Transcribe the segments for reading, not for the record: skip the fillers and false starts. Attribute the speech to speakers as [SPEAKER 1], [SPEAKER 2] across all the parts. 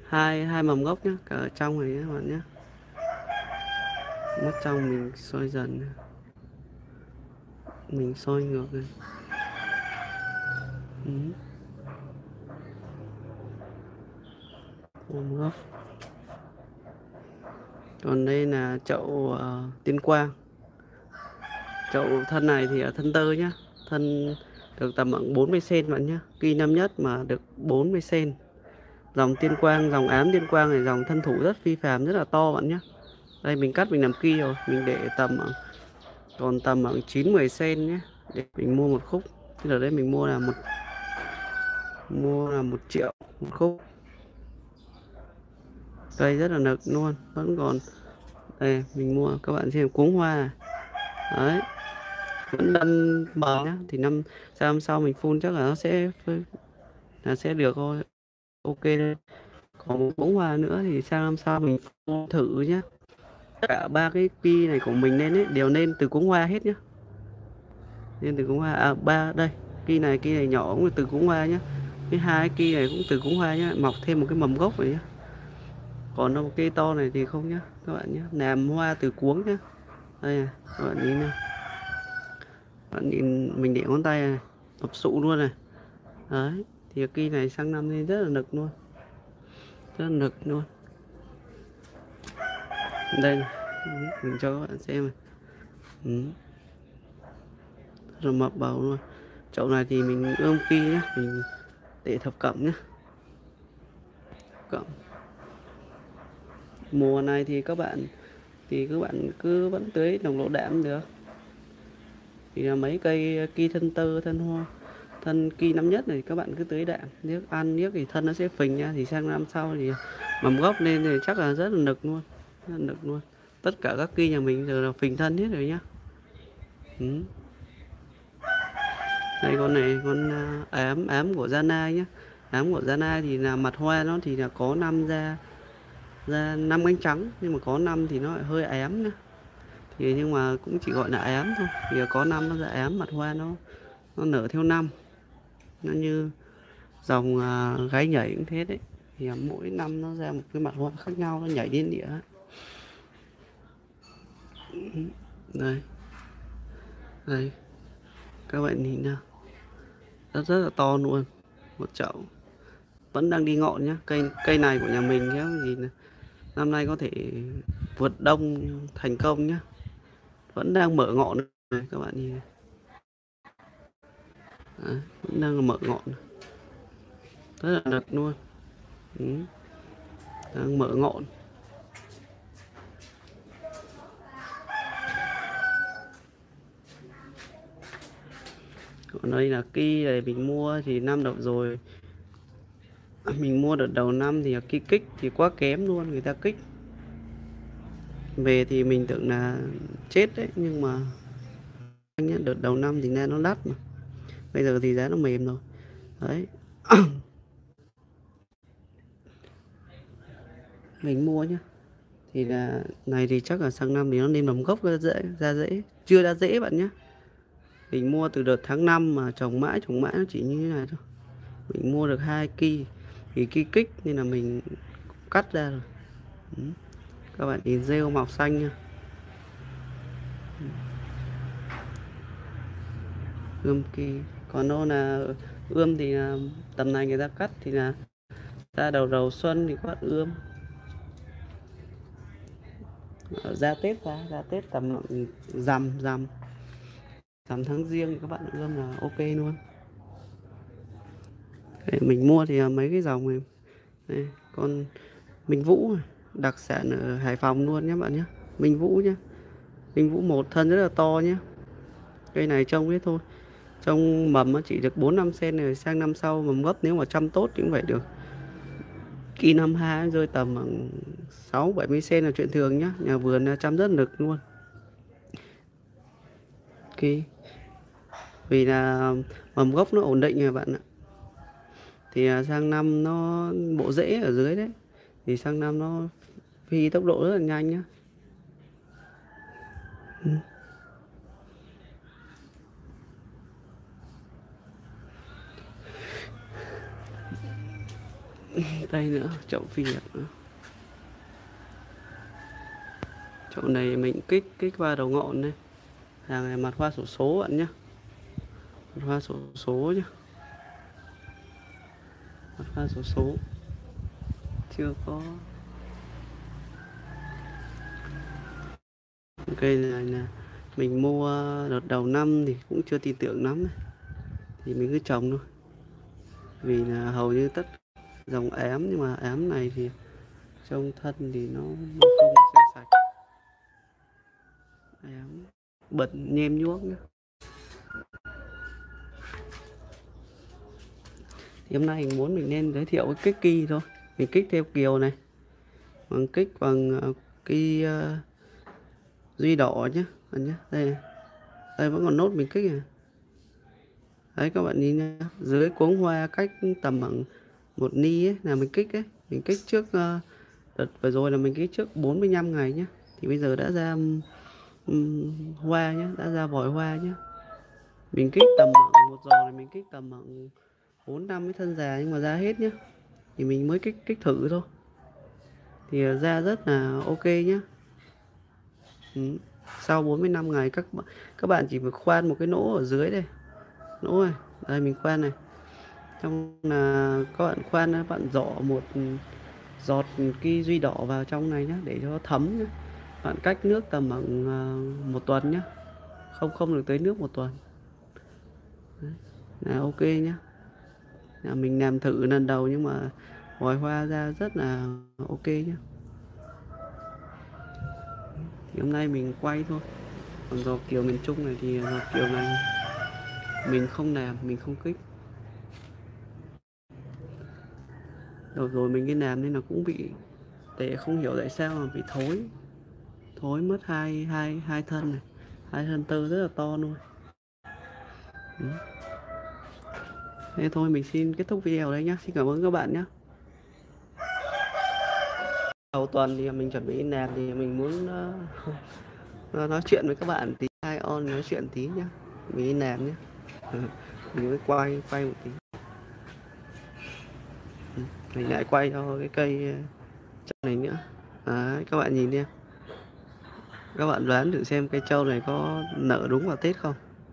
[SPEAKER 1] hai hai mầm gốc nhá, cả ở trong này nhé các bạn nhé. Mắt trong mình soi dần, mình soi ngược này. Ừ, mầm gốc. Còn đây là chậu tiên quang. Chậu thân này thì ở thân tơ nhá, thân được tầm khoảng 40 cm bạn nhá, kỳ năm nhất mà được 40 cm. Dòng tiên quang, dòng ám tiên quang này dòng thân thủ rất phi phàm, rất là to bạn nhá. Đây mình cắt mình làm ki rồi, mình để tầm còn tầm khoảng 9 10 cm nhé, để mình mua một khúc. Thì ở đây mình mua là 1 triệu một khúc. Cây rất là nực luôn, vẫn còn đây mình mua các bạn xem cuống hoa. Đấy, vẫn đâm bờ nhá, thì sang năm sau mình phun chắc là nó sẽ được thôi. Ok đấy. Còn một cuống hoa nữa thì sang năm sau mình phun thử nhá. Tất cả ba cái pi này của mình nên ấy đều nên từ cuống hoa hết nhá. Nên từ cuống hoa ba đây, kỳ này nhỏ cũng là từ cuống hoa nhá. Cái hai kỳ này cũng từ cuống hoa nhá, mọc thêm một cái mầm gốc này nhá. Còn một cây to này thì không nhá các bạn nhé, làm hoa từ cuống nhá. Đây này, các bạn nhìn này, bạn nhìn mình để ngón tay này, tập sụ luôn này. Đấy, thì cây này sang năm nên rất là nực luôn, rất là nực luôn. Đây này, mình cho các bạn xem này. Ừ, rất là mập bầu luôn. Chậu này thì mình ươm ki nhá, mình để thập cẩm nhá, cẩm. Mùa này thì các bạn cứ vẫn tưới nồng độ đạm được. Thì là mấy cây ki thân tơ, thân hoa, thân ki năm nhất này các bạn cứ tưới đạm, nước ăn nước thì thân nó sẽ phình nha, thì sang năm sau thì mầm gốc lên thì chắc là rất là nực luôn, rất là nực luôn. Tất cả các ki nhà mình giờ là phình thân hết rồi nhá. Ừ. Đây con này con ám ám của Giana nhá. Ám của Giana thì là mặt hoa nó thì là có 5 ra ra 5 cánh trắng, nhưng mà có 5 thì nó lại hơi ám nữa. Thì nhưng mà cũng chỉ gọi là ám thôi. Thì có 5 nó ra ám, mặt hoa nó nở theo năm. Nó như dòng gái nhảy cũng thế đấy. Thì mỗi năm nó ra một cái mặt hoa khác nhau, nó nhảy đến địa. Đây, đây, các bạn nhìn nào, rất rất là to luôn. Một chậu vẫn đang đi ngọn nhá. Cây này của nhà mình nhá, thì năm nay có thể vượt đông thành công nhá, vẫn đang mở ngọn này các bạn nhìn này. Đấy, vẫn đang mở ngọn, rất là đợt luôn. Ừ, đang mở ngọn. Còn đây là ki này mình mua thì năm đầu rồi, mình mua đợt đầu năm thì ki kích thì quá kém luôn, người ta kích về thì mình tưởng là chết đấy, nhưng mà đợt đầu năm thì ra nó đắt mà, bây giờ thì giá nó mềm rồi đấy. Mình mua nhá, thì là này thì chắc là sang năm thì nó lên mầm gốc ra dễ chưa ra dễ bạn nhé. Mình mua từ đợt tháng 5 mà trồng mãi nó chỉ như thế này thôi. Mình mua được 2 ki thì ki kích nên là mình cắt ra rồi. Ừ. Các bạn nhìn rêu màu xanh nha. Ươm ki, còn đâu là ươm thì là tầm này người ta cắt thì là ra đầu đầu xuân thì bắt ươm. Ra Tết tầm rằm rằm rằm tháng Giêng thì các bạn ươm là ok luôn. Để mình mua thì mấy cái dòng này. Đây, con Minh Vũ này, đặc sản ở Hải Phòng luôn nhé bạn nhé. Minh Vũ nhé. Minh Vũ một thân rất là to nhé. Cây này trông hết thôi. Trong mầm nó chỉ được 4 5 cm này, sang năm sau mầm gốc nếu mà chăm tốt thì cũng phải được. Kỳ năm 2 rơi tầm 6 70 cm là chuyện thường nhá. Nhà vườn chăm rất lực luôn. Kỳ vì là mầm gốc nó ổn định rồi bạn ạ. Thì sang năm nó bộ rễ ở dưới đấy. Thì sang năm nó phi tốc độ rất là nhanh nhá. Ừ. Đây nữa, chậu phi đẹp nữa. Chậu này mình kích qua đầu ngọn này. Hàng này mặt hoa xổ số bạn nhé. Mặt hoa xổ số nhé. Mặt hoa xổ số. Chưa có. Cây này là mình mua đợt đầu năm thì cũng chưa tin tưởng lắm này. Thì mình cứ trồng thôi. Vì là hầu như tất dòng ém, nhưng mà ém này thì trông thân thì nó không xanh sạch. Ém bật nhem nhuốc nữa. Thì hôm nay mình muốn mình nên giới thiệu cái kích kỳ thôi. Mình kích theo kiều này, bằng kích bằng cây duy đỏ nhé bạn nhé. Đây vẫn còn nốt mình kích này. Đấy các bạn nhìn nha, dưới cuống hoa cách tầm bằng 1 ni ấy là mình kích ấy. Mình kích trước đợt vừa rồi là mình kích trước 45 ngày nhé. Thì bây giờ đã ra hoa nhé, đã ra vòi hoa nhé. Mình kích tầm bằng 1 giò này, mình kích tầm bằng 4-5 cái thân già nhưng mà ra hết nhé. Thì mình mới kích thử thôi. Thì ra rất là ok nhé. Sau 45 ngày các bạn chỉ phải khoan một cái nỗ ở dưới đây. Nỗ này, đây mình khoan này. Trong là các bạn khoan, bạn dọ một giọt ki duy đỏ vào trong này nhé, để cho nó thấm nhé. Bạn cách nước tầm bằng 1 tuần nhé. Không được tới nước 1 tuần. Đấy, là ok nhé. Là mình làm thử lần đầu nhưng mà vòi hoa ra rất là ok nhé. Thì hôm nay mình quay thôi. Còn giò kiều miền Trung này thì giò kiều này mình không làm, mình không kích. Đầu rồi mình đi làm nên là cũng bị tệ, không hiểu tại sao mà bị thối mất hai thân này, 2 thân tơ rất là to luôn. Thế thôi mình xin kết thúc video đây nhé. Xin cảm ơn các bạn nhé. Đầu tuần thì mình chuẩn bị làm thì mình muốn nói chuyện với các bạn tí, hai on nói chuyện tí nhé. Mình đi làm nhé. Mình mới quay một tí. Mình lại quay cho cái cây trâu này nữa. Đấy, các bạn nhìn đi. Các bạn đoán thử xem cây trâu này có nở đúng vào Tết không?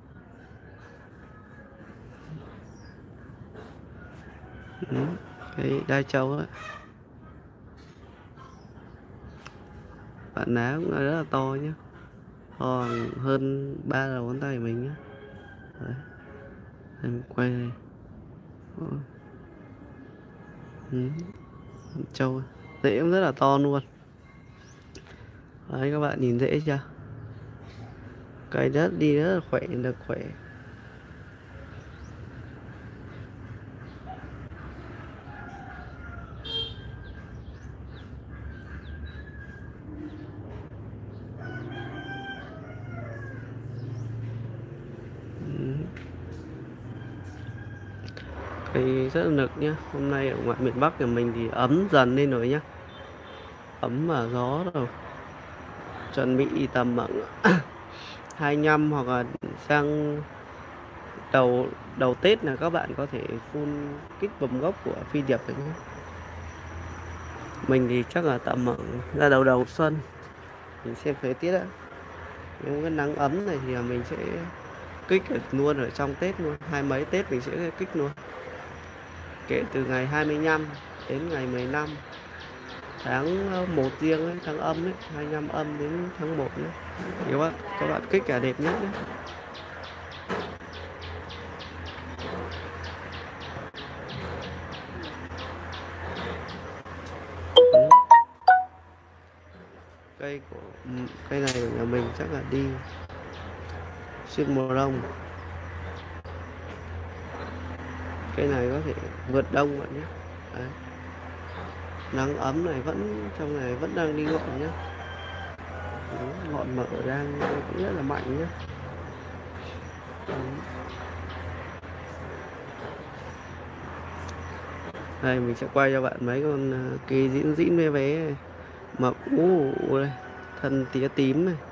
[SPEAKER 1] Cái đai trâu ấy. Bạn lá cũng rất là to nhé. To hơn 3 đầu ngón tay của mình nhé. Đấy. Đây mình quay đây. Trâu rễ cũng rất là to luôn. Đấy các bạn nhìn rễ chưa? Cây đất đi rất là khỏe, được khỏe. Cây rất là nực nhá. Hôm nay ở ngoài miền Bắc của mình thì ấm dần lên rồi nhá. Ấm và gió rồi. Chuẩn bị tầm bằng 25 hoặc là sang đầu Tết là các bạn có thể phun kích bầm gốc của phi điệp được nhé. Mình thì chắc là tầm ra đầu xuân. Mình xem thời tiết ạ. Nếu cái nắng ấm này thì mình sẽ kích luôn ở trong Tết luôn. 20 mấy Tết mình sẽ kích luôn. Kể từ ngày 25 đến ngày 15 tháng 1 riêng ấy, tháng âm ấy, 25 âm đến tháng 1 nhé. Thì các bạn kích cả đẹp nhất nhé. Cây này của nhà mình chắc là đi xuyên mùa đông. Cây này có thể vượt đông bạn nhé. Đấy. Nắng ấm này trong này vẫn đang đi ngọn nhé. Ngọn mở đang cũng rất là mạnh nhé. Đây mình sẽ quay cho bạn mấy con kỳ dĩn ve vé mập đây, thân tía tím này.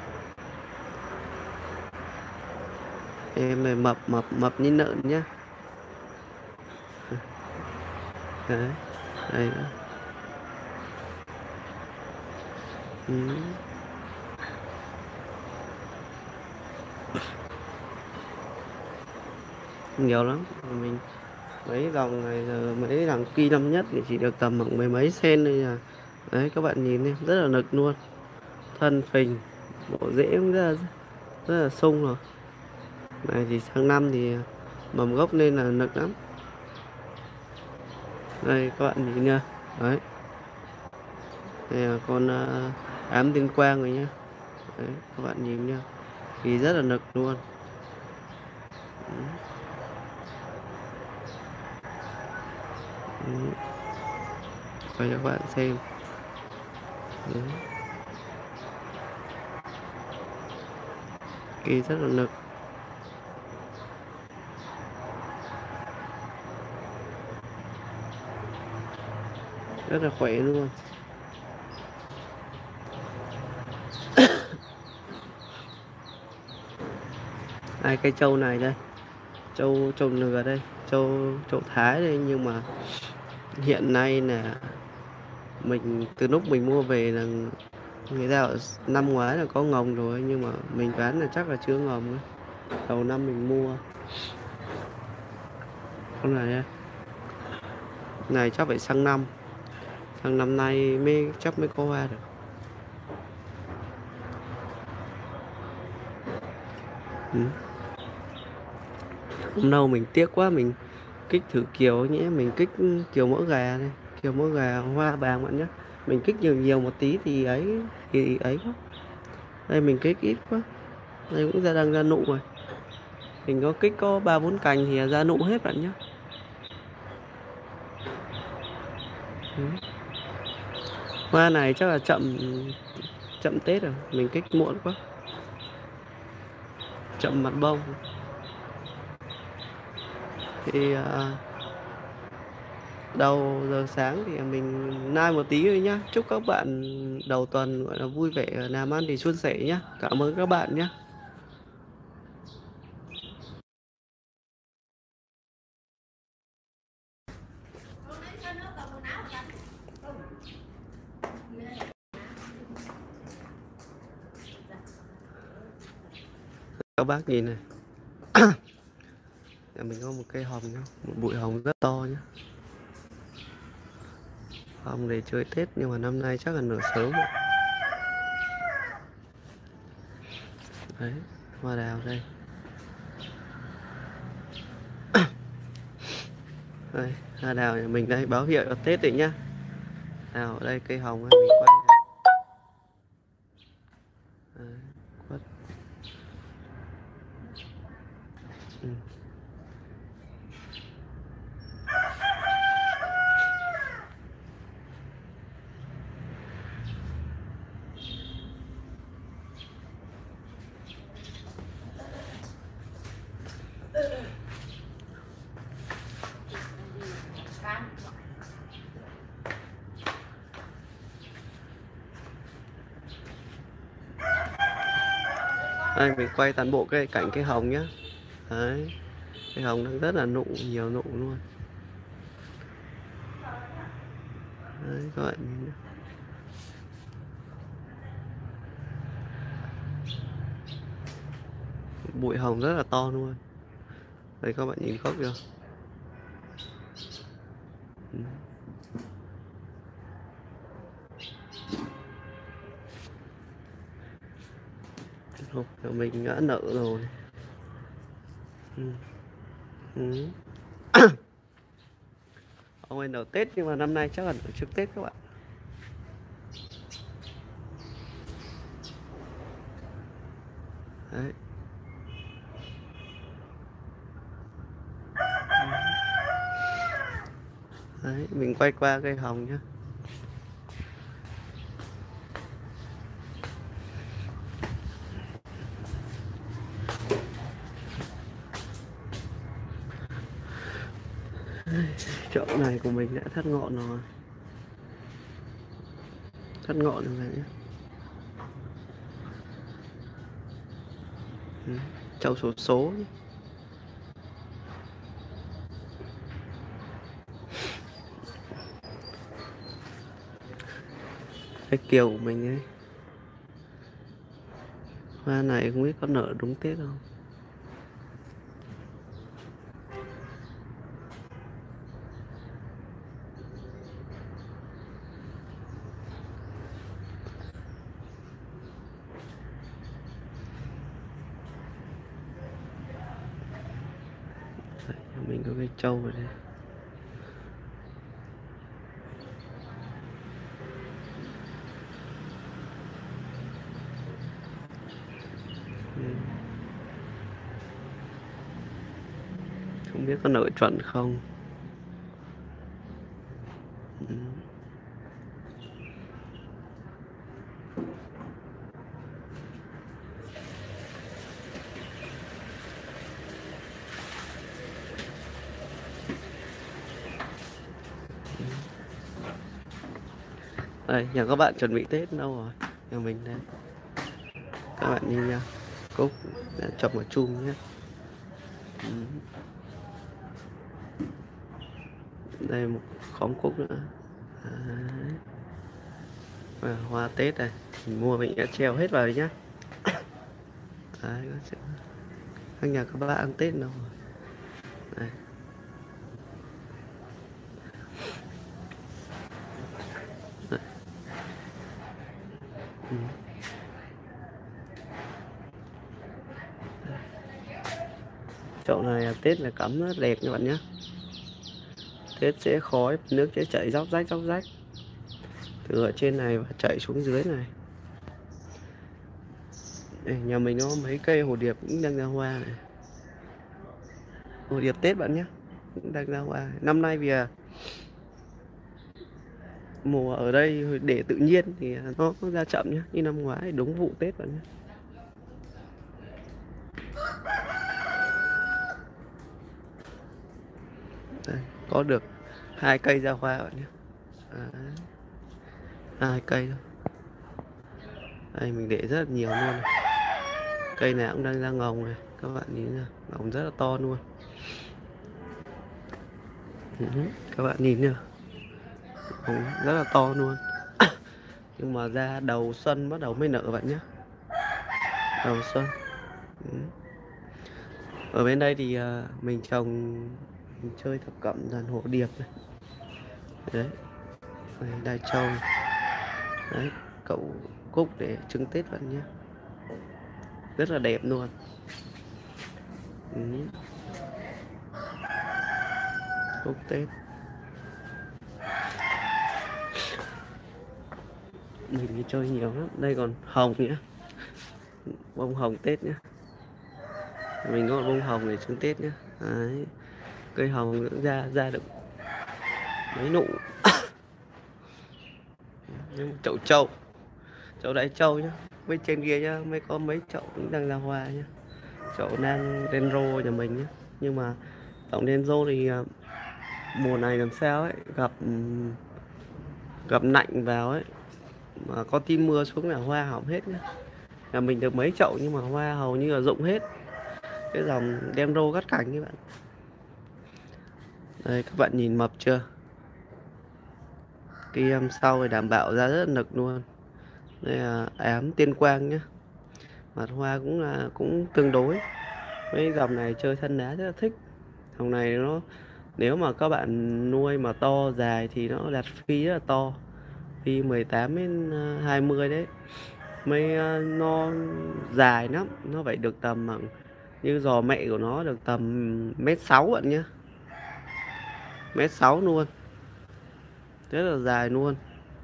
[SPEAKER 1] Em này mập như nợn nhá. Đấy, đây. Ừ. Nhiều lắm mình, mấy dòng này giờ mấy dòng kỳ năm nhất thì chỉ được tầm khoảng mười mấy sen thôi à. Đấy các bạn nhìn đi, rất là nực luôn, thân phình, bộ rễ cũng rất là sung rồi. Này thì sang năm thì mầm gốc nên là nực lắm. Đây các bạn nhìn nha. Đấy, đây là con ám tiên quang rồi nhá. Đấy các bạn nhìn nha, thì rất là nực luôn. Ừ. Ừ. Quay cho các bạn xem. Ừ. Kỳ rất là nực. Rất là khỏe luôn. Hai cây trâu này đây, trâu nừa đây, trâu Thái đây, nhưng mà hiện nay là mình từ lúc mình mua về là người ta ở năm ngoái là có ngồng rồi, nhưng mà mình đoán là chắc là chưa ngồng ấy. Đầu năm mình mua con này chắc phải sang năm nay mới có hoa được. Ừ. Hôm nào mình tiếc quá, mình kích thử kiều nhé, mình kích kiều mỡ gà này, kiều mỡ gà hoa vàng bạn nhé. Mình kích nhiều nhiều một tí thì ấy quá. Đây mình kích ít quá, đây cũng đang ra nụ rồi. Mình có kích có 3 4 cành thì ra nụ hết bạn nhé. Ừ. Hoa này chắc là chậm chậm Tết rồi, mình kích muộn quá, chậm mặt bông. Thì đầu giờ sáng thì mình nai một tí thôi nhá. Chúc các bạn đầu tuần gọi là vui vẻ, làm ăn thì suôn sẻ nhá. Cảm ơn các bạn nhé. Các bác nhìn này. Nhà mình có một cây hồng nhá, một bụi hồng rất to nhá. Hồng để chơi Tết nhưng mà năm nay chắc là nở sớm rồi. Đấy, hoa đào đây. Đây, hoa đào nhà mình đây, báo hiệu cho Tết đấy nhá. Nào, ở đây cây hồng mình quay này. Đấy, quất. Ừ. Đây mình quay toàn bộ cái cảnh cây hồng nhá. Đấy, cây hồng đang rất là nụ, nhiều nụ luôn. Đấy các bạn nhìn này. Bụi hồng rất là to luôn. Đây các bạn nhìn gốc chưa? Ừ. Hồng của mình đã nở rồi. Ừ. Ừ. Ông ấy nở Tết nhưng mà năm nay chắc là nở trước Tết các bạn. Đấy. Đấy, mình quay qua cây hồng nhá. Chậu này của mình đã thắt ngọn rồi. Thắt ngọn rồi nhé. Ừ. Chậu số số. Cái kiều của mình ấy. Hoa này không biết có nở đúng Tết không. Đấy, mình có cái trâu ở đây. Không biết có nở chuẩn không. Đây, nhà các bạn chuẩn bị Tết đâu rồi? Nhà mình đây. Các bạn nhìn nha. Cúc đã trồng ở chum nhé. Đây một khóm cúc nữa. Đấy. Và hoa Tết này mình mua mình đã treo hết vào đấy nhá. Đấy, các nhà các bạn ăn Tết đâu rồi. Đây. Đấy. Chậu này Tết là cắm rất đẹp các bạn nhé. Tết sẽ khói, nước sẽ chảy róc rách từ ở trên này và chảy xuống dưới này. Đây, nhà mình có mấy cây hồ điệp cũng đang ra hoa này. Hồ điệp Tết bạn nhé, cũng đang ra hoa. Năm nay vì mùa ở đây để tự nhiên thì nó ra chậm nhé, như năm ngoái đúng vụ Tết bạn nhé. Đây, có được 2 cây ra hoa bạn nhé. Đấy. 2 cây thôi. Đây mình để rất là nhiều luôn này. Cây này cũng đang ra ngồng này, các bạn nhìn nha, ngồng rất là to luôn. Các bạn nhìn nha, ngồng rất là to luôn. Nhưng mà ra đầu xuân bắt đầu mới nở bạn nhé. Đầu xuân. Ở bên đây thì mình trồng, mình chơi thập cẩm dàn hồ điệp này. Đấy, đây, đai trâu. Đấy, cậu cúc để trưng Tết bạn nhé, rất là đẹp luôn. Cúc Tết mình đi chơi nhiều lắm. Đây còn hồng nữa, bông hồng Tết nhé, mình có một bông hồng để trưng Tết nhé. Đấy, cây hồng cũng ra được mấy nụ. Chậu chậu đại châu nhá, bên trên kia nhá mới có mấy chậu cũng đang ra hoa nhá. Chậu đang Denro nhà mình nhá, nhưng mà tổng Denro thì mùa này làm sao ấy gặp nạnh vào ấy, mà có tin mưa xuống là hoa hỏng hết nhá. Nhà mình được mấy chậu nhưng mà hoa hầu như là rụng hết. Cái dòng Denro cắt cảnh các bạn. Đây các bạn nhìn mập chưa? Cây em sau thì đảm bảo ra rất là nực luôn. Đây là ám Tiên Quang nhá. Mặt hoa cũng tương đối. Mấy dòng này chơi thân đá rất là thích. Dòng này nó, nếu mà các bạn nuôi mà to dài thì nó đạt phi rất là to. Phi 18 đến 20 đấy. Mấy nó dài lắm, nó phải được tầm bằng như giò mẹ của nó được tầm 1m6 bạn nhé. 1m6 luôn. Rất là dài luôn.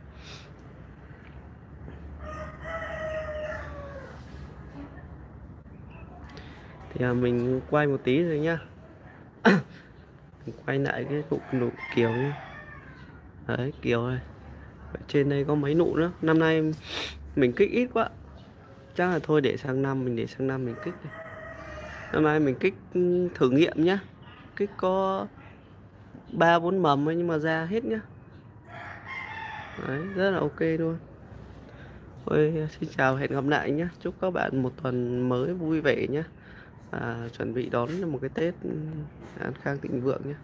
[SPEAKER 1] Thì mình quay một tí rồi nhá. Mình quay lại cái nụ kiều nhá. Đấy, kiều này. Ở trên đây có mấy nụ nữa. Năm nay mình kích ít quá, chắc là thôi để sang năm mình kích này. Năm nay mình kích thử nghiệm nhá. Kích có 3-4 mầm ấy, nhưng mà ra hết nhá. Đấy, rất là ok luôn. Thôi, xin chào, hẹn gặp lại nhé. Chúc các bạn một tuần mới vui vẻ nhé. Chuẩn bị đón một cái Tết an khang thịnh vượng nhé.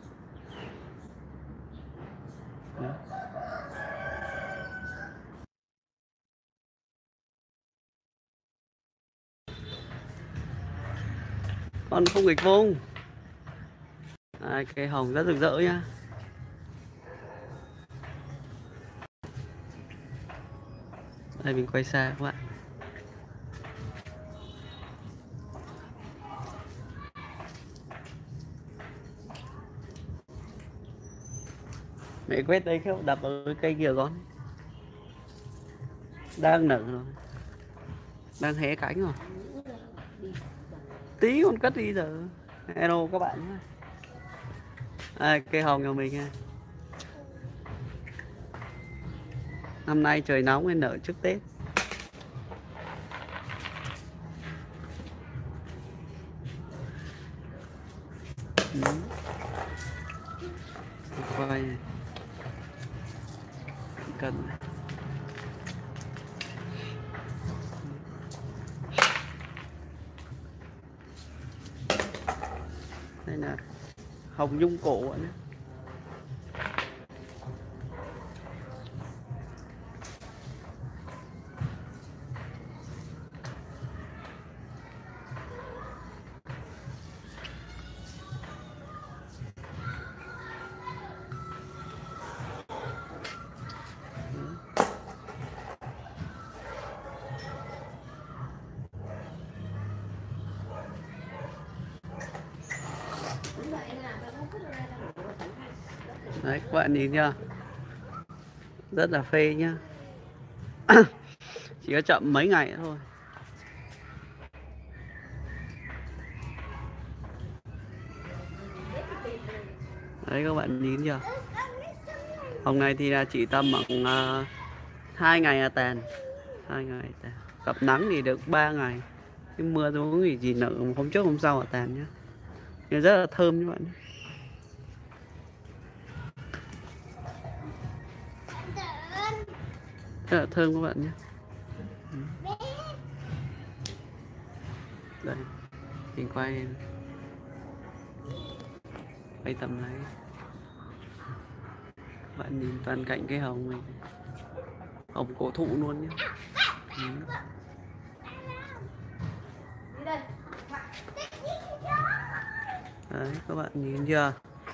[SPEAKER 1] Con không nghịch vùng. Cây hồng rất rực rỡ nhá. Đây mình quay xa các bạn. Mẹ quét đây khéo đập ở cái cây kia con. Đang nở rồi. Đang hé cánh rồi. Tí con cất đi giờ. Hello các bạn nhé. Cây hồng nhà mình nha. Năm nay trời nóng nên nở trước Tết. Quay này. Cần này. Đây là hồng nhung cổ ạ. Đấy các bạn nhìn chưa, rất là phê nhá. Chỉ có chậm mấy ngày nữa thôi. Đấy các bạn nhìn chưa, hôm nay thì là chỉ tầm khoảng 2 ngày là tàn, 2 ngày tàn. Gặp nắng thì được 3 ngày, cái mưa xuống thì chỉ nở hôm trước hôm sau là tàn nhá. Nhưng rất là thơm các bạn. Rất là thơm các bạn nhé. Đây mình quay tầm này, bạn nhìn toàn cảnh cái hồng mình, hồng cổ thụ luôn nhé. Đấy các bạn nhìn chưa,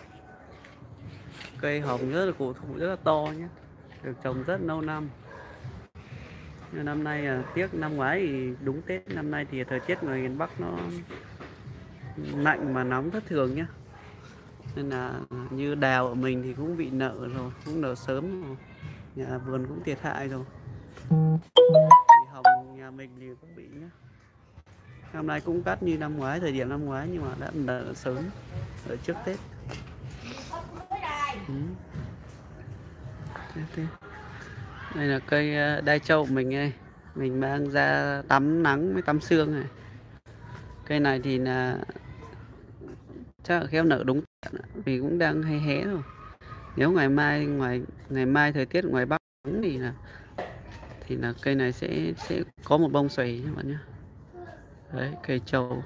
[SPEAKER 1] cây hồng rất là cổ thụ, rất là to nhé, được trồng rất lâu năm. Nhưng năm nay tiếc, năm ngoái thì đúng Tết, năm nay thì thời tiết ngoài miền Bắc nó lạnh mà nóng thất thường nhá, nên là như đào của mình thì cũng bị nở rồi, cũng nở sớm rồi, nhà vườn cũng thiệt hại rồi. Thì hồng nhà mình thì cũng bị nhá, năm nay cũng cắt như năm ngoái, thời điểm năm ngoái, nhưng mà đã nở sớm ở trước Tết. Đây là cây đai trâu của mình đây, mình mang ra tắm nắng với tắm sương này. Cây này thì là chắc là khéo nở đúng vì cũng đang hay hé rồi. Nếu ngày mai thời tiết ngoài Bắc nắng thì là cây này sẽ có một bông xoài các bạn nhé. Đấy, cây trầu.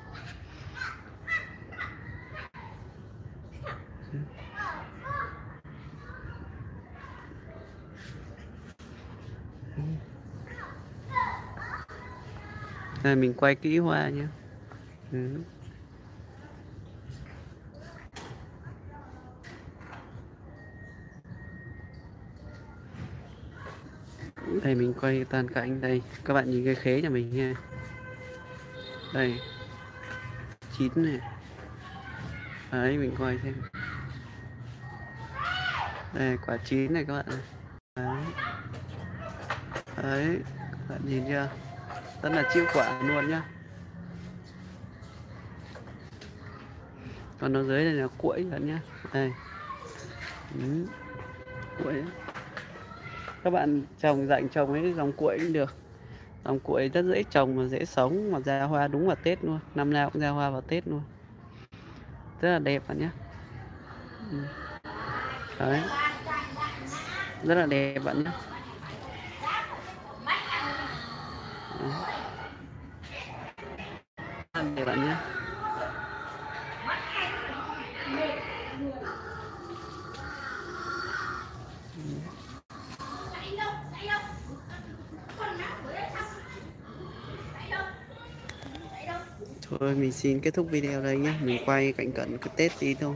[SPEAKER 1] Đây mình quay kỹ hoa nhé. Đây mình quay toàn cảnh đây, các bạn nhìn cái khế nhà mình nha. Đây chín này. Đấy mình quay xem. Đây quả chín này các bạn. Đấy. Đấy các bạn nhìn chưa, rất là chịu quả luôn nhá. Còn ở dưới này là cuội bạn nhá. Đây. Cuội. Các bạn trồng trồng ấy dòng cuội cũng được. Dòng cuội rất dễ trồng và dễ sống, mà ra hoa đúng vào Tết luôn, năm nào cũng ra hoa vào Tết luôn, rất là đẹp bạn nhé. Đấy, rất là đẹp bạn nhé. Đẹp bạn nhé. Thôi mình xin kết thúc video đây nhé, mình quay cận cận cái Tết tí thôi.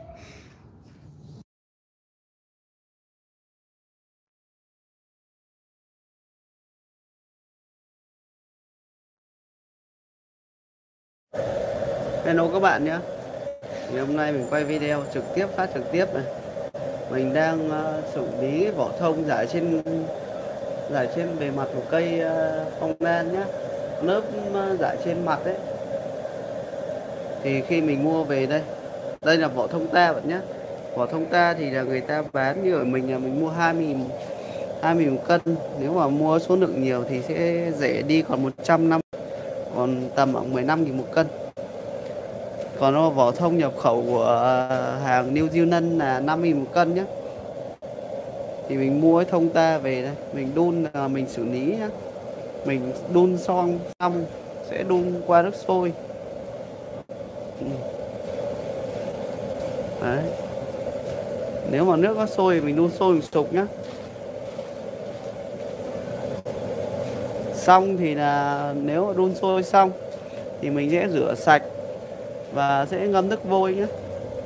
[SPEAKER 1] Hello các bạn nhé. Thì hôm nay mình quay video trực tiếp, phát trực tiếp này. Mình đang xử lý vỏ thông rải trên bề mặt của cây phong lan nhé. Lớp rải trên mặt đấy. Thì khi mình mua về đây là vỏ thông ta bạn nhé. Vỏ thông ta thì là người ta bán như ở mình là mình mua 20.000 một cân. Nếu mà mua số lượng nhiều thì sẽ rẻ đi còn 150, còn tầm ở 15.000 một cân. Còn vỏ thông nhập khẩu của hàng New Zealand là 50.000 một cân nhé. Thì mình mua cái thông ta về đây, mình đun, mình xử lý nhá. Mình đun xong sẽ đun qua nước sôi. Đấy. Nếu mà nước có sôi mình đun sôi một sục nhá. Xong thì là nếu mà đun sôi xong thì mình sẽ rửa sạch và sẽ ngâm nước vôi nhé.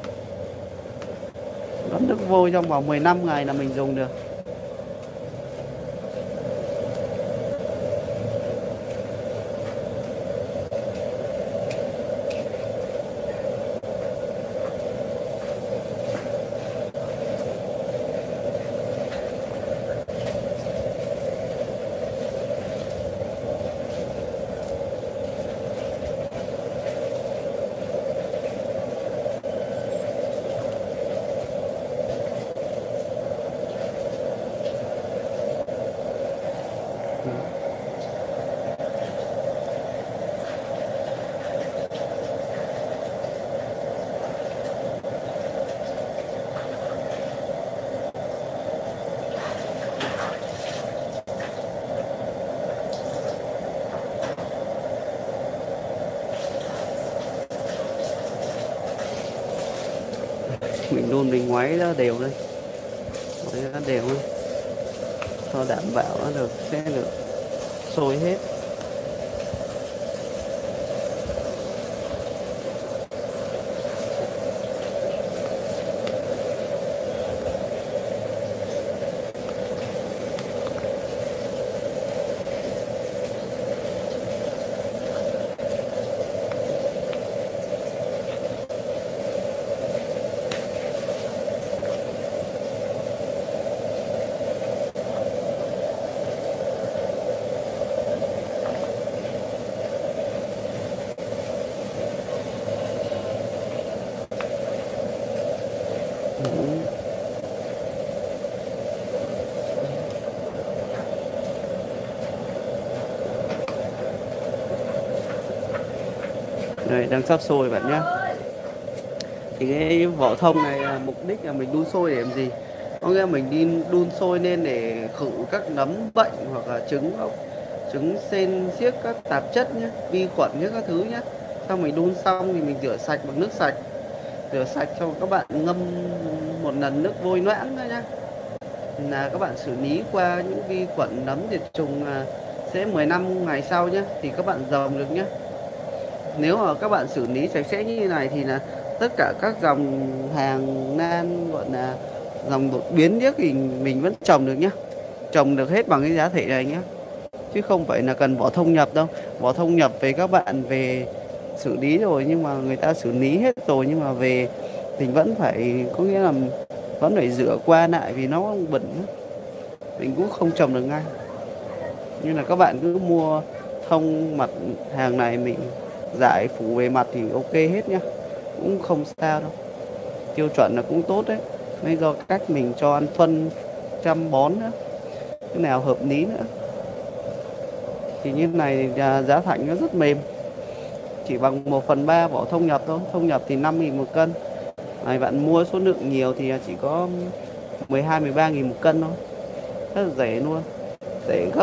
[SPEAKER 1] Ngâm nước vôi trong vòng 15 ngày là mình dùng được. Mình đun mình ngoáy nó đều lên, ngoáy nó đều lên cho đảm bảo nó sẽ được sôi hết. Đây, đang sắp sôi bạn nhé. Thì cái vỏ thông này mục đích là mình đun sôi để làm gì? Có nghĩa là mình đi đun sôi lên để khử các nấm bệnh hoặc là trứng ốc, trứng sên xiếc, các tạp chất nhé, vi khuẩn nhé, các thứ nhé. Sau mình đun xong thì mình rửa sạch bằng nước sạch. Rửa sạch cho các bạn ngâm một lần nước vôi loãng nữa nhé. Là các bạn xử lý qua những vi khuẩn nấm diệt trùng sẽ 15 ngày sau nhé thì các bạn dòng được nhé. Nếu mà các bạn xử lý sạch sẽ như thế này thì là tất cả các dòng hàng nan gọi là dòng đột biến điếc thì mình vẫn trồng được nhé, trồng được hết bằng cái giá thể này nhé, chứ không phải là cần vỏ thông nhập đâu. Vỏ thông nhập về các bạn về xử lý rồi, nhưng mà người ta xử lý hết rồi nhưng mà về mình vẫn phải, có nghĩa là vẫn phải rửa qua lại vì nó bẩn, mình cũng không trồng được ngay. Nhưng là các bạn cứ mua thông mặt hàng này mình giải phủ bề mặt thì ok hết nhá, cũng không sao đâu, tiêu chuẩn là cũng tốt đấy. Bây do cách mình cho ăn phân chăm bón nữa, cái nào hợp lý nữa. Thì như này giá thành nó rất mềm, chỉ bằng 1/3 vỏ thông nhập thôi. Thông nhập thì 5.000 một cân. Này, bạn mua số lượng nhiều thì chỉ có 12-13.000 một cân thôi, rất là rẻ luôn, rẻ gấp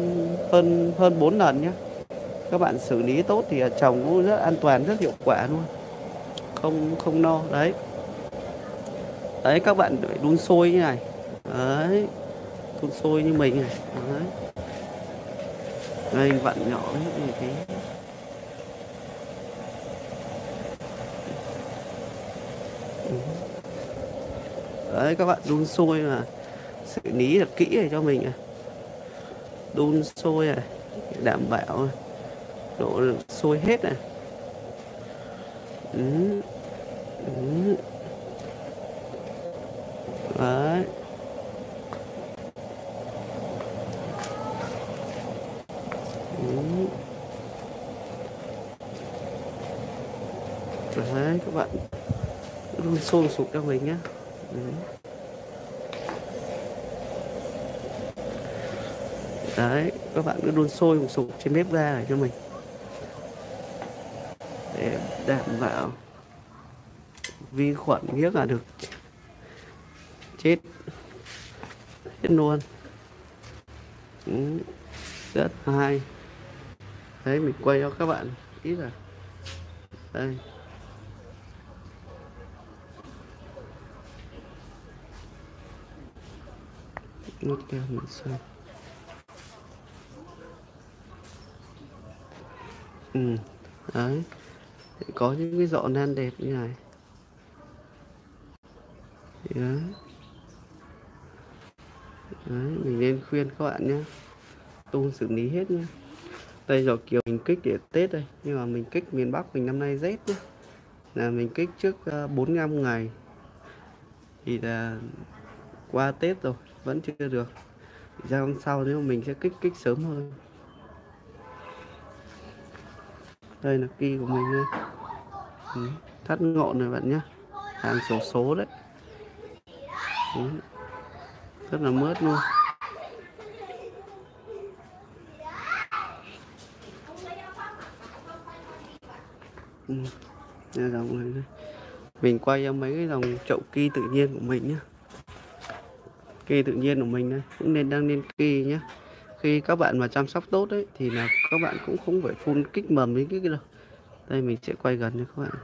[SPEAKER 1] hơn 4 lần nhé. Các bạn xử lý tốt thì trồng cũng rất an toàn, rất hiệu quả luôn, không no. Đấy, các bạn phải đun sôi như này. Đấy, đun sôi như mình này. Đấy, đây vặn nhỏ như thế. Đấy các bạn, đun sôi mà xử lý thật kỹ này cho mình này. Đun sôi này đảm bảo độ sôi hết này. Đấy. Đấy các bạn, đun sôi sụp cho mình nhá. Đấy các bạn cứ đun sôi sụp trên bếp ga này cho mình để đảm bảo vi khuẩn biết là được chết luôn. Rất hay. Đấy mình quay cho các bạn ít là đây. Nốt keo mình xem. Đấy, có những cái giọ nan đẹp như này. Đấy. Đấy, mình nên khuyên các bạn nhé, đun xử lý hết nhé. Đây giò kiều mình kích để Tết đây, nhưng mà mình kích miền Bắc mình năm nay rét nhé, là mình kích trước 45 ngày thì là qua Tết rồi vẫn chưa được. Ra hôm sau nếu mà mình sẽ kích sớm hơn. Đây là kỳ của mình đây. Thắt ngọn rồi bạn nhé, hàng xổ số đấy. Rất là mướt luôn. Dòng này đây. Mình quay cho mấy cái dòng chậu ki tự nhiên của mình nhé. Ki tự nhiên của mình đây cũng đang nên ki nhé. Khi các bạn mà chăm sóc tốt đấy thì là các bạn cũng không phải phun kích mầm đến cái đâu. Đây mình sẽ quay gần cho các bạn.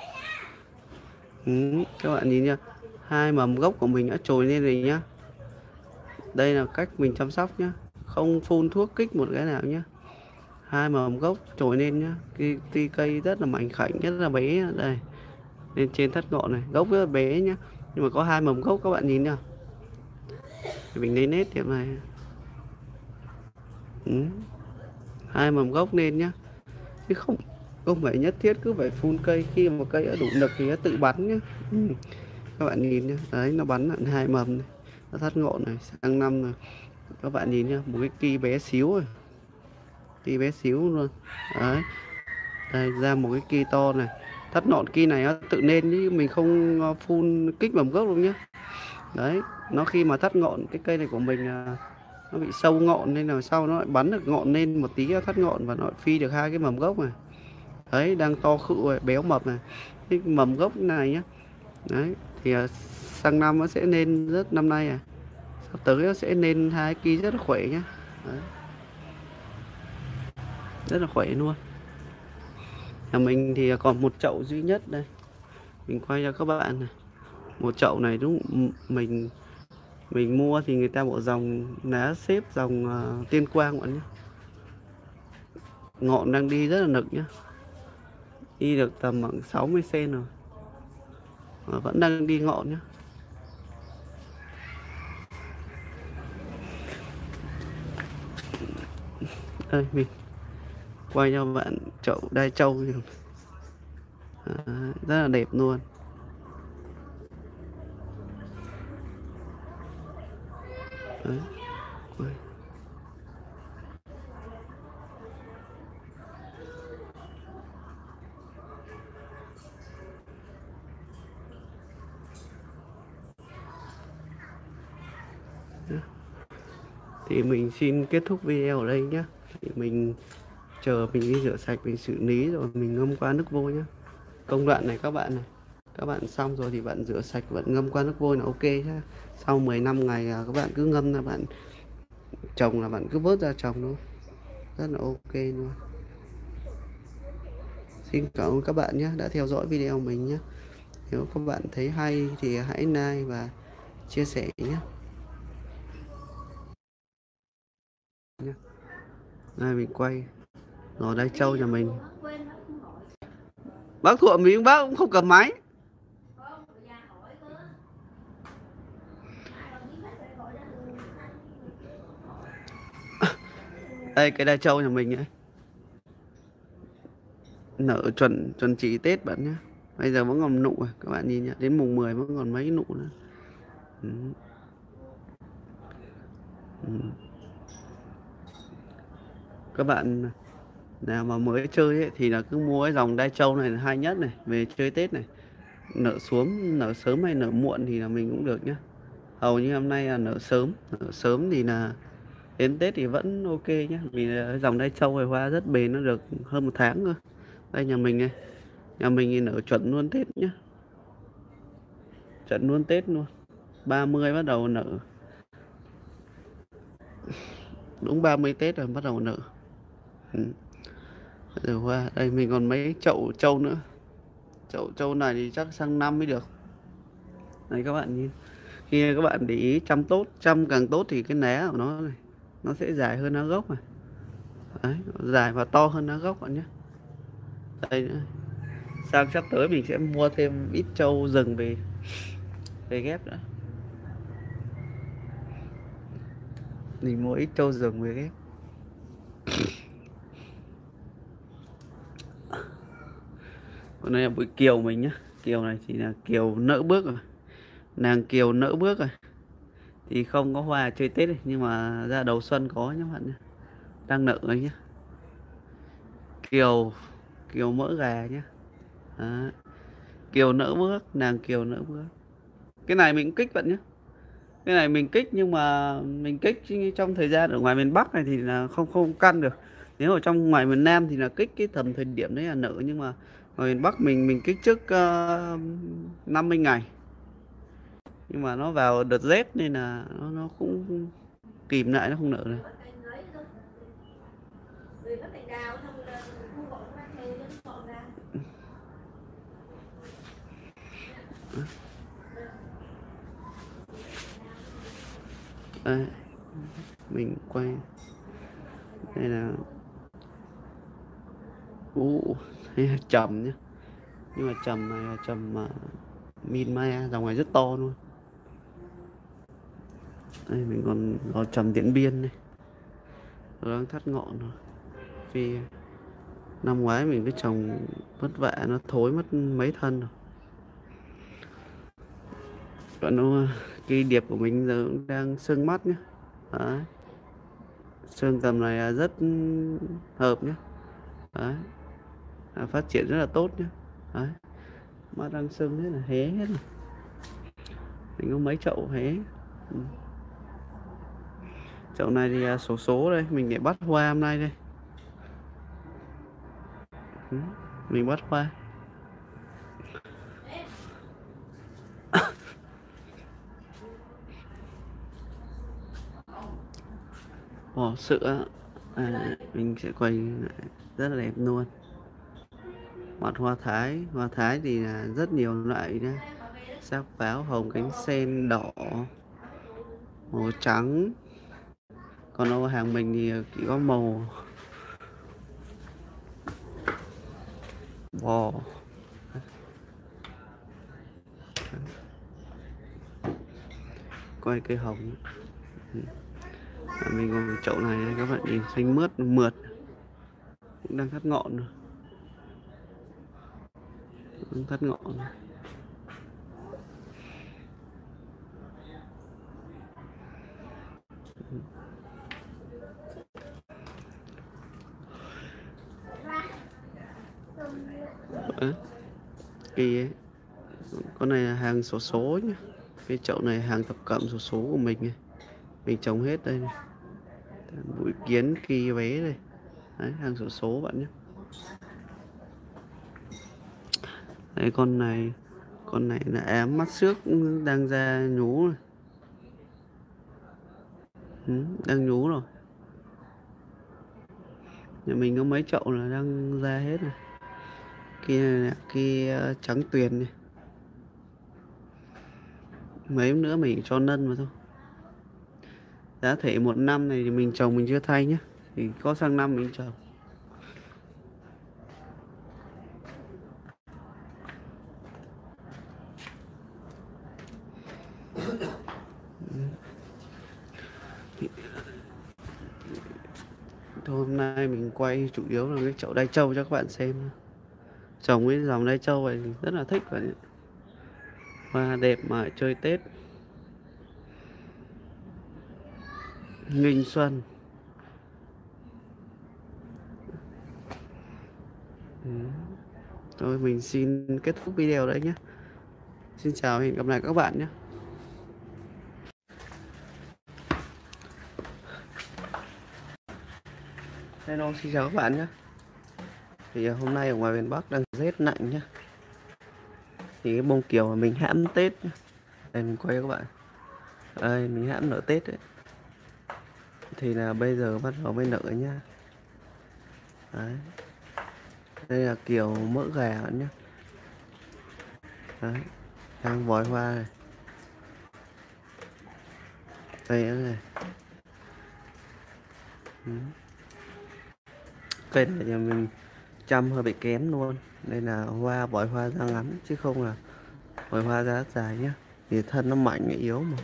[SPEAKER 1] Các bạn nhìn nha, 2 mầm gốc của mình đã trồi lên rồi nhá. Đây là cách mình chăm sóc nhá, không phun thuốc kích một cái nào nhá. 2 mầm gốc trồi lên nhá. Cây rất là mảnh khảnh, rất là bé đây. Lên trên thắt ngọn này, gốc rất là bé nhá, nhưng mà có 2 mầm gốc các bạn nhìn nhá. Mình lấy nét điểm này. 2 mầm gốc lên nhá, chứ không phải nhất thiết cứ phải phun cây. Khi mà cây đã đủ lực thì nó tự bắn nhá. Các bạn nhìn nhá, đấy nó bắn lại 2 mầm này, nó thắt ngọn này, sang năm rồi. Các bạn nhìn nhá, một cái ki bé xíu rồi, ki bé xíu luôn. Đấy, đây ra một cái ki to này, thắt ngọn ki này nó tự lên chứ mình không phun kích mầm gốc luôn nhá. Đấy, nó khi mà thắt ngọn cái cây này của mình nó bị sâu ngọn nên là sau nó lại bắn được ngọn lên một tí, thắt ngọn và nó phi được 2 cái mầm gốc này. Đấy, đang to khự rồi, béo mập này, cái mầm gốc này nhá. Đấy, thì sang năm nó sẽ lên rất, năm nay sắp tới nó sẽ lên 2 kỳ rất là khỏe nhá. Đấy, rất là khỏe luôn. Nhà mình thì còn một chậu duy nhất đây, mình quay cho các bạn này. Một chậu này đúng mình mua thì người ta bộ dòng lá xếp dòng Tiên Quang bạn nhé. Ngọn đang đi rất là nực nhá, đi được tầm khoảng 60 cm rồi mà vẫn đang đi ngọn nhá. Đây mình quay cho bạn chậu đai trâu rất là đẹp luôn. Đấy. Thì mình xin kết thúc video ở đây nhé. Thì mình chờ mình đi rửa sạch, mình xử lý rồi mình ngâm qua nước vôi nhé. Công đoạn này các bạn xong rồi thì bạn rửa sạch, bạn ngâm qua nước vôi là ok nhá. Sau 15 ngày các bạn cứ ngâm là bạn trồng, là bạn cứ vớt ra trồng thôi, rất là ok luôn. Xin cảm ơn các bạn nhé đã theo dõi video mình nhé. Nếu các bạn thấy hay thì hãy like và chia sẻ nhé. Đây mình quay lò đai trâu nhà mình. Bác Thuận mình bác cũng không cầm máy. Đây cái đai trâu nhà mình ấy, nở chuẩn chuẩn chỉ Tết bạn nhé. Bây giờ vẫn còn nụ à, các bạn nhìn nhá, đến mùng 10 vẫn còn mấy nụ nữa. Ừ. Ừ. Các bạn nào mà mới chơi ấy, thì là cứ mua cái dòng đai trâu này là hay nhất này, về chơi Tết này. Nở sớm hay nở muộn thì là mình cũng được nhá. Hầu như hôm nay là nở sớm thì là đến Tết thì vẫn ok nhá, vì là cái dòng đai trâu này hoa rất bền, nó được hơn một tháng cơ. Đây nhà mình này, nhà mình thì nở chuẩn luôn Tết nhá, chuẩn luôn Tết luôn. 30 bắt đầu nở, đúng 30 Tết rồi bắt đầu nở. Ừ. Rồi hoa đây mình còn mấy chậu trâu nữa, chậu trâu này thì chắc sang năm mới được. Đây các bạn nhìn, khi các bạn để ý chăm tốt, chăm càng tốt thì cái lá của nó này nó sẽ dài hơn lá gốc này. Đấy, dài và to hơn lá gốc bạn nhé. Đây nữa, sang sắp tới mình sẽ mua thêm ít trâu rừng về về ghép nữa. Mình mua ít trâu rừng về ghép. Còn đây là bụi kiều mình nhá, kiều này chỉ là kiều nỡ bước rồi, nàng kiều nỡ bước rồi, thì không có hoa chơi Tết này, nhưng mà ra đầu xuân có nhá bạn nhé, đang nở rồi nhá. Kiều kiều mỡ gà nhá. Đó. Kiều nỡ bước, nàng kiều nỡ bước. Cái này mình kích bạn nhé, cái này mình kích nhưng mà mình kích trong thời gian ở ngoài miền Bắc này thì là không không căn được. Nếu ở trong ngoài miền Nam thì là kích cái tầm thời điểm đấy là nở, nhưng mà ngoài miền Bắc mình kích trước 50 ngày, nhưng mà nó vào đợt rét nên là nó cũng kìm lại, nó không nở được. Đây, mình quay đây là đây là trầm nhá, nhưng mà trầm này là trầm Min Maya, dòng này rất to luôn. Đây mình còn có trầm Điện Biên này, nó đang thắt ngọn rồi, vì năm ngoái mình cứ trồng vất vả nó thối mất mấy thân rồi. Còn nó cây điệp của mình giờ cũng đang sưng mắt nhá. Đấy. Sương tầm này là rất hợp nhá. Đấy. Phát triển rất là tốt nhá. Đấy. Mắt đang sưng hết là hé hết rồi. Mình có mấy chậu hé. Ừ. Chậu này thì số số đây, mình để bắt hoa hôm nay đây. Ừ. Mình bắt hoa. Bò sữa. Mình sẽ quay lại rất là đẹp luôn. Mặt hoa thái thì là rất nhiều loại nhá. Sắc pháo hồng, cánh sen đỏ, màu trắng. Còn ô hàng mình thì chỉ có màu bò. Quay cây hồng. Mình còn chậu này các bạn nhìn xanh mướt mượt, cũng đang thắt ngọn rồi. Đang thắt ngọn rồi. Kỳ ấy. Con này là hàng xổ số nhá. Cái chậu này hàng thập cẩm xổ số của mình này. Mình trồng hết đây này. Bụi kiến kỳ vé đây. Đấy, hàng xổ số bạn nhé. Đấy, con này là ém mắt xước đang ra nhú rồi. Đang nhú rồi. Nhà mình có mấy chậu là đang ra hết rồi. Kia này, kia trắng tuyền này. Mấy nữa mình cho nân vào thôi. Giá thể một năm này thì mình trồng mình chưa thay nhé, thì có sang năm mình trồng. Hôm nay mình quay chủ yếu là cái chậu đai trâu cho các bạn xem. Trồng cái dòng đai trâu này rất là thích bạn ạ. Hoa đẹp mà chơi Tết. Nghinh xuân. Thôi mình xin kết thúc video đấy nhé. Xin chào và hẹn gặp lại các bạn nhé. Hello, xin chào các bạn nhé. Thì hôm nay ở ngoài miền Bắc đang rét nặng nhá. Thì cái bông kiều mà mình hãm Tết nhá. Đây mình quay cho các bạn. Đây mình hãm nở Tết đấy. Thì là bây giờ bắt đầu mới nở nhá. Đấy. Đây là kiều mỡ gà nhá. Đấy. Đang vòi hoa này. Đây nữa này. Cây này thì mình chăm hơi bị kém luôn. Đây là hoa vòi hoa ra ngắn chứ không là vòi hoa ra dài nhá. Thì thân nó mạnh yếu mà.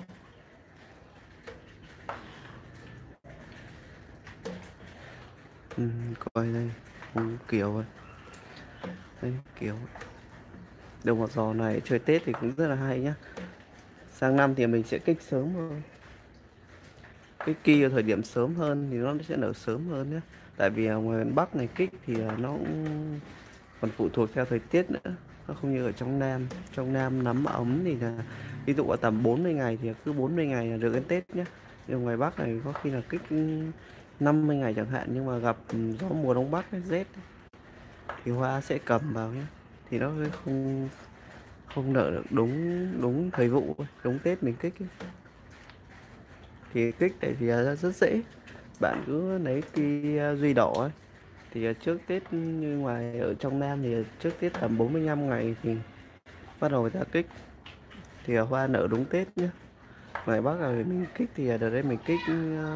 [SPEAKER 1] Coi đây kiều rồi. Đây kiều. Đầu một giò này chơi Tết thì cũng rất là hay nhá. Sang năm thì mình sẽ kích sớm hơn. Kích kỳ ở thời điểm sớm hơn thì nó sẽ nở sớm hơn nhé. Tại vì ở ngoài miền Bắc này kích thì nó cũng còn phụ thuộc theo thời tiết nữa. Nó không như ở trong Nam. Trong Nam nắm ấm thì là ví dụ ở tầm 40 ngày thì cứ 40 ngày là được đến Tết nhé. Nhưng ngoài Bắc này có khi là kích 50 ngày chẳng hạn, nhưng mà gặp gió mùa đông bắc ấy, rét thì hoa sẽ cầm vào nhé. Thì nó không không nở được đúng thời vụ, đúng Tết mình kích ấy. Thì kích này thì rất dễ, bạn cứ lấy cái duy đỏ ấy. Thì trước Tết như ngoài ở trong Nam thì trước Tết tầm 45 ngày thì bắt đầu người ta kích thì hoa nở đúng Tết nhé. Ngoài Bắc là mình kích thì đợt đấy mình kích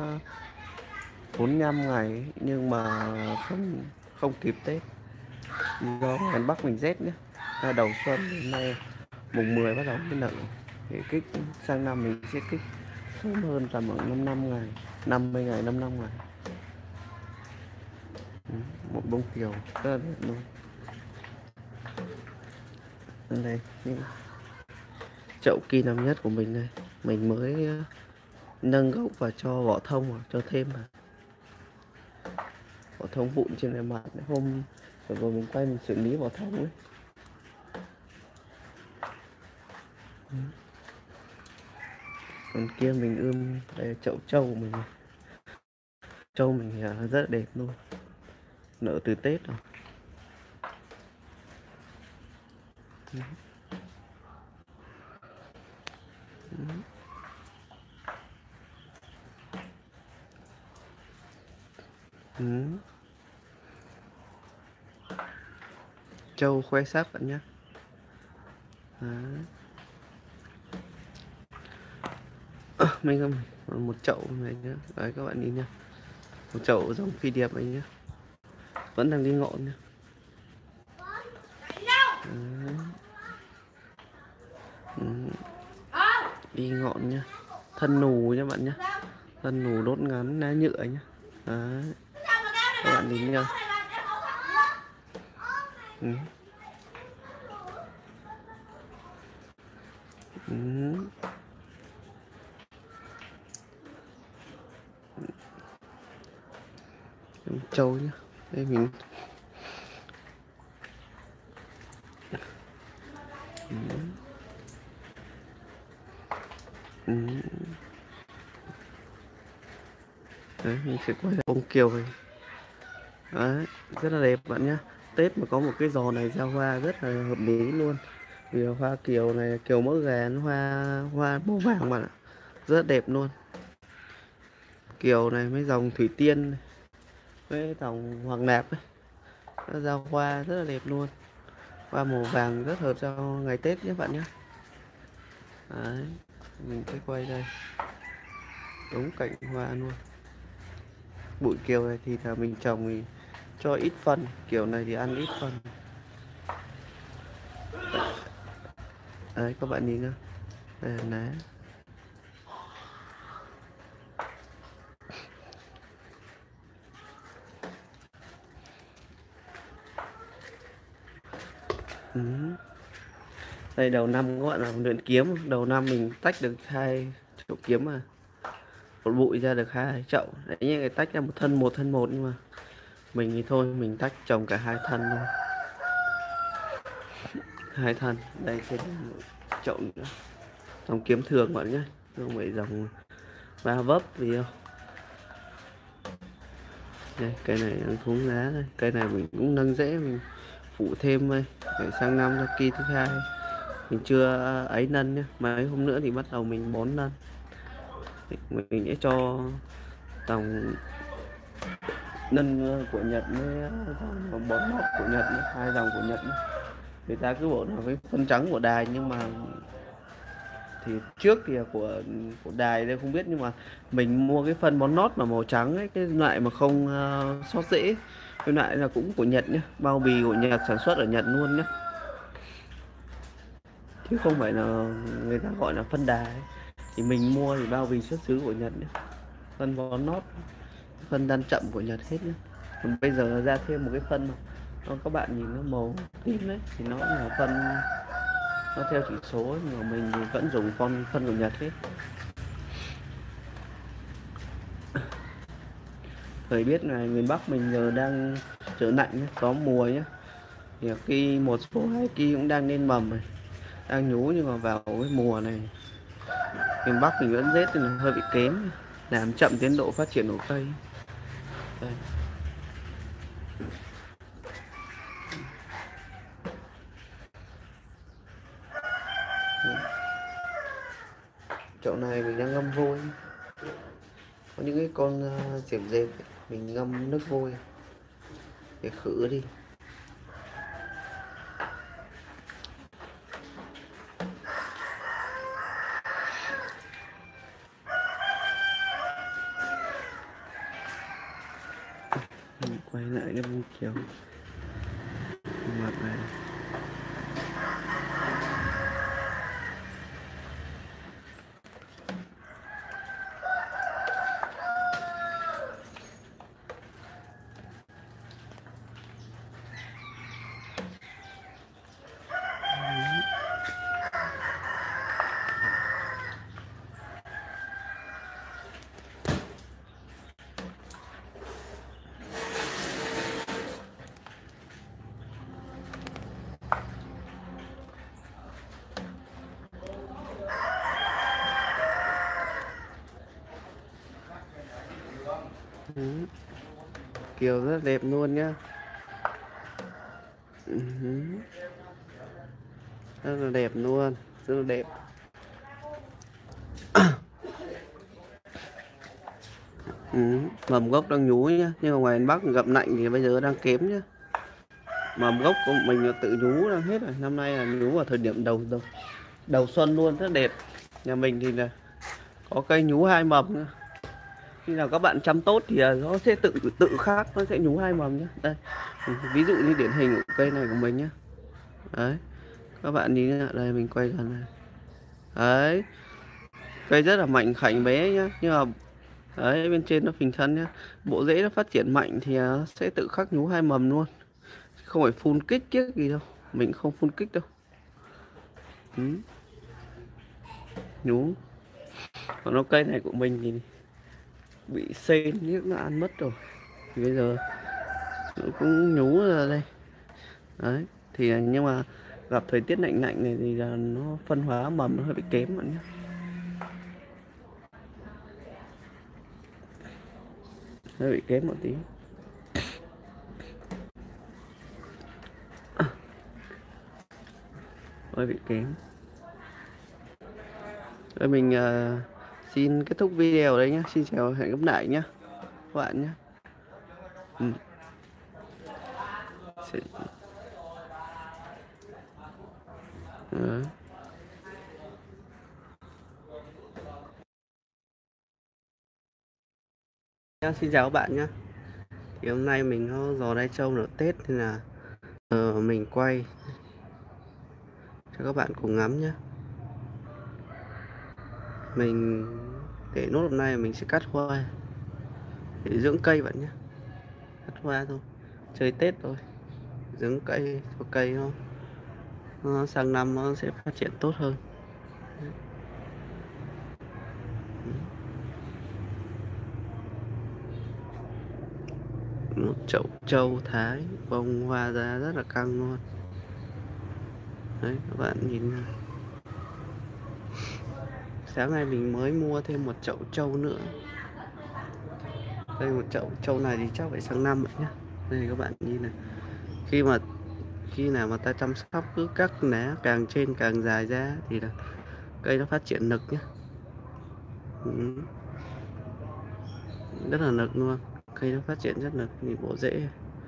[SPEAKER 1] 45 ngày nhưng mà không kịp Tết do ngoài Bắc mình rét nhé. Đầu xuân đến nay mùng 10 bắt đầu mới nở thì kích sang năm mình sẽ kích sớm hơn tầm khoảng 5 ngày, 50 ngày, 55 ngày. Một bông kiều rất là đẹp luôn. Đây chậu kỳ năm nhất của mình đây, mình mới nâng gốc và cho vỏ thông, cho thêm vào vỏ thông vụn trên bề mặt. Hôm rồi mình quay mình xử lý vỏ thông ấy. Còn kia mình ươm đây chậu trâu của mình, trâu mình rất là đẹp luôn, nở từ Tết rồi. Trâu khoe sắc bạn nhé. Mình còn một chậu này nhé. Đấy các bạn nhìn nhá, một chậu dòng phi điệp này nhé, vẫn đang đi ngọn nhé. Đi ngọn nhá, thân nù nha bạn nhé, thân nù đốt ngắn lá nhựa nhá. Đấy các bạn nhìn nhá. Trâu nhá, đây mình đấy mình sẽ quay bông kiều này. Đấy rất là đẹp bạn nhá. Tết mà có một cái giò này ra hoa rất là hợp lý luôn, vì hoa kiều này, kiều mỡ gà, hoa màu vàng bạn ạ, rất đẹp luôn. Kiều này mấy dòng thủy tiên này, với dòng hoàng nạp ấy, nó ra hoa rất là đẹp luôn. Hoa màu vàng rất hợp cho ngày Tết nhé bạn nhé. Đấy mình sẽ quay đây, đúng cạnh hoa luôn. Bụi kiều này thì là mình trồng thì cho ít phân, kiểu này thì ăn ít phân. Đấy các bạn nhìn nhá, đây là lá. Ừ. Đây đầu năm các bạn là luyện kiếm, đầu năm mình tách được 2 chậu kiếm mà một bụi ra được 2 chậu đấy, như cái tách ra một thân một, nhưng mà mình thì thôi mình tách trồng cả 2 thân thôi, 2 thân. Đây thêm một chậu nữa, dòng kiếm thường bạn nhé, không phải dòng ba vấp gì đâu. Đây cây này đang thúng lá đây, cây này mình cũng nâng rễ mình phụ thêm đây để sang năm cho kỳ thứ hai mình chưa ấy nân nhé, mấy hôm nữa thì bắt đầu mình bón nân. Mình sẽ cho dòng nân của Nhật với dòng bón nót của Nhật nữa, 2 dòng của Nhật nữa. Người ta cứ bảo là cái phân trắng của Đài, nhưng mà thì trước thì của Đài đây không biết, nhưng mà mình mua cái phân bón nót mà màu trắng ấy, cái loại mà không sót rễ, cái loại là cũng của Nhật nhá, bao bì của Nhật, sản xuất ở Nhật luôn nhá, chứ không phải là người ta gọi là phân Đài ấy. Thì mình mua thì bao bì xuất xứ của Nhật nhá, phân bón nót, phân đan chậm của Nhật hết nhá. Còn bây giờ ra thêm một cái phân mà các bạn nhìn nó màu tím đấy, thì nó là phân nó theo chỉ số ấy, nhưng mà mình thì vẫn dùng phân của Nhật hết. Thời biết là miền Bắc mình giờ đang trở lạnh nhé, gió mùa nhé, thì khi một số 2 kỳ cũng đang lên mầm này, đang nhú, nhưng mà vào cái mùa này miền Bắc mình vẫn rét nên là hơi bị kém, làm chậm tiến độ phát triển của cây. Đây. Chậu này mình đang ngâm vôi, có những cái con diểm dệt mình ngâm nước vôi để khử đi. Mình quay lại cái bông kiều mặt này. Kiều rất đẹp luôn nhá. Rất là đẹp luôn, rất là đẹp. Mầm gốc đang nhú nhá, nhưng mà ngoài Bắc gặp lạnh thì bây giờ đang kém nhá. Mầm gốc của mình là tự nhú đang hết rồi, năm nay là nhú vào thời điểm đầu xuân luôn, rất đẹp. Nhà mình thì là có cây nhú 2 mầm nữa. Khi nào các bạn chăm tốt thì nó sẽ tự khác, nó sẽ nhú 2 mầm nhé. Đây ví dụ như điển hình của cây này của mình nhé, đấy các bạn nhìn lại đây, mình quay gần này, đấy cây rất là mạnh khảnh bé nhá, nhưng mà đấy bên trên nó phình thân nhá, bộ rễ nó phát triển mạnh thì nó sẽ tự khắc nhú 2 mầm luôn, không phải phun kích kiếc gì đâu, mình không phun kích đâu. Nhú. Còn nó cây này của mình thì bị sên nước nó ăn mất rồi, thì bây giờ nó cũng nhú ra đây, đấy thì nhưng mà gặp thời tiết lạnh lạnh này thì là nó phân hóa mầm nó hơi bị kém bạn nhé, hơi bị kém một tí. Hơi bị kém. Rồi mình xin kết thúc video đấy nhé, xin chào hẹn gặp lại nhé các bạn nhé. Xin chào các bạn nhé. Thì hôm nay mình có giò đai trâu nở Tết nên là mình quay cho các bạn cùng ngắm nhé. Mình để nốt hôm nay mình sẽ cắt hoa để dưỡng cây bạn nhé, cắt hoa thôi, chơi Tết thôi, dưỡng cây cho cây thôi. sang năm nó sẽ phát triển tốt hơn. Một chậu trâu Thái bông hoa ra rất là căng luôn. Đấy các bạn nhìn này. Sáng nay mình mới mua thêm một chậu trâu nữa. Đây một chậu trâu này thì chắc phải sang năm vậy nhá. Đây các bạn nhìn này. Khi nào mà ta chăm sóc cứ cắt lá càng trên càng dài ra thì là cây nó phát triển nực nhá. Rất là nực luôn, cây nó phát triển rất nực, thì bộ rễ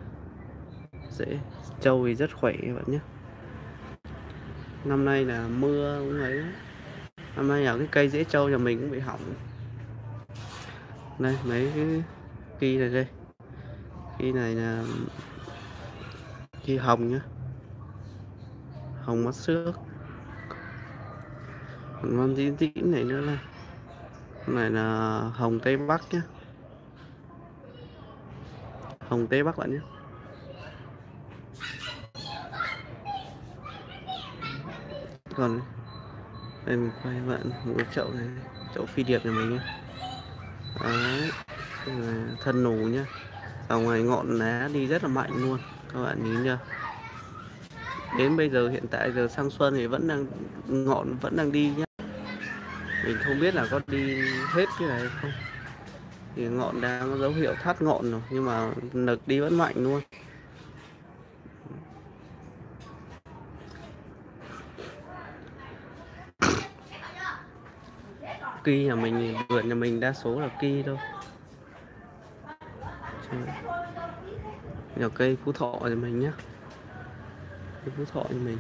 [SPEAKER 1] trâu thì rất khỏe các bạn nhé. Năm nay là mưa cũng ấy, năm nay là cái cây rễ trâu nhà mình cũng bị hỏng. Đây mấy cái kỳ này đây, kỳ này là kỳ hồng nhá, hồng mắt xước. Còn con tím này nữa này là hồng Tây Bắc nhá, hồng Tây Bắc bạn nhé. Còn đây mình quay bạn một cái chậu này, chậu phi điệp nhà mình nhé. Đấy, thân nù nhá, ở ngoài ngọn lá đi rất là mạnh luôn các bạn nhìn chưa. Đến bây giờ hiện tại giờ sang xuân thì ngọn vẫn đang đi nhá. Mình không biết là có đi hết cái này không, thì ngọn đang có dấu hiệu thắt ngọn rồi, nhưng mà nực đi vẫn mạnh luôn. Kỳ nhà mình, vườn nhà mình đa số là kỳ thôi. Nhiều cây Phú Thọ nhà mình nhá, cây Phú Thọ nhà mình,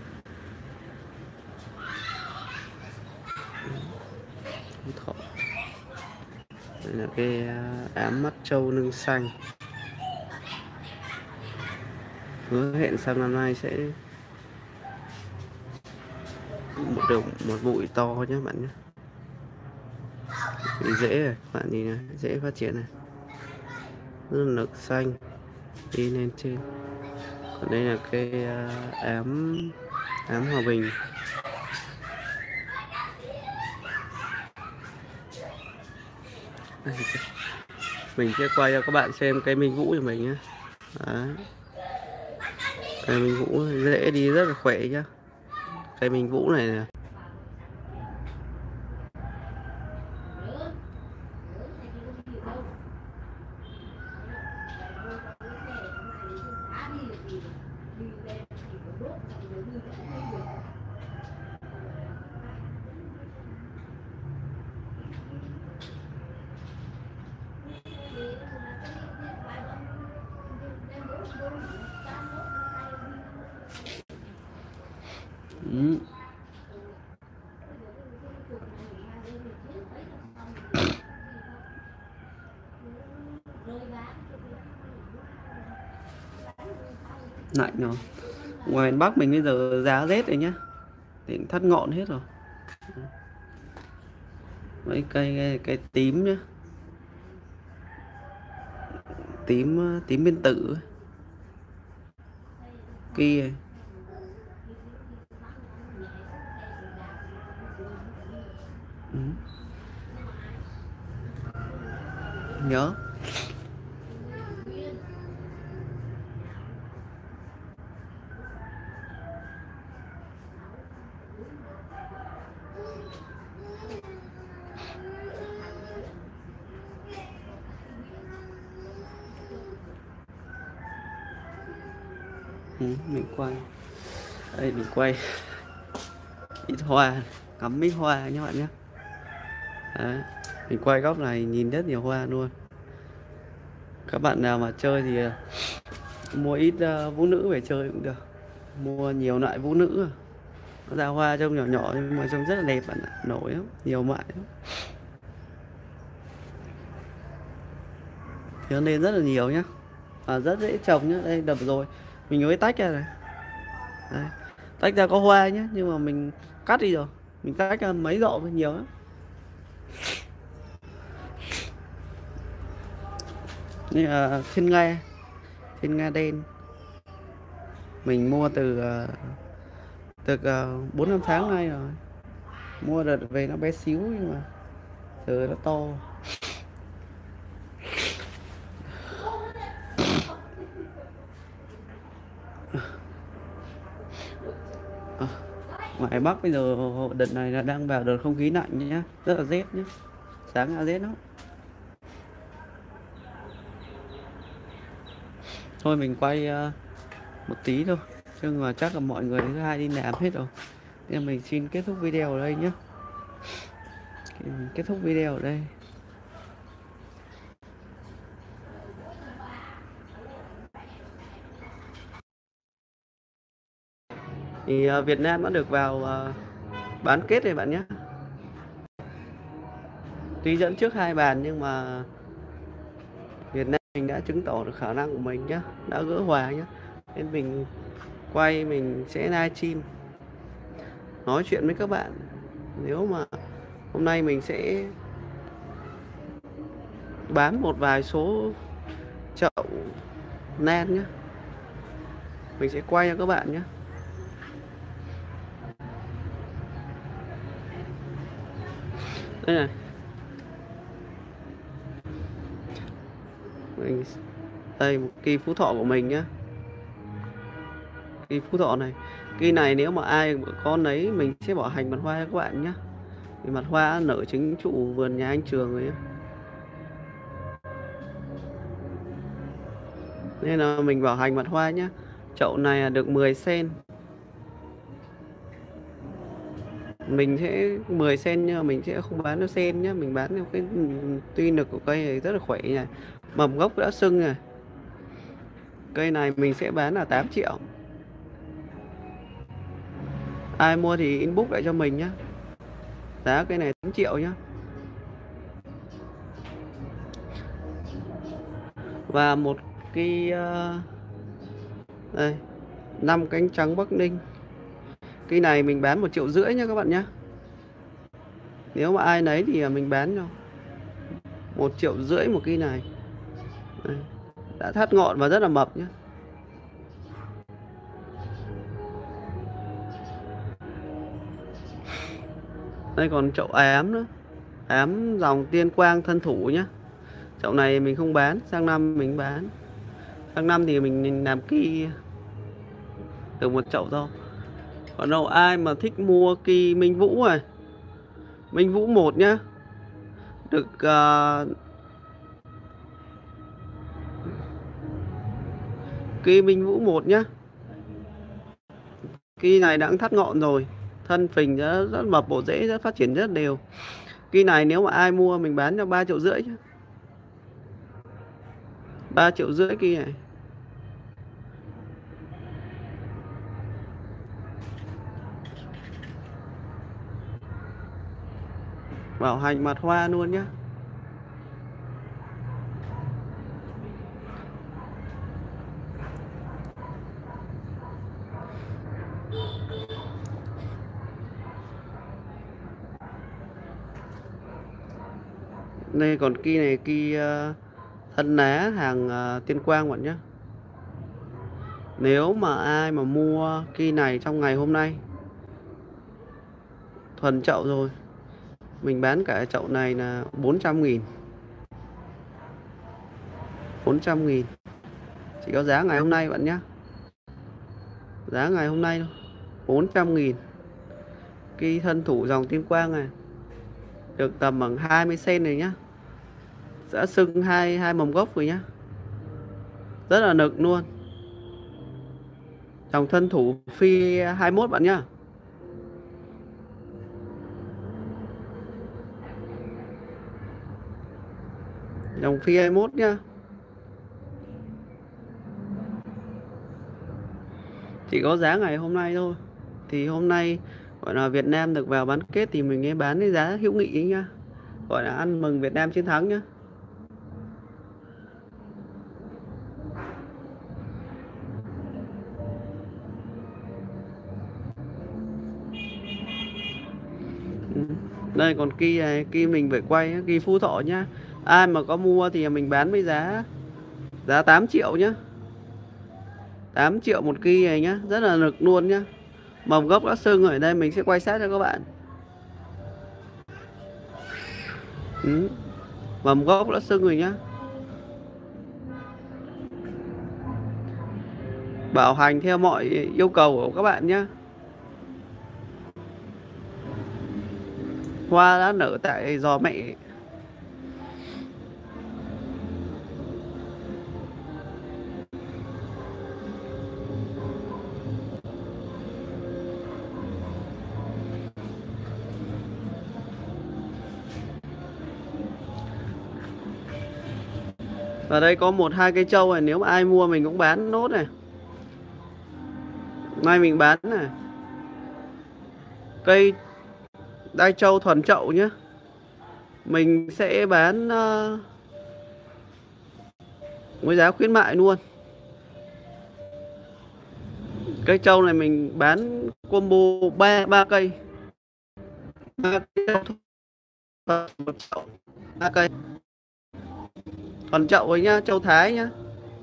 [SPEAKER 1] Phú Thọ. Đây là cái ám mắt trâu lưng xanh, hứa hẹn sang năm nay sẽ được một bụi to nhé bạn nhé. Bị rễ này, bạn nhìn này, rễ phát triển này, rất là nực xanh đi lên trên. Còn đây là cái ám hòa bình. Đây, mình sẽ quay cho các bạn xem cây Minh Vũ của mình nhé. Đấy. Cây Minh Vũ dễ đi rất là khỏe nhá. Cây Minh Vũ này nè. Lạnh rồi. Ngoài Bắc mình bây giờ giá rét rồi nhá, thì thắt ngọn hết rồi. Mấy cây tím nhá, tím Biên Tự kia. Nhớ mình quay đây, mình quay ít hoa, ngắm ít hoa nhé bạn nhé. Đấy, mình quay góc này nhìn rất nhiều hoa luôn. Các bạn nào mà chơi thì mua ít vũ nữ về chơi cũng được, mua nhiều loại vũ nữ, nó ra hoa trông nhỏ nhỏ nhưng mà trông rất là đẹp bạn ạ, nổi lắm, nhiều loại lắm. Thì nó lên rất là nhiều nhá, rất dễ trồng nhá. Đây đập rồi mình mới tách ra này. Đấy, tách ra có hoa nhé, nhưng mà mình cắt đi rồi, mình tách ra mấy rộ nhiều lắm. Như là thiên nga đen mình mua từ được 4-5 tháng nay rồi. Mua đợt về nó bé xíu nhưng mà giờ nó to. Ngoài Bắc bây giờ đợt này là đang vào đợt không khí lạnh nhá, rất là rét nhá, sáng là rét lắm. Thôi mình quay một tí thôi, chứ mà chắc là mọi người thứ hai đi làm hết rồi, nên mình xin kết thúc video ở đây nhé. Kết thúc video ở đây. Thì Việt Nam đã được vào bán kết rồi bạn nhé. Tuy dẫn trước 2 bàn nhưng mà Việt Nam mình đã chứng tỏ được khả năng của mình nhé, đã gỡ hòa nhé. Nên mình quay, mình sẽ livestream nói chuyện với các bạn. Nếu mà hôm nay mình sẽ bán một vài số chậu nen nhé, mình sẽ quay cho các bạn nhé. Đây này, mình đây một kỳ Phú Thọ của mình nhé. Kỳ Phú Thọ này, kỳ này nếu mà ai con lấy mình sẽ bỏ hành mặt hoa cho các bạn nhé. Thì mặt hoa nở chính trụ vườn nhà anh Trường rồi nhé. Nên là mình bảo hành mặt hoa nhé. Chậu này được 10 sen. Mình sẽ 10 sen nhưng mà mình sẽ không bán theo sen nhé. Mình bán theo cái tuy lực của cây này rất là khỏe này. Mầm gốc đã sưng này. Cây này mình sẽ bán là 8 triệu. Ai mua thì inbox lại cho mình nhé. Giá cây này 8 triệu nhé. Và một cái đây 5 cánh trắng Bắc Ninh. Cây này mình bán 1,5 triệu nha các bạn nhé. Nếu mà ai lấy thì mình bán cho 1,5 triệu một cây này. Đây, đã thắt ngọn và rất là mập nhé. Đây còn chậu ám nữa, ám dòng Tiên Quang thân thủ nhé. Chậu này mình không bán, sang năm mình bán. Sang năm thì mình làm ki được 1 chậu thôi. Còn đâu ai mà thích mua ki Minh Vũ này, Minh Vũ 1 nhá, được ki Minh Vũ 1 nhá. Ki này đã thắt ngọn rồi, thân phình rất mập, bộ rễ rất phát triển rất đều. Ki này nếu mà ai mua mình bán cho 3,5 triệu nhá. 3,5 triệu ki này. Bảo hành mặt hoa luôn nhá. Đây còn ki này, ki thân lá hàng Tiên Quang bạn nhé. Nếu mà ai mà mua ki này trong ngày hôm nay, thuần chậu rồi, mình bán cả chậu này là 400.000. 400.000 chỉ có giá ngày hôm nay bạn nhé. Giá ngày hôm nay thôi, 400.000. Ki thân thủ dòng Tiên Quang này, được tầm bằng 20 cm này nhá. Đã sưng hai mầm gốc rồi nhá, rất là nực luôn. Dòng thân thủ phi 21 bạn nhá. Dòng phi 21 nhá. Chỉ có giá ngày hôm nay thôi. Thì hôm nay gọi là Việt Nam được vào bán kết thì mình bán cái giá hữu nghị nhá, gọi là ăn mừng Việt Nam chiến thắng nhá. Đây còn ki này, ki mình phải quay ki Phú Thọ nhá. Ai mà có mua thì mình bán với giá 8 triệu nhá. 8 triệu một ki này nhá, rất là lực luôn nhá. Mầm gốc đã sưng ở đây, mình sẽ quay sát cho các bạn. Mầm gốc đã sưng rồi nhá. Bảo hành theo mọi yêu cầu của các bạn nhé. Hoa đã nở tại giò mẹ. Và đây có 1-2 cây trâu này, nếu mà ai mua mình cũng bán nốt này. Mai mình bán này. Cây đai trâu thuần chậu nhé. Mình sẽ bán với giá khuyến mại luôn. Cây trâu này mình bán combo 3 cây. 3 cây thuần chậu ấy nhá, trâu Thái nhá.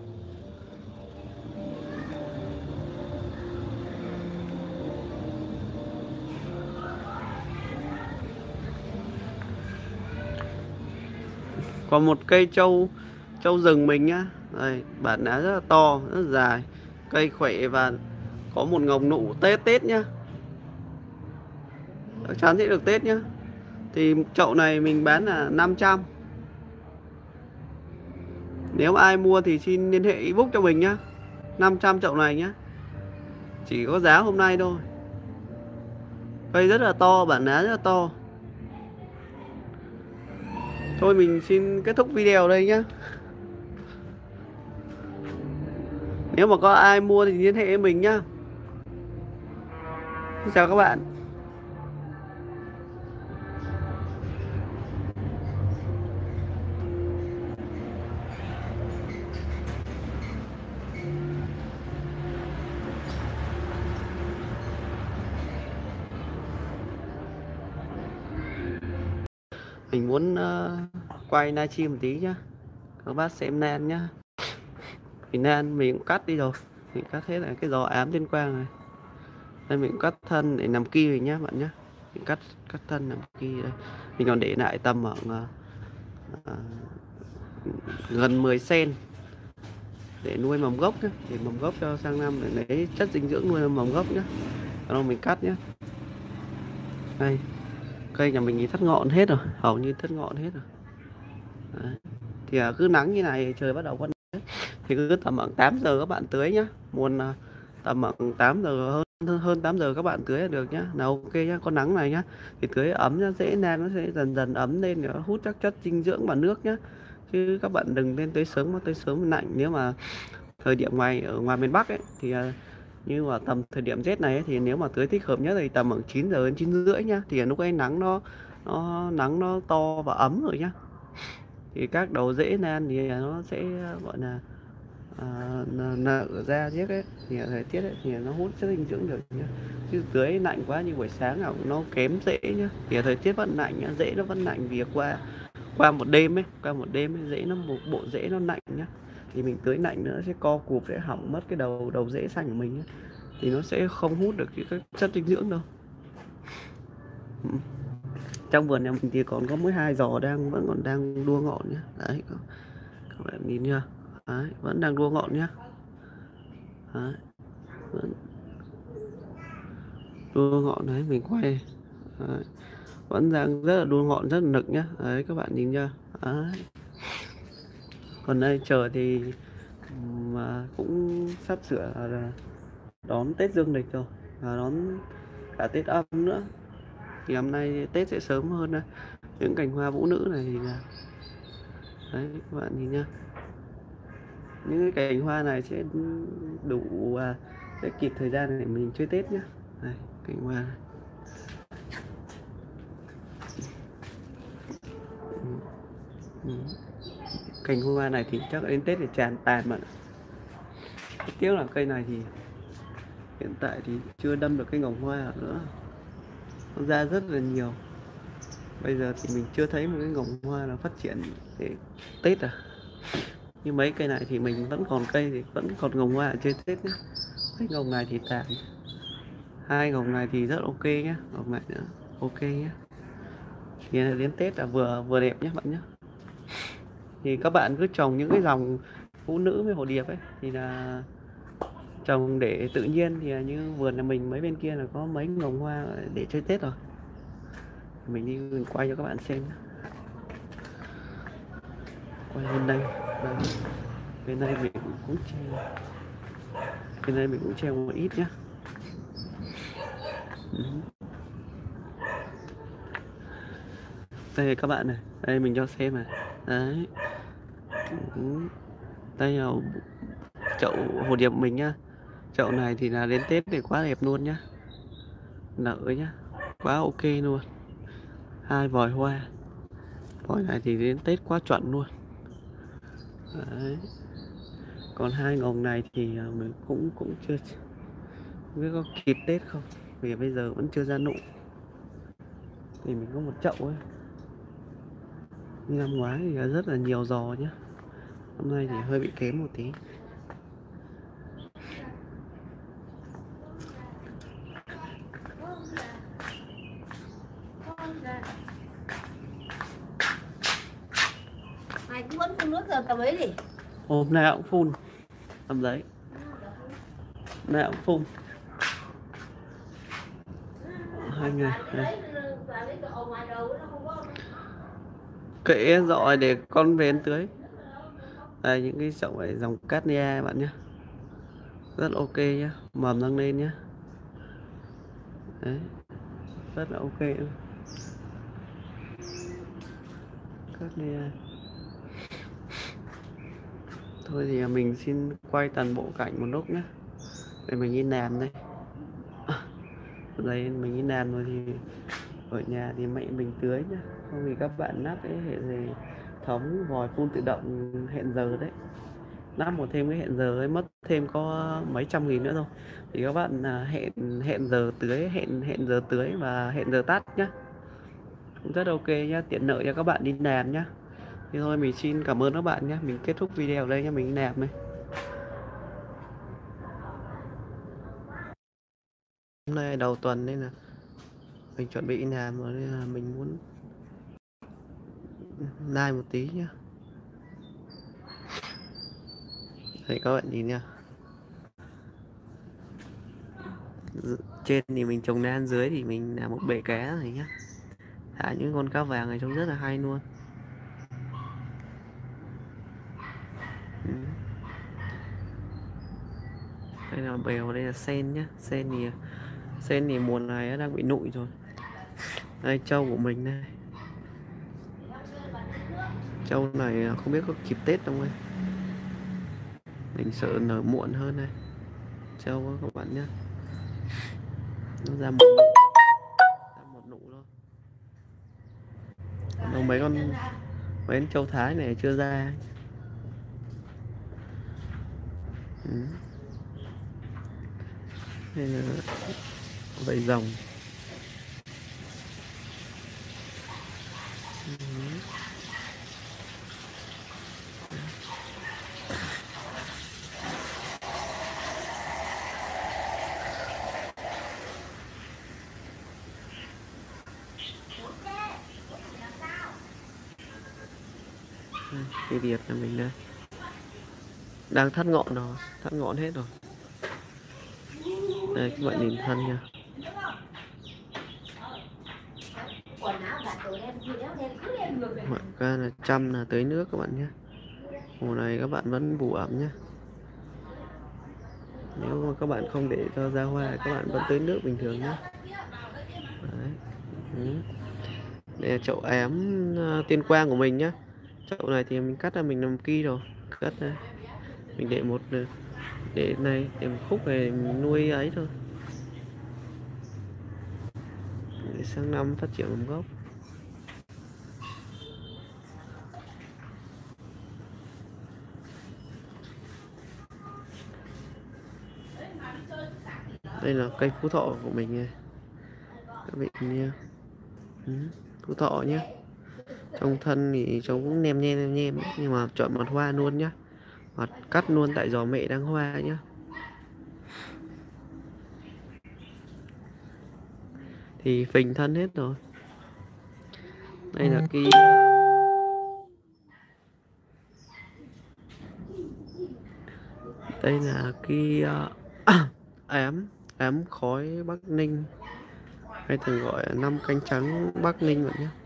[SPEAKER 1] Còn một cây trâu rừng mình nhá. Đây, bản lá rất là to, rất là dài, cây khỏe và có một ngồng nụ Tết nhá. Chắc chắn sẽ được Tết nhá. Thì chậu này mình bán là 500. Nếu ai mua thì xin liên hệ inbox cho mình nhá. 500 chậu này nhá. Chỉ có giá hôm nay thôi. Cây rất là to, bản lá rất là to. Thôi mình xin kết thúc video đây nhá. Nếu mà có ai mua thì liên hệ với mình nhá. Xin chào các bạn. Mình muốn quay livestream một tí nhá. Các bác xem nan nhá. Thì nan mình cũng cắt đi rồi. Mình cắt hết là cái giò ám trên quang này. Đây mình cắt thân để nằm kia rồi nhá bạn nhá. Mình cắt thân nằm kia đây. Mình còn để lại tầm khoảng gần 10 cm để nuôi mầm gốc nhá. Để mầm gốc cho sang năm để lấy chất dinh dưỡng nuôi mầm gốc nhá. Còn mình cắt nhá. Đây. Cây nhà mình thì thất ngọn hết rồi, hầu như thất ngọn hết rồi. Đấy. Thì cứ nắng như này trời bắt đầu có nắng thì cứ tầm khoảng 8 giờ các bạn tưới nhá. Muộn tầm khoảng 8 giờ hơn 8 giờ các bạn tưới là được nhá. Nào ok nhá, có nắng này nhá. Thì tưới ấm nhá, dễ nan nó sẽ dần dần ấm lên để nó hút các chất dinh dưỡng vào nước nhá. Chứ các bạn đừng lên tưới sớm, mà tưới sớm lạnh. Nếu mà thời điểm ở ngoài miền Bắc ấy thì như mà tầm thời điểm rét này ấy, thì nếu mà tưới thích hợp nhất thì tầm khoảng 9 giờ đến 9 rưỡi nhá. Thì lúc ấy nắng nó to và ấm rồi nhá. Thì các đầu rễ nan thì nó sẽ gọi là nở ra riết ấy, thì thời tiết ấy, thì nó hút chất dinh dưỡng được nhá. Chứ tưới lạnh quá như buổi sáng nào nó kém rễ nhá. Thì thời tiết vẫn lạnh nhá, rễ nó vẫn lạnh vì qua một đêm ấy, rễ nó một bộ rễ nó lạnh nhá. Thì mình tưới lạnh nữa sẽ co cụp, sẽ hỏng mất cái đầu rễ xanh của mình nhá. Thì nó sẽ không hút được các chất dinh dưỡng đâu. Trong vườn nhà mình thì còn có mỗi 2 giò vẫn còn đang đua ngọn nhá. Đấy, các bạn nhìn chưa? Đấy, vẫn đang đua ngọn nhá. Đấy, vẫn đua ngọn đấy, mình quay. Đấy, vẫn đang rất là đua ngọn, rất là nực nhá. Đấy, các bạn nhìn chưa? Đấy. Còn đây trời thì mà cũng sắp sửa là đón Tết Dương lịch rồi, và đón cả Tết âm nữa. Thì năm nay Tết sẽ sớm hơn đây. Những cành hoa vũ nữ này thì là đấy các bạn nhìn nhá. Những cái cành hoa này sẽ đủ sẽ kịp thời gian để mình chơi Tết nhá. Đây, cành hoa này. Cành hoa này thì chắc đến Tết để tràn tàn mà. Tiếc là cây này thì hiện tại thì chưa đâm được cái ngồng hoa nữa. Nó ra rất là nhiều. Bây giờ thì mình chưa thấy một cái ngồng hoa nào phát triển để Tết à. Như mấy cây này thì mình vẫn còn cây thì vẫn còn ngồng hoa ở trên Tết nhé. Cái ngồng này thì tàn. Hai ngọc này thì rất ok nhé, ngọc này nữa ok nhé. Thì đến Tết là vừa đẹp nhé bạn nhé. Thì các bạn cứ trồng những cái dòng phụ nữ với hồ điệp ấy thì là trồng để tự nhiên, thì như vườn nhà mình mấy bên kia là có mấy ngồng hoa để chơi Tết rồi. Mình đi mình quay cho các bạn xem. Quay bên đây, đây. Bên đây mình cũng treo, bên đây mình cũng treo một ít nhá. Đây các bạn này, đây mình cho xem này. Đấy. Đây là chậu hồ điệp mình nhá. Chậu này thì là đến Tết thì quá đẹp luôn nhá. Nở nhá. Quá ok luôn. Hai vòi hoa. Vòi này thì đến Tết quá chuẩn luôn. Đấy. Còn hai ngồng này thì mình cũng chưa biết có kịp Tết không, vì bây giờ vẫn chưa ra nụ. Thì mình có một chậu ấy, năm ngoái thì rất là nhiều giò nhá, năm nay thì hơi bị kém một tí.
[SPEAKER 2] Mày cũng vẫn phun nước giờ tầm ấy gì?
[SPEAKER 1] Hôm nay cũng phun tầm đấy, hôm nay cũng phun 2 ngày đây. Kệ dọi để con về ăn tưới. Đây những cái chậu này dòng Castnia bạn nhé, rất ok nhá, mầm đang lên nhá. Đấy, rất là ok luôn. Castnia. Thôi thì mình xin quay toàn bộ cảnh một lúc nhé, để mình đi làm đây. Đây mình đi làm rồi thì ở nhà thì mẹ mình tưới nhá, không thì các bạn lắp cái hệ thống vòi phun tự động hẹn giờ đấy, lắp một thêm cái hẹn giờ ấy mất thêm có mấy trăm nghìn nữa thôi. Thì các bạn hẹn giờ tưới, hẹn giờ tưới và hẹn giờ tắt nhá, cũng rất ok nhá, tiện lợi cho các bạn đi làm nhá. Thì thôi mình xin cảm ơn các bạn nhé, mình kết thúc video đây nhá, mình đi làm đây. Hôm nay đầu tuần nên là mình chuẩn bị làm rồi, nên là mình muốn live một tí nhá. Đấy các bạn nhìn nha, trên thì mình trồng đan, dưới thì mình làm một bể cá này nhá, thả những con cá vàng này trông rất là hay luôn. Đây là bèo, đây là sen nhá, sen thì mùa này đang bị nụi rồi. Đây trâu của mình đây, trâu này không biết có kịp Tết không ấy, mình sợ nở muộn hơn này. Trâu các bạn nhé, nó ra một nụ thôi. Còn mấy con trâu Thái này chưa ra. Đây là vảy rồng. Cái điệp là mình đây đang thắt ngọn rồi, thắt ngọn hết rồi. Đây các bạn nhìn thân nha. Mọi ca là chăm là tưới nước các bạn nhé. Mùa này các bạn vẫn bù ẩm nhé. Nếu mà các bạn không để cho ra hoa, các bạn vẫn tưới nước bình thường nhé. Đấy. Đây là chậu ém Tuyên Quang của mình nhé. Chậu này thì mình cắt ra mình làm ki rồi, cắt ra mình để để này, để một khúc này mình nuôi ấy thôi, để sang năm phát triển một gốc. Đây là cây phú thọ của mình này, các bạn nha. Phú thọ nhé, trong thân thì trông cũng nem nhem nhưng mà chọn một hoa luôn nhá, hoặc cắt luôn tại giò mẹ đang hoa nhá. thì phình thân hết rồi. Đây là cái ám ám khói Bắc Ninh, hay thường gọi là 5 cánh trắng Bắc Ninh vậy nhé.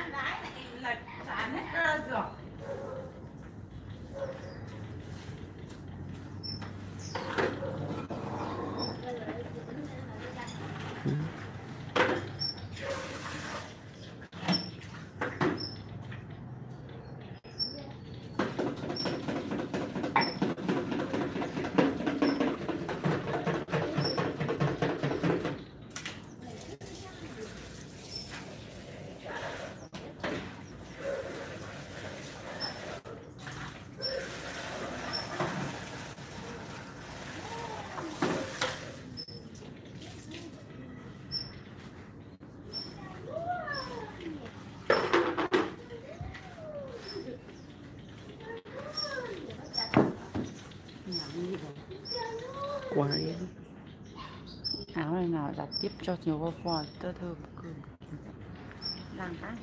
[SPEAKER 1] Quái
[SPEAKER 3] áo này nào đặt tiếp cho nhiều hoa quả tơ thơm cơm đang ăn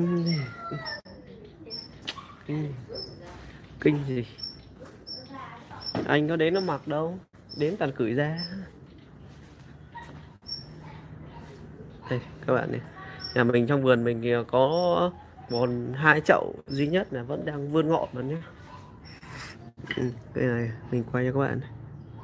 [SPEAKER 1] kinh gì, anh có đến nó mặc đâu, đến toàn cởi ra. Đây các bạn này, nhà mình trong vườn mình thì có còn 2 chậu duy nhất là vẫn đang vươn ngọn rồi nhé. Cái này mình quay cho các bạn này.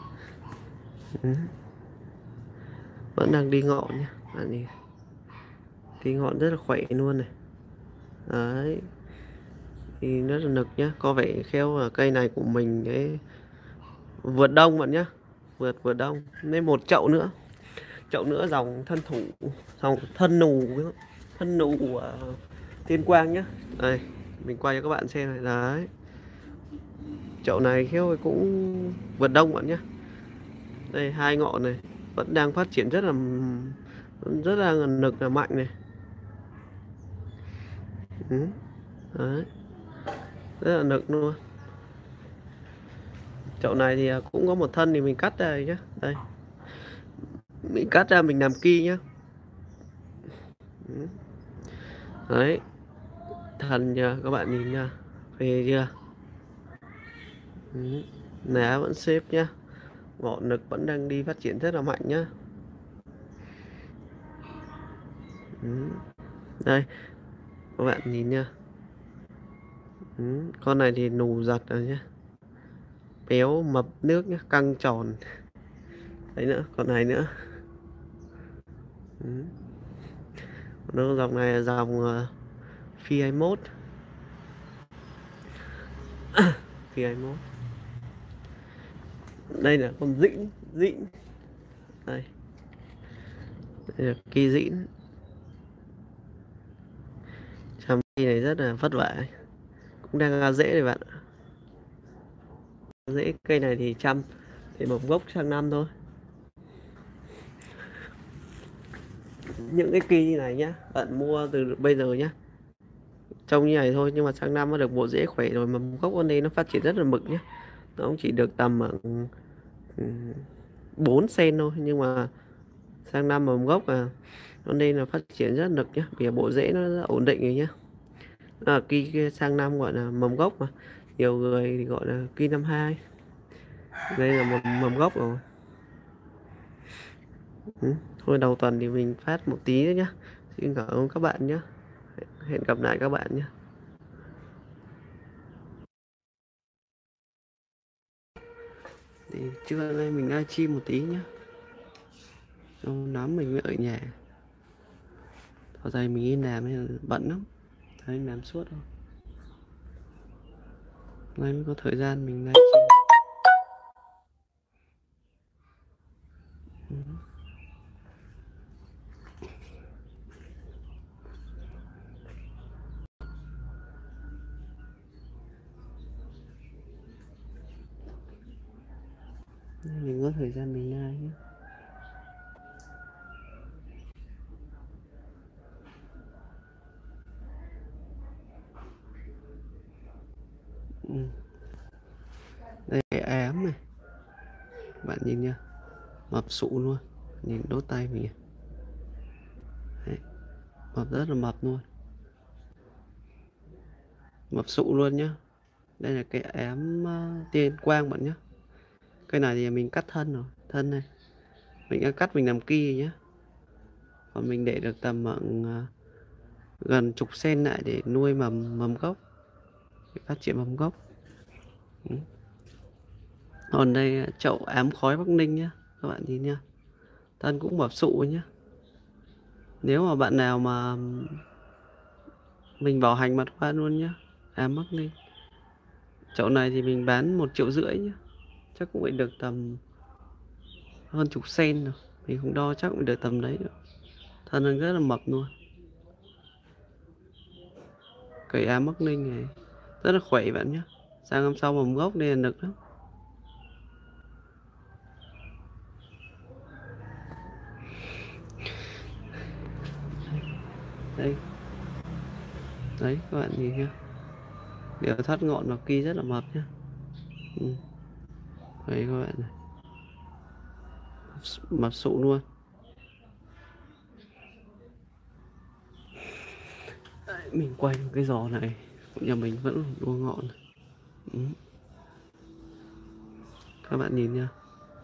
[SPEAKER 1] Vẫn đang đi ngọn nhé bạn nhìn, đi ngọn rất là khỏe luôn này. Đấy thì rất là nực nhá, có vẻ khéo là cây này của mình cái vượt đông bạn nhá, vượt đông nên một chậu nữa dòng thân thủ, dòng thân nụ Tuyên Quang nhá. Đây mình quay cho các bạn xem này. Đấy chậu này khéo cũng vượt đông bạn nhá. Đây 2 ngọn này vẫn đang phát triển rất là nực, là mạnh này. Đấy rất là nực luôn. Chậu này thì cũng có một thân thì mình cắt ra nhé. Đây mình cắt ra mình làm ki nhá. Đấy thân nha các bạn nhìn nha, phê chưa. Lá vẫn xếp nhá, ngọn nực vẫn đang đi phát triển rất là mạnh nhá. Đây các bạn nhìn nha. Con này thì nù giật rồi nhá, béo mập nước nhá, căng tròn. Đấy nữa, con này nữa. Nó dòng này là dòng Phi 21. Phi 21. Đây là con dĩnh. Đây là kỳ dĩnh. Chăm cây này rất là vất vả, cũng đang ra rễ này bạn ạ. Rễ cây này thì chăm thì mầm gốc sang năm thôi. Những cái kỳ như này nhá, bạn mua từ bây giờ nhá, trông như này thôi nhưng mà sang năm nó được bộ rễ khỏe rồi, mầm gốc con đây nó phát triển rất là mực nhá. Nó cũng chỉ được tầm 4 cm thôi, nhưng mà sang năm mầm gốc con đây là phát triển rất nực nhá, vì bộ rễ nó rất ổn định rồi nhá. Kỳ sang năm gọi là mầm gốc, mà nhiều người thì gọi là kỳ năm 2. Đây là mầm gốc rồi. Thôi đầu tuần thì mình phát một tí nữa nhá. Xin cảm ơn các bạn nhé. Hẹn gặp lại các bạn nhé. Thì trưa nay mình livestream một tí nhá, xong nắm mình mới ở nhà. Thảo dày mình đi làm nên bận lắm, thấy làm suốt thôi. Nay mới có thời gian mình livestream. Mình có thời gian mình live nhé. Đây ám này, bạn nhìn nha, mập sụ luôn, nhìn đốt tay mình. Mập rất là mập luôn, mập sụ luôn nhá. Đây là cái ém Tiên Quang bạn nhé. Cây này thì mình cắt thân rồi, thân này mình đã cắt mình làm ki nhé. Còn mình để được tầm gần chục sen lại để nuôi mầm gốc, để phát triển mầm gốc. Còn đây chậu ám khói Bắc Ninh nhá, các bạn nhìn nhá, thân cũng mập sụ nhá. Nếu mà bạn nào mà mình bảo hành mặt hoa luôn nhá, ám Bắc Ninh. Chậu này thì mình bán 1,5 triệu nhá, chắc cũng phải được tầm hơn chục sen rồi, mình không đo chắc cũng được tầm đấy rồi. Thân nó rất là mập luôn. Cây ám Bắc Ninh này rất là khỏe bạn nhé. Sang năm sau mầm gốc đây là nực lắm. Đây, đấy các bạn nhìn nhá, đều thắt ngọn và ki rất là mập nhá. Đấy các bạn này, mập sụ luôn. Đấy, mình quay một cái giò này của nhà mình vẫn đua ngọn. Các bạn nhìn nha,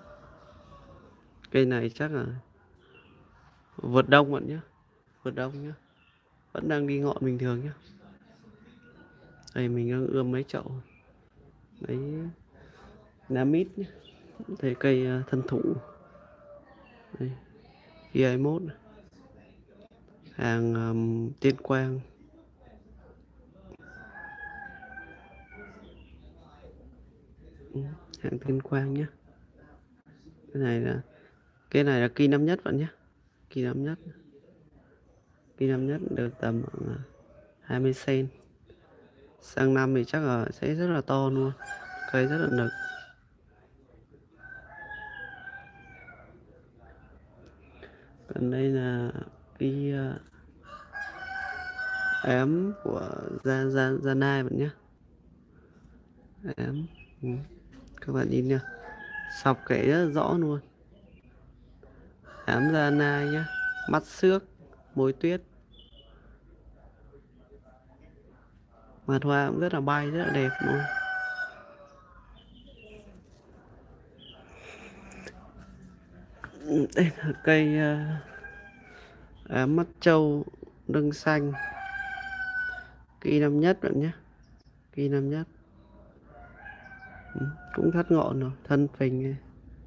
[SPEAKER 1] cây này chắc là vượt đông bạn nhé, vượt đông nhá, vẫn đang đi ngọn bình thường nhá. Đây mình đang ươm mấy chậu đấy, Nam mít nhé. Đây cây thân thụ đây, I21 hàng Tiên Quang. Hàng Tiên Quang nhé. Cái này là kỳ năm nhất bạn nhé, kỳ năm nhất, kỳ năm nhất được tầm 20 cm. Sang năm thì chắc là sẽ rất là to luôn, cây rất là nực. Còn đây là cái ém của Gia Nai bạn nhé, ém. Các bạn nhìn nha, sọc kệ rất là rõ luôn. Ám Gia Nai nhá, mắt xước, môi tuyết. Mặt hoa cũng rất là bay, rất là đẹp luôn. Đây là cây ám mắt trâu lưng xanh, kỳ năm nhất bạn nhé, kỳ năm nhất. Cũng thắt ngọn rồi, thân phình này.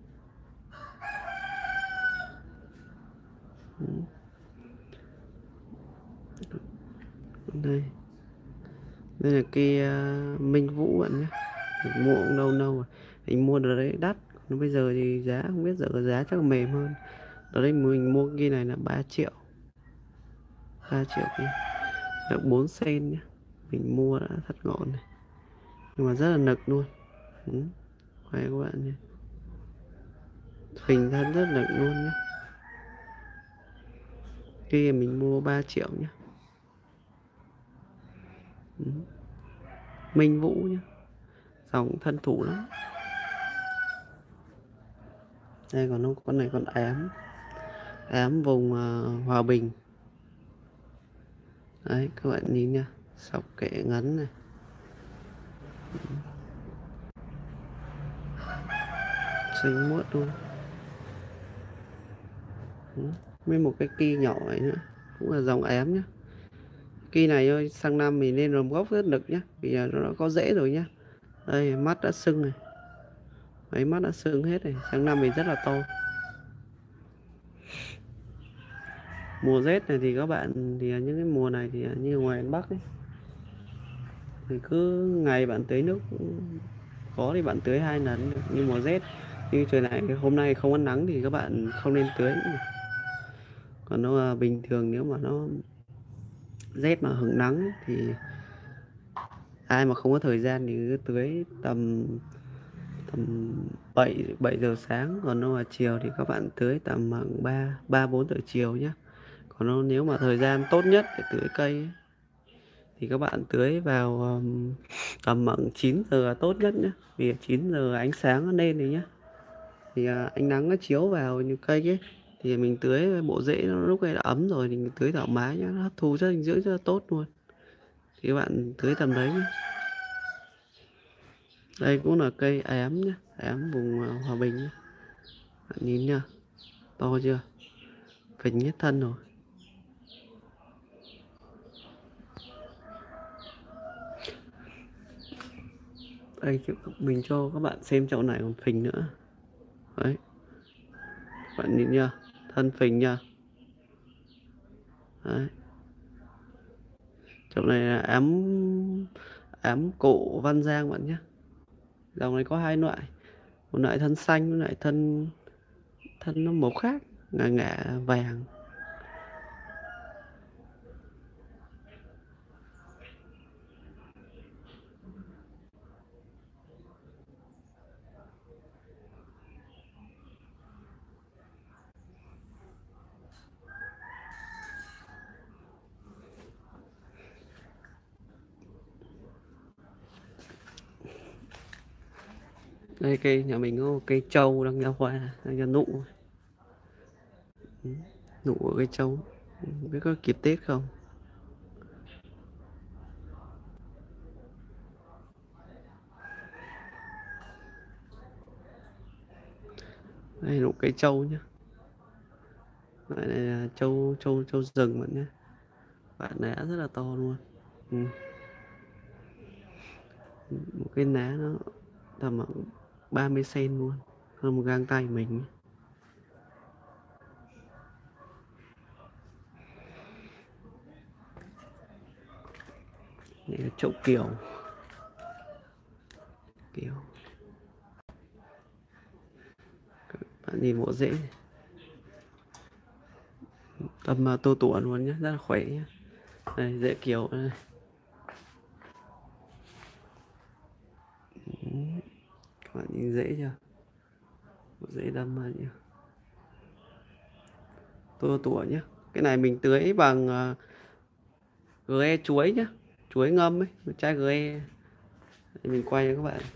[SPEAKER 1] Đây là cây Minh Vũ bạn nhé, mình mua cũng lâu rồi, mình mua được đấy đắt. Còn bây giờ thì giá không biết, giờ giá chắc là mềm hơn. Ở đây mình mua cái này là 3 triệu, 3 triệu kia được 4 sen nhé. Mình mua đã thắt ngọn này, nhưng mà rất là nực luôn. Khoe các bạn nhé, phình thân rất nực luôn nhé. Kia mình mua 3 triệu nhé. Minh Vũ nhé, dòng thân thủ lắm. Đây còn con này còn ám vùng Hòa Bình. Đấy các bạn nhìn nha, sọc kệ ngắn này. Xanh muốt luôn. Với một cái ki nhỏ này nữa, cũng là dòng ám nhé. Ki này ơi, sang năm mình nên làm gốc rất nực nhé, vì giờ nó đã có rễ rồi nhá. Đây mắt đã sưng này, mấy mắt đã sưng hết này, sang năm mình rất là to. Mùa rét này thì các bạn thì những cái mùa này thì như ngoài Bắc ấy, thì cứ ngày bạn tưới nước, có thì bạn tưới 2 lần. Nhưng mùa rét như trời này hôm nay không có nắng thì các bạn không nên tưới. Còn nó là bình thường, nếu mà nó rét mà hứng nắng ấy, thì ai mà không có thời gian thì cứ tưới tầm 7 giờ sáng. Còn nó là chiều thì các bạn tưới tầm 3-4 giờ chiều nhé. Còn nếu mà thời gian tốt nhất để tưới cây ấy, thì các bạn tưới vào tầm 9 giờ là tốt nhất nhé. Vì 9 giờ ánh sáng nó lên rồi nhé, thì ánh nắng nó chiếu vào những cây ấy, thì mình tưới bộ rễ nó lúc này đã ấm rồi thì mình tưới thoải mái nhá, nó hấp thu chất dinh dưỡng rất là tốt luôn. Thì các bạn tưới tầm đấy nhé. Đây cũng là cây ém nhé, ém vùng Hòa Bình nhé. Bạn nhìn nha, to chưa, phình hết thân rồi. Đây mình cho các bạn xem chậu này còn phình nữa. Đấy, bạn nhìn nha, thân phình nha. Đấy. Chậu này là ám cổ Văn Giang bạn nhé. Dòng này có hai loại, một loại thân xanh, một loại thân nó màu khác, ngả ngả vàng. Đây cây nhà mình có cây trâu đang ra hoa, đang ra nụ. Nụ của cây trâu, không biết có kịp Tết không. Đây nụ cây trâu nhá. Loại này là trâu rừng bạn nhé. Bạn lá rất là to luôn. Một cái lá nó tầm 30 cm luôn, hơn một gang tay mình. Đây là chậu kiều. Bạn nhìn bộ rễ tầm tô tủa luôn nhé, rất là khỏe nhé. Đây rễ kiều đây. Các bạn nhìn rễ chưa, bộ rễ đâm mà nhỉ, tô tủa nhé. Cái này mình tưới bằng GE chuối nhé, chuối ngâm ấy, một chai GE. Mình quay cho các bạn.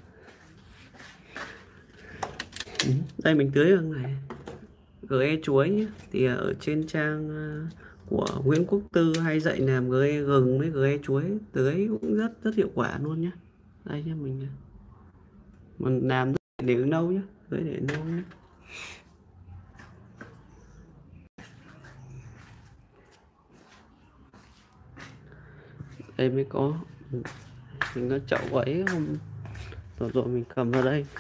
[SPEAKER 1] Đây mình tưới bằng này GE chuối nhé. Thì ở trên trang của Nguyễn Quốc Tư hay dạy làm GE gừng với GE chuối tưới cũng rất hiệu quả luôn nhé. Đây nhé, mình làm để nâu nhé, tưới để nâu nhé. Đây mới có, mình có chậu ấy không rồi mình cầm vào đây.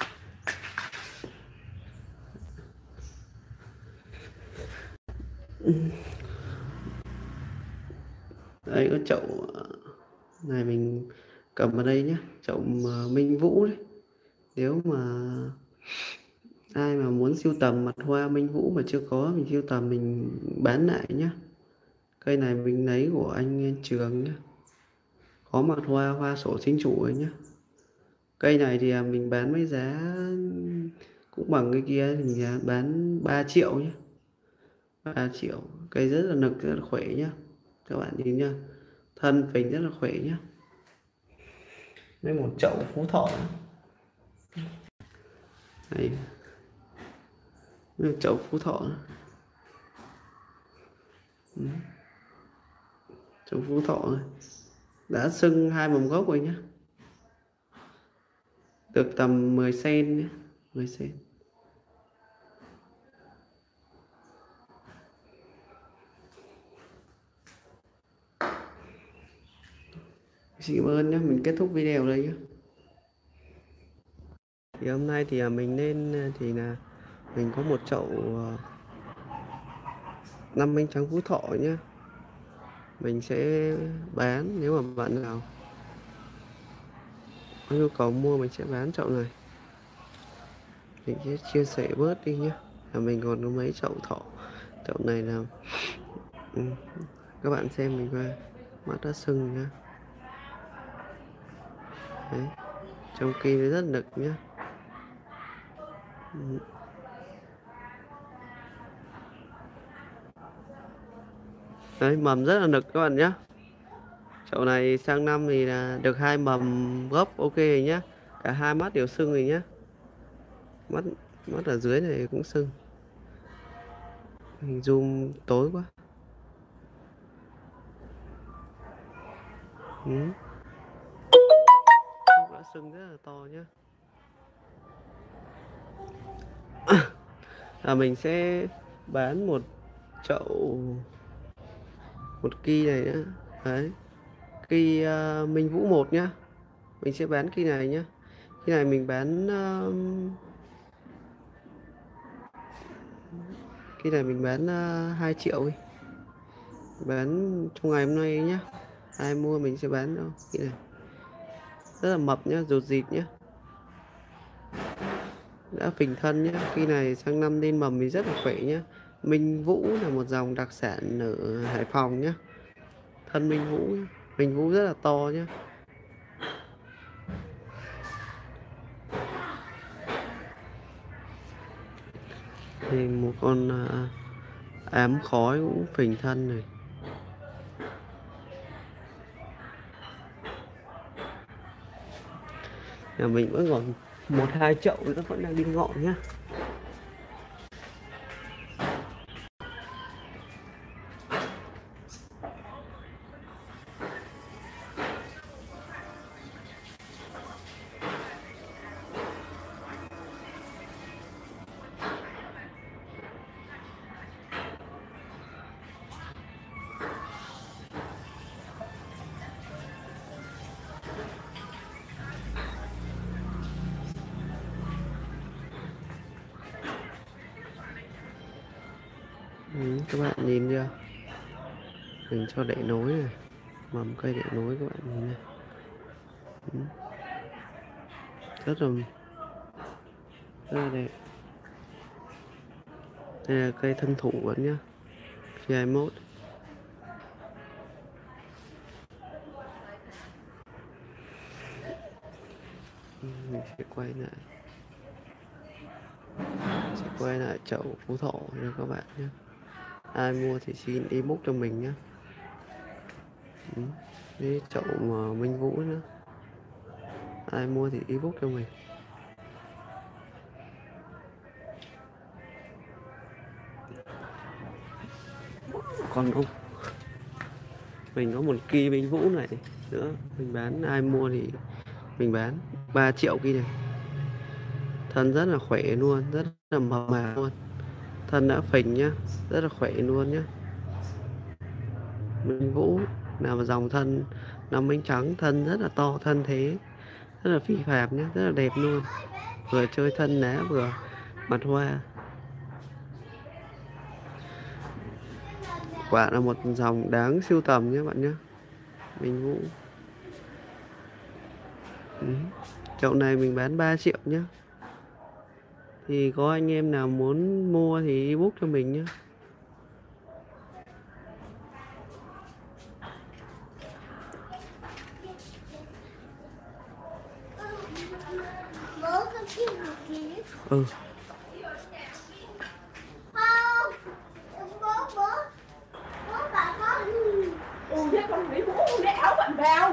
[SPEAKER 1] Đây có chậu này mình cầm vào đây nhé, chậu Minh Vũ đấy. Nếu mà ai mà muốn sưu tầm mặt hoa Minh Vũ mà chưa có, mình sưu tầm mình bán lại nhé. Cây này mình lấy của anh Trường nhé, có mặt hoa sổ chính chủ ấy nhé. Cây này thì mình bán với giá cũng bằng cái kia, thì mình bán 3 triệu nhé, 3 triệu. Cây rất là nực, rất là khỏe nhé. Các bạn nhìn nhá, thân phình rất là khỏe nhé. Đây một chậu Phú Thọ đây, một chậu Phú Thọ chậu Phú Thọ này đã sưng 2 mầm gốc rồi nhé, được tầm 10 cm nhé, 10 cm. Xin cảm ơn nhé, mình kết thúc video đây nhé. Thì hôm nay thì mình lên thì là mình có một chậu 5 bánh trắng Phú Thọ nhé. Mình sẽ bán, nếu mà bạn nào có nhu cầu mua mình sẽ bán chậu này. Mình sẽ chia sẻ bớt đi nhé. Là mình còn có mấy chậu thọ. Chậu này là các bạn xem mình coi, mắt đã sưng nhá. Đấy, trong kia nó rất nực nhá. Đấy, mầm rất là nực các bạn nhé. Chậu này sang năm thì là được 2 mầm gốc ok rồi nhá. Cả 2 mắt đều sưng rồi nhá. Mắt ở dưới này cũng sưng. Mình zoom tối quá. Thuốc đã sưng rất là to nhá. Mình sẽ bán một chậu, một ki này nữa. Đấy, ki Minh Vũ 1 nhá. Mình sẽ bán ki này nhá. Ki này mình bán cái này mình bán 2 triệu ấy. Bán trong ngày hôm nay nhá. Ai mua mình sẽ bán đâu. Cái này rất là mập nhá, rụt rịt nhá, đã phình thân nhá. Khi này sang năm lên mầm thì rất là khỏe nhá. Minh Vũ là một dòng đặc sản ở Hải Phòng nhá. Thân Minh Vũ nhá. Minh Vũ rất là to nhá. Thì một con ám khói cũng phình thân này. Nhà mình vẫn còn 1-2 chậu nữa vẫn đang đi ngọn nhá. Các bạn nhìn chưa, mình cho đậy nối này, mầm cây đậy nối các bạn nhìn này. Rất là đẹp. Đây là cây thân thủ vẫn nhá, Phi 21. Mình sẽ quay lại chậu Phú Thọ cho các bạn nhé. Ai mua thì xin inbox cho mình nhé. Cái chậu mà Minh Vũ nữa, ai mua thì inbox cho mình. Còn không, mình có một ki Minh Vũ này nữa, mình bán, ai mua thì mình bán 3 triệu ki này. Thân rất là khỏe luôn, rất là mập mạp luôn, thân đã phình nhá, rất là khỏe luôn nhá. Minh Vũ là một dòng thân nòng bánh trắng, thân rất là to, thân thế rất là phi phàm nhá, rất là đẹp luôn, vừa chơi thân lá vừa mặt hoa. Quả là một dòng đáng sưu tầm nhé bạn nhé, Minh Vũ. Chậu này mình bán 3 triệu nhé. Thì có anh em nào muốn mua thì book cho mình nhé. Ừ.
[SPEAKER 2] Thế con lấy mũ lấy áo bận vào.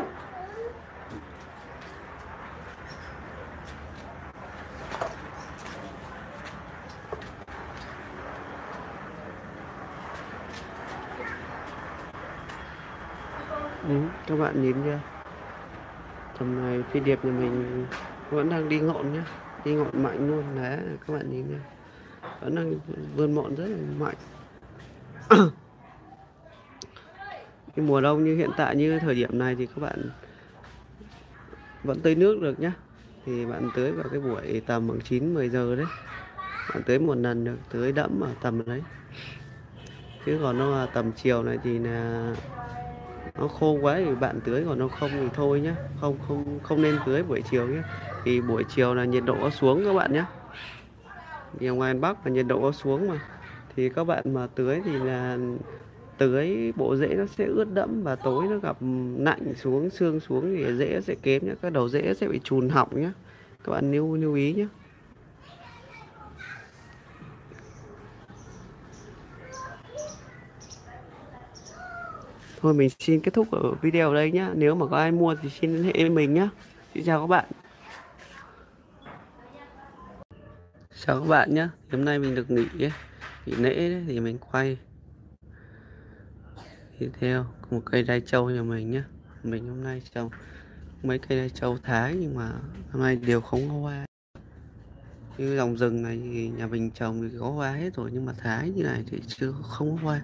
[SPEAKER 1] Các bạn nhìn chưa, tầm này phi điệp nhà mình vẫn đang đi ngọn nhá, đi ngọn mạnh luôn đấy, các bạn nhìn nhá, vẫn đang vươn ngọn rất là mạnh. Cái mùa đông như hiện tại, như thời điểm này thì các bạn vẫn tưới nước được nhá. Thì bạn tưới vào cái buổi tầm khoảng 9-10 giờ đấy, bạn tưới một lần được, tưới đẫm ở tầm đấy. Chứ còn nó là tầm chiều này thì là nó khô quá thì bạn tưới, còn nó không thì thôi nhá, không nên tưới buổi chiều nhé. Thì buổi chiều là nhiệt độ có xuống các bạn nhé, vì ngoài Bắc là nhiệt độ có xuống mà, thì các bạn mà tưới thì là tưới bộ rễ nó sẽ ướt đẫm, và tối nó gặp lạnh xuống, sương xuống thì rễ sẽ kém nhé, các đầu rễ sẽ bị chùn họng nhé, các bạn lưu ý nhé. Thôi mình xin kết thúc ở video đây nhá. Nếu mà có ai mua thì xin liên hệ với mình nhá. Xin chào các bạn. Chào các bạn nhé. Hôm nay mình được nghỉ ấy. bị nễ đấy, thì mình quay tiếp theo một cây đai trâu nhà mình nhá. Mình hôm nay trồng mấy cây đai trâu Thái nhưng mà hôm nay đều không có hoa. Như dòng rừng này thì nhà mình trồng thì có hoa hết rồi, nhưng mà Thái như này thì chưa không có hoa.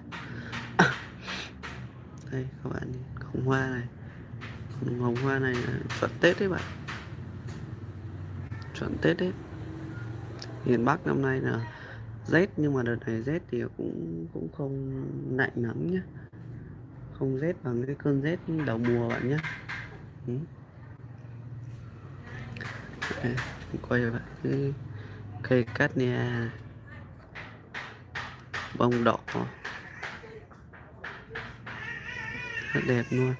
[SPEAKER 1] Đây các bạn nhìn hồng hoa này, hồng hoa này là chuẩn Tết đấy bạn, chuẩn Tết đấy. Miền Bắc năm nay là rét, nhưng mà đợt này rét thì cũng cũng không lạnh lắm nhé, không rét bằng cái cơn rét đầu mùa bạn nhé. Đây, quay bạn cái cây Castnia bông đỏ rất đẹp luôn.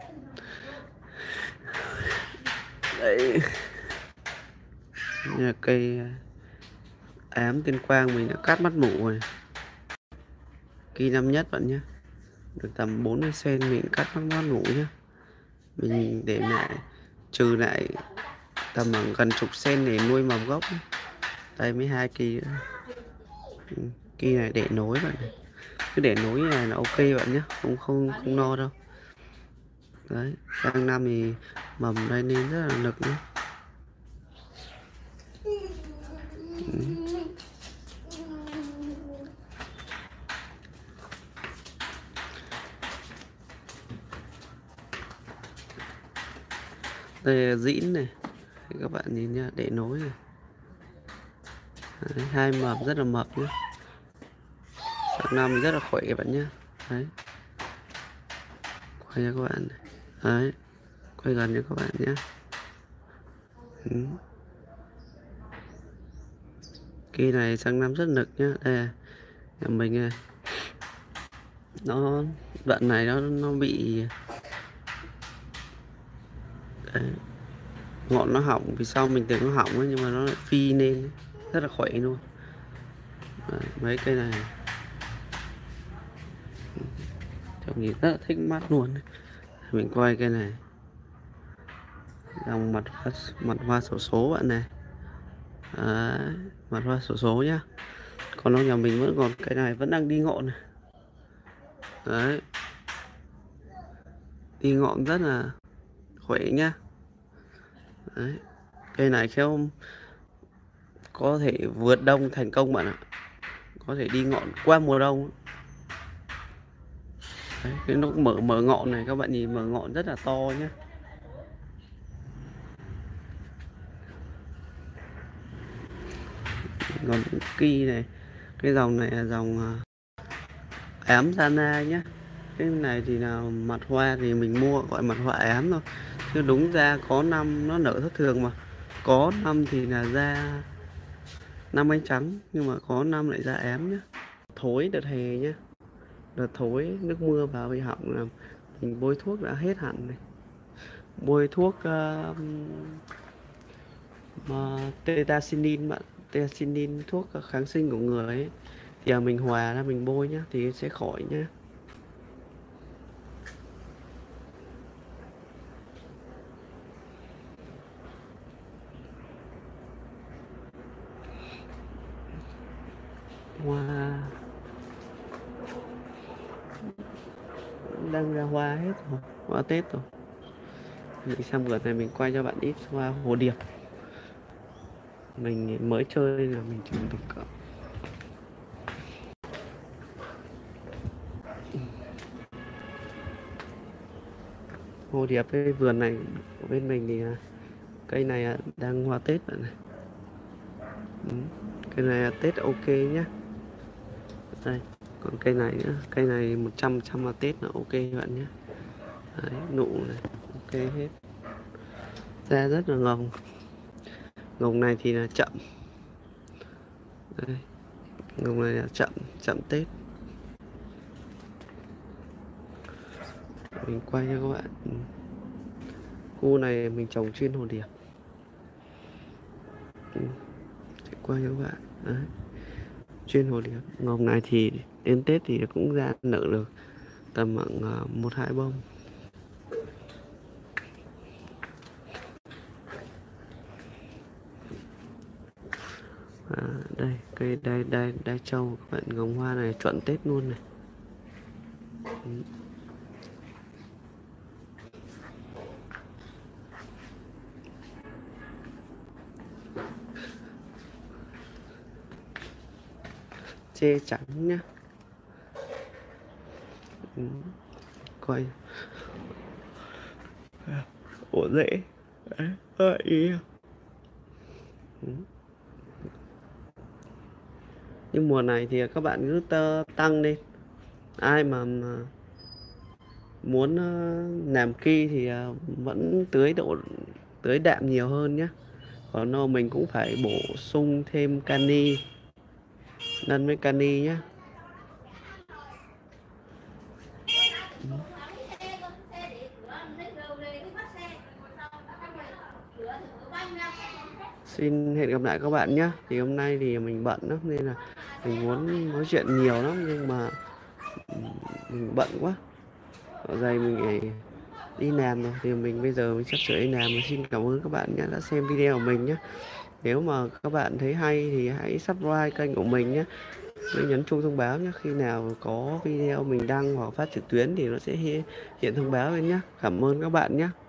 [SPEAKER 1] Đấy nhà cây ám Tuyên Quang mình đã cắt mắt mủ rồi, kỳ năm nhất bạn nhé, được tầm 40 cm mình cắt mắt mủ nhé. Mình để lại trừ lại tầm gần chục sen để nuôi mầm gốc. Đây mới 2 kỳ nữa. Kỳ này để nối bạn này, cứ để nối này là ok bạn nhé, không no đâu. Đấy sang năm thì mầm đây nên rất là nực nhé. Đây là dĩn này, các bạn nhìn nha, để nối này. Đấy, hai mầm rất là mập nhé, sang năm rất là khỏe bạn nhé. Đấy quay cho các bạn này. Đấy quay gần cho các bạn nhé. Kỳ này sang năm rất nực nhá. Đây là nhà mình này, nó đoạn này nó bị đấy, ngọn nó hỏng, vì sau mình tưởng nó hỏng ấy, nhưng mà nó lại phi lên rất là khỏe luôn. Đấy, mấy cây này trông nhìn rất là thích mắt luôn. Mình quay cây này dòng mặt hoa xổ số bạn này. Đấy, mặt hoa xổ số nhá. Còn nó nhà mình vẫn còn cái này vẫn đang đi ngọn này. Đấy đi ngọn rất là khỏe nhá. Đấy cây này khéo có thể vượt đông thành công bạn ạ, có thể đi ngọn qua mùa đông. Đấy, cái nó mở ngọn này các bạn nhìn, mở ngọn rất là to nhé. Còn kỳ này, cái dòng này là dòng ám Sana nhé. Cái này thì là mặt hoa thì mình mua gọi mặt hoa ám thôi, chứ đúng ra có năm nó nở thất thường mà, có năm thì là ra năm ánh trắng, nhưng mà có năm lại ra ám nhé. Thối đợt hè nhé, đợt thối nước mưa vào bị hỏng là mình bôi thuốc đã hết hẳn này. Bôi thuốc Tetacinin bạn, Tetacinin thuốc kháng sinh của người ấy, thì mình hòa ra mình bôi nhá thì sẽ khỏi nhá. Hoa đang ra hoa hết rồi, hoa Tết rồi. Mình sang bữa này mình quay cho bạn ít hoa hồ điệp, mình mới chơi là mình trồng được cỡ hồ điệp. Cái vườn này của bên mình thì cây này đang hoa Tết bạn này. Cây này là Tết ok nhá. Đây còn cây này nữa, cây này 100% là Tết là ok bạn nhé. Đấy, nụ này ok hết, ra rất là ngồng. Ngồng này thì là chậm. Đây, ngồng này là chậm Tết. Mình quay cho các bạn, khu này mình trồng chuyên hồ điệp. Quay cho các bạn. Đấy, chuyên hồ điệp. Ngồng này thì đến Tết thì cũng ra nở được tầm khoảng 1-2 bông. Đây cây đai trâu các bạn, ngồng hoa này chuẩn Tết luôn này. Tre trắng nhá. Quay ổ rễ đấy, vậy. Nhưng mùa này thì các bạn cứ tăng lên. Ai mà muốn làm ki thì vẫn tưới đạm nhiều hơn nhé. Còn mình cũng phải bổ sung thêm kali, nân với kali nhé. Xin hẹn gặp lại các bạn nhé. Thì hôm nay thì mình bận lắm nên là mình muốn nói chuyện nhiều lắm, nhưng mà mình bận quá. Ở đây mình đi làm rồi, thì bây giờ mình sắp sửa đi làm. Xin cảm ơn các bạn nhé đã xem video của mình nhé. Nếu mà các bạn thấy hay thì hãy subscribe kênh của mình nhé, với nhấn chuông thông báo nhé. Khi nào có video mình đăng hoặc phát trực tuyến thì nó sẽ hiện thông báo lên nhé. Cảm ơn các bạn nhé.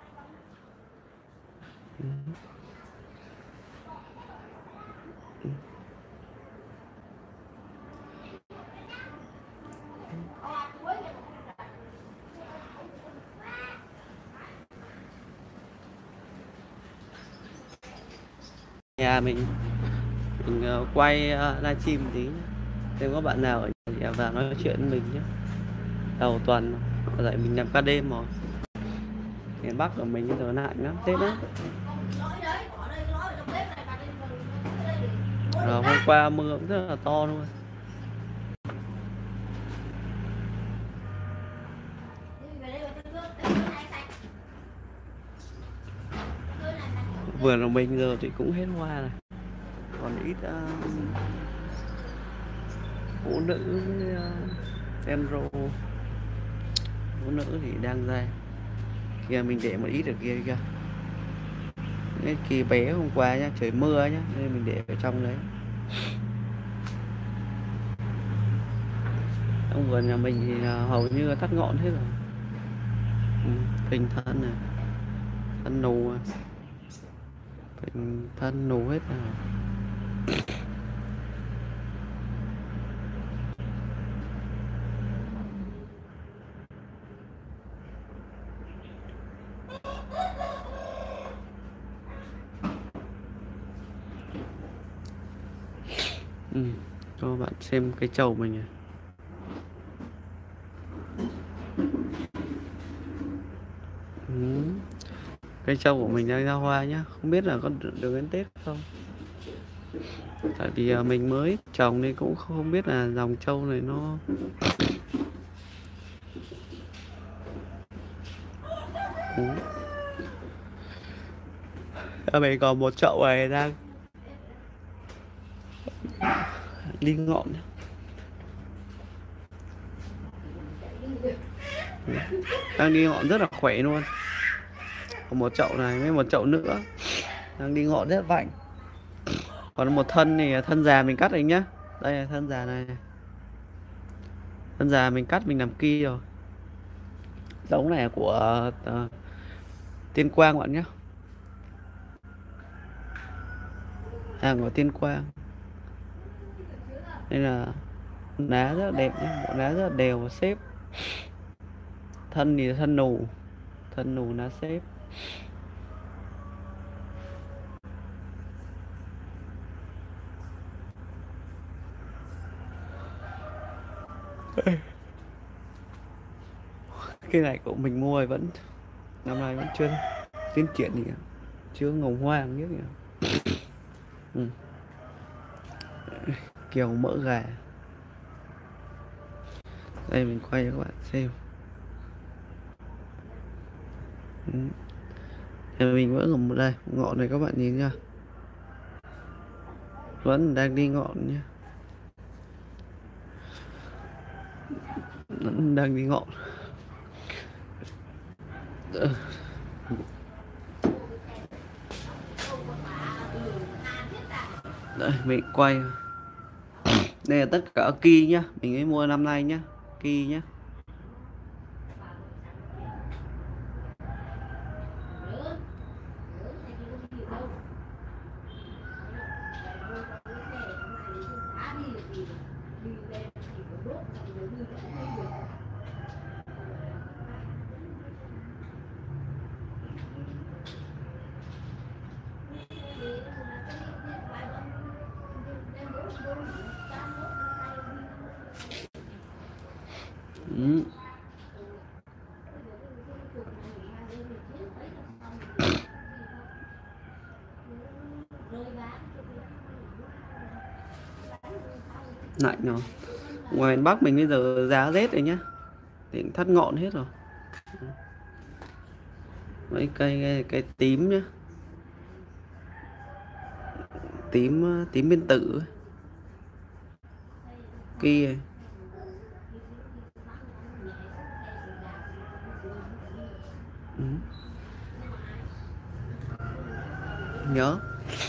[SPEAKER 1] Nhà mình quay livestream tí nhé. Xem có bạn nào ở nhà vào nói chuyện với mình nhé. Đầu tuần dậy mình làm ca đêm rồi. Miền Bắc của mình giờ lạnh lắm, Tết lắm. Hôm qua mưa cũng rất là to luôn. Vườn của mình giờ thì cũng hết hoa này, còn ít phụ nữ với Enro. Phụ nữ thì đang ra kia, mình để một ít ở kia kìa. Cái kia bé hôm qua nhá, trời mưa nhá nên mình để ở trong đấy. Trong vườn nhà mình thì hầu như tắt ngọn hết rồi. Phình thân này, thân nù, phình thân nù hết rồi. Cho bạn xem cái chậu mình này. Cây trâu của mình đang ra hoa nhá, không biết là có được đến Tết không. Tại vì mình mới trồng nên cũng không biết là dòng trâu này nó mình còn một chậu này đang đi ngọn. Đang đi ngọn rất là khỏe luôn. Còn một chậu này với một chậu nữa đang đi ngọn rất vạnh. Còn một thân thì thân già mình cắt rồi nhá. Đây là thân già này. Thân già mình cắt mình làm ki rồi. Giống này là của Tuyên Quang các bạn nhé. Hàng của Tuyên Quang. Đây là lá rất là đẹp nhé, bộ lá rất là đều và xếp. Thân thì thân nù lá xếp. Cái này của mình mua vẫn năm nay vẫn chưa tiến triển gì cả. Chưa ngồng hoa biết gì. Kèo mỡ gà. Đây mình quay cho các bạn xem. Thì mình vẫn còn một đây ngọn này các bạn nhìn nha, vẫn đang đi ngọn nhá, vẫn đang đi ngọn. Đây mình quay. Đây là tất cả Ki nhá, mình mới mua năm nay nhá, Ki nhá. Lạnh rồi. Ngoài miền Bắc mình bây giờ giá rét rồi nhá, tỉnh thắt ngọn hết rồi. Mấy cây tím nhá, tím biên tử kia. Nhớ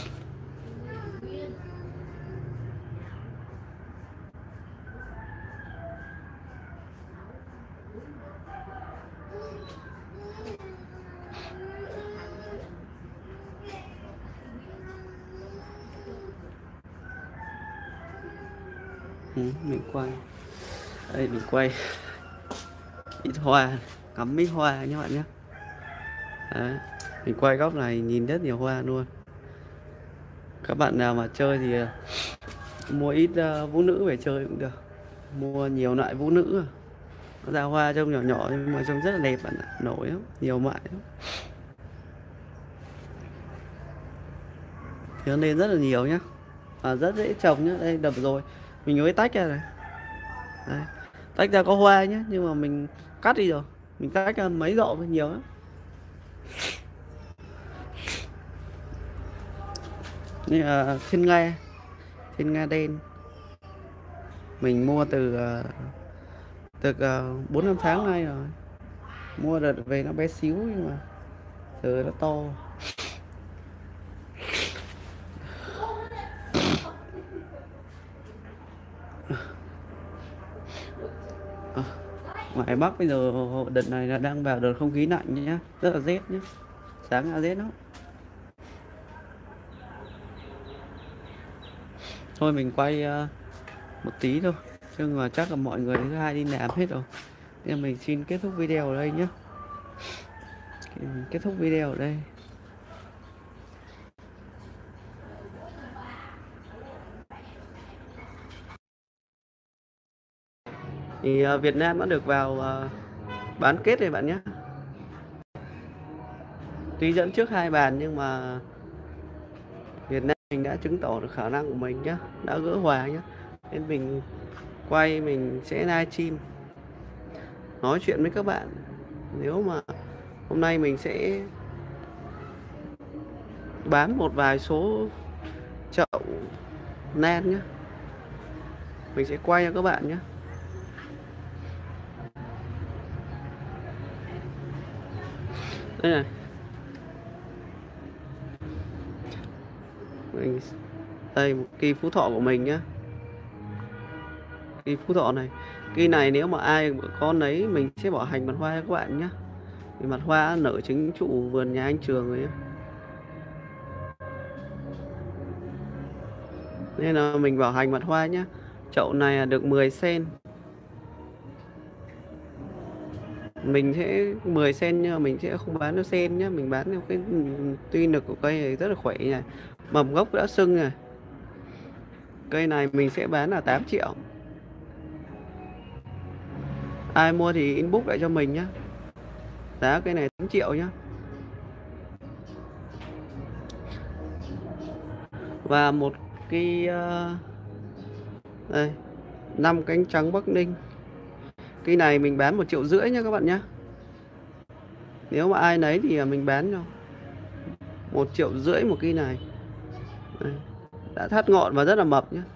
[SPEAKER 1] mình quay đây, mình quay ít hoa, cắm ít hoa nha bạn nhé. Đấy, mình quay góc này nhìn rất nhiều hoa luôn. Các bạn nào mà chơi thì mua ít vũ nữ về chơi cũng được, mua nhiều loại vũ nữ, nó ra hoa trông nhỏ nhỏ nhưng mà trông rất là đẹp bạn ạ, nổi lắm, nhiều loại lắm. Thì nó lên rất là nhiều nhá, và rất dễ trồng nhá. Đây đập rồi mình mới tách ra này. Đây, tách ra có hoa nhé, nhưng mà mình cắt đi rồi, mình tách ra mấy rộ nhiều lắm. Đây là thiên nga đen, mình mua từ 4-5 tháng nay rồi. Mua đợt về nó bé xíu nhưng mà giờ nó to. Ngoài Bắc bây giờ đợt này là đang vào đợt không khí lạnh nhá, rất là rét nhá, sáng là rét lắm. Thôi mình quay một tí thôi, nhưng mà chắc là mọi người thứ hai đi làm hết rồi, nên mình xin kết thúc video ở đây nhé. Kết thúc video ở đây. Thì Việt Nam đã được vào bán kết rồi bạn nhé. Tuy dẫn trước 2 bàn nhưng mà Việt Nam mình đã chứng tỏ được khả năng của mình nhé, đã gỡ hòa nhé. Nên mình quay, mình sẽ livestream nói chuyện với các bạn. Nếu mà hôm nay mình sẽ bán một vài số chậu nan nhé, mình sẽ quay cho các bạn nhé. Đây này, đây một kỳ phú thọ của mình nhé. Kỳ phú thọ này, kỳ này nếu mà ai con lấy mình sẽ bỏ hành mặt hoa cho các bạn nhé. Vì mặt hoa nở chính trụ vườn nhà anh Trường rồi nhé, nên là mình bảo hành mặt hoa nhé. Chậu này được 10 sen, mình sẽ 10 sen nhưng mà mình sẽ không bán theo sen nhé, mình bán theo cái tuy lực của cây này rất là khỏe này, mầm gốc đã sưng này. Cây này mình sẽ bán là 8 triệu. Ai mua thì inbox lại cho mình nhé, giá cây này 8 triệu nhé. Và một cái đây 5 cánh trắng Bắc Ninh, cái này mình bán 1,5 triệu nha các bạn nhé. Nếu mà ai lấy thì mình bán cho 1,5 triệu một cây này. Đây, đã thắt ngọn và rất là mập nhé.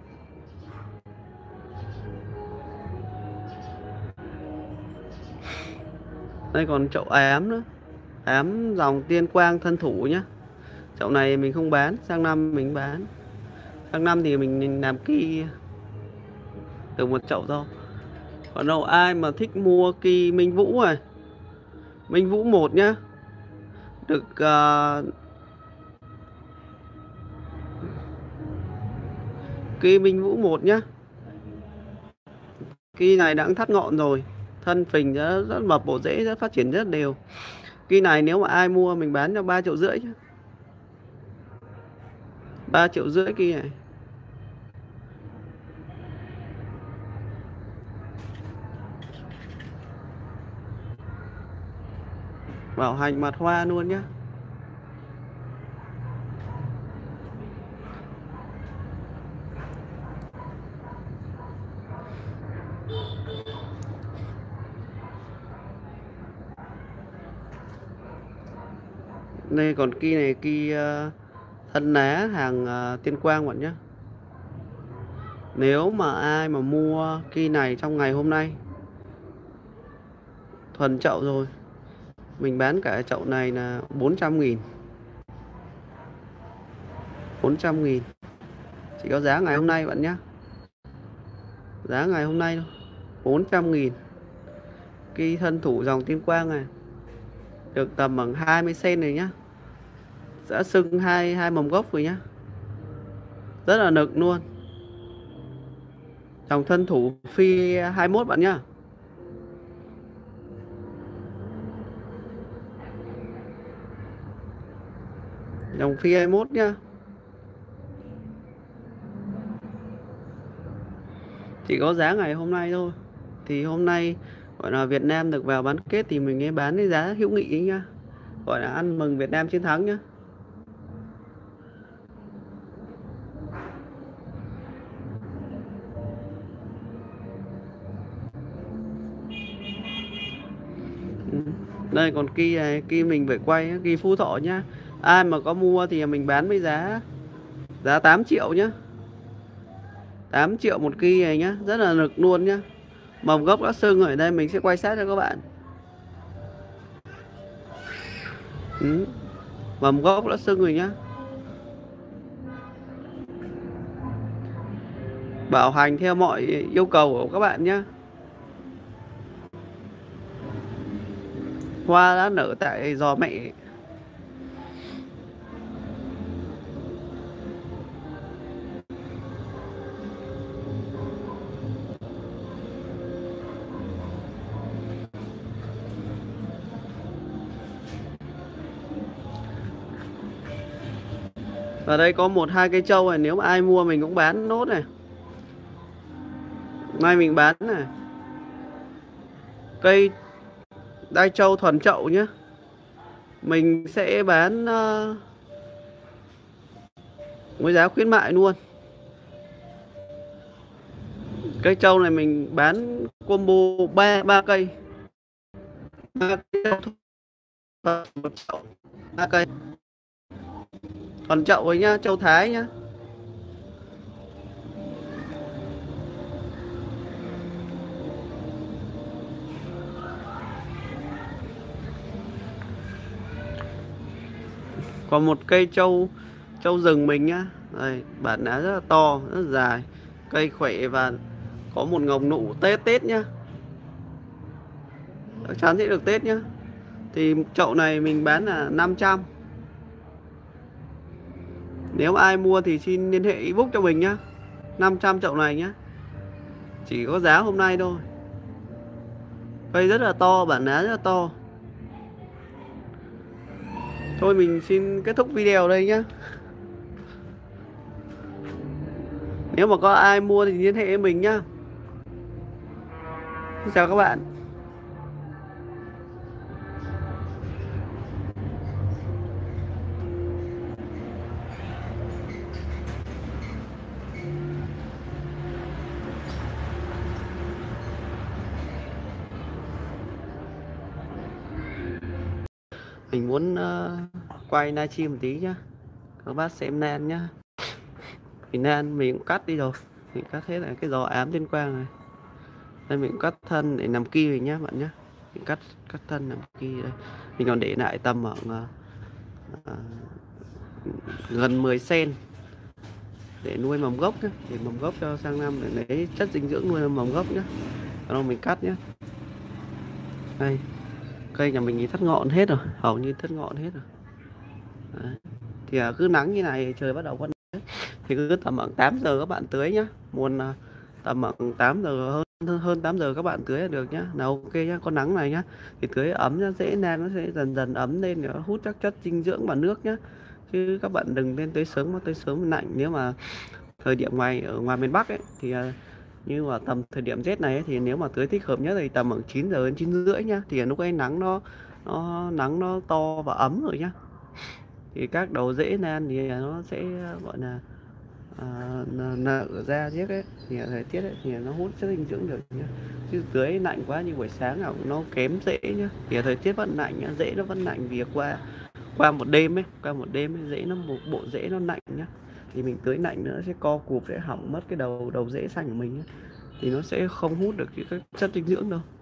[SPEAKER 1] Đây còn chậu ám nữa, ám dòng Tiên Quang thân thủ nhé. Chậu này mình không bán, sang năm mình bán. Tháng 5 thì mình làm ki được một chậu thôi. Còn đâu ai mà thích mua ki Minh Vũ này, Minh Vũ 1 nhá, được ki Minh Vũ 1 nhá. Ki này đã thắt ngọn rồi, thân phình rất mập, bộ rễ rất phát triển rất đều. Ki này nếu mà ai mua mình bán cho 3,5 triệu nhá. 3,5 triệu ki này. Bảo hành mặt hoa luôn nhá. Đây còn ki này, ki thân lá hàng Tuyên Quang bạn nhé. Nếu mà ai mà mua ki này trong ngày hôm nay, thuần chậu rồi, mình bán cả chậu này là 400.000. 400.000 chỉ có giá ngày hôm nay bạn nhé. Giá ngày hôm nay thôi, 400.000. Ki thân thủ dòng Tuyên Quang này, được tầm bằng 20 cm này nhá. Đã sưng hai mầm gốc rồi nhá, rất là nực luôn. Dòng thân thủ phi 21 bạn nhá. Dòng phi 21 nhá. Chỉ có giá ngày hôm nay thôi. Thì hôm nay gọi là Việt Nam được vào bán kết thì mình ấy bán cái giá hữu nghị ấy nhá. Gọi là ăn mừng Việt Nam chiến thắng nhá. Đây còn ki này, ki mình phải quay, ki Phú Thọ nhá. Ai mà có mua thì mình bán với giá 8 triệu nhá. 8 triệu một ki này nhá, rất là nực luôn nhá. Mầm gốc đã sưng ở đây, mình sẽ quay sát cho các bạn. Mầm gốc đã sưng rồi nhá. Bảo hành theo mọi yêu cầu của các bạn nhá. Hoa đã nở tại giò mẹ. Và đây có 1-2 cây trâu này, nếu mà ai mua mình cũng bán nốt này. Mai mình bán này. Cây đai trâu thuần chậu nhá. Mình sẽ bán với giá khuyến mại luôn. Cây trâu này mình bán combo 3 cây. 3 cây. Thuần chậu ấy nhá, trâu Thái nhá. Còn một cây trâu rừng mình nhá. Đây, bản lá rất là to, rất là dài, cây khỏe và có một ngồng nụ Tết nhá. Chắc chắn sẽ được Tết nhá. Thì chậu này mình bán là 500. Nếu ai mua thì xin liên hệ inbox cho mình nhá. 500 chậu này nhá. Chỉ có giá hôm nay thôi. Cây rất là to, bản lá rất là to. Thôi mình xin kết thúc video đây nhá. Nếu mà có ai mua thì liên hệ với mình nhá. Xin chào các bạn. Mình muốn quay livestream một tí nhá, các bác xem nan nhá. Thì nan mình cũng cắt đi rồi, mình cắt hết lại cái giò ám Tuyên Quang này. Đây mình cắt thân để làm ki rồi nhá bạn nhá. Mình cắt thân làm ki đây. Mình còn để lại tầm khoảng gần 10 cm. để nuôi mầm gốc nhé, để mầm gốc cho sang năm để lấy chất dinh dưỡng nuôi mầm gốc nhé. Sau mình cắt nhé. Đây, cây nhà mình thì thất ngọn hết rồi, hầu như thất ngọn hết rồi. Đấy. Thì cứ nắng như này trời bắt đầu có nắng thì cứ tầm khoảng 8 giờ các bạn tưới nhá. Muôn tầm khoảng 8 giờ hơn 8 giờ các bạn tưới là được nhá. Là ok nhá, có nắng này nhá. Thì tưới ấm nhá, dễ nang nó sẽ dần dần ấm lên để nó hút các chất dinh dưỡng vào nước nhá. Chứ các bạn đừng nên tưới sớm, tưới sớm lạnh. Nếu mà thời điểm ở ngoài miền Bắc ấy thì như vào tầm thời điểm rét này ấy, thì nếu mà tưới thích hợp nhất thì tầm khoảng 9 giờ đến 9 rưỡi nhá. Thì lúc ấy nắng nó to và ấm rồi nhá. Thì các đầu rễ nan thì nó sẽ gọi là nở ra chiếc ấy, thì thời tiết ấy, thì nó hút chất dinh dưỡng được nhá. Chứ tưới lạnh quá như buổi sáng nào nó kém rễ nhá. Thì thời tiết vẫn lạnh nhá, rễ nó vẫn lạnh vì qua một đêm ấy, rễ nó một bộ rễ nó lạnh nhá. Thì mình tưới lạnh nữa sẽ co cụp, sẽ hỏng mất cái đầu rễ xanh của mình nhá. Thì nó sẽ không hút được các chất dinh dưỡng đâu.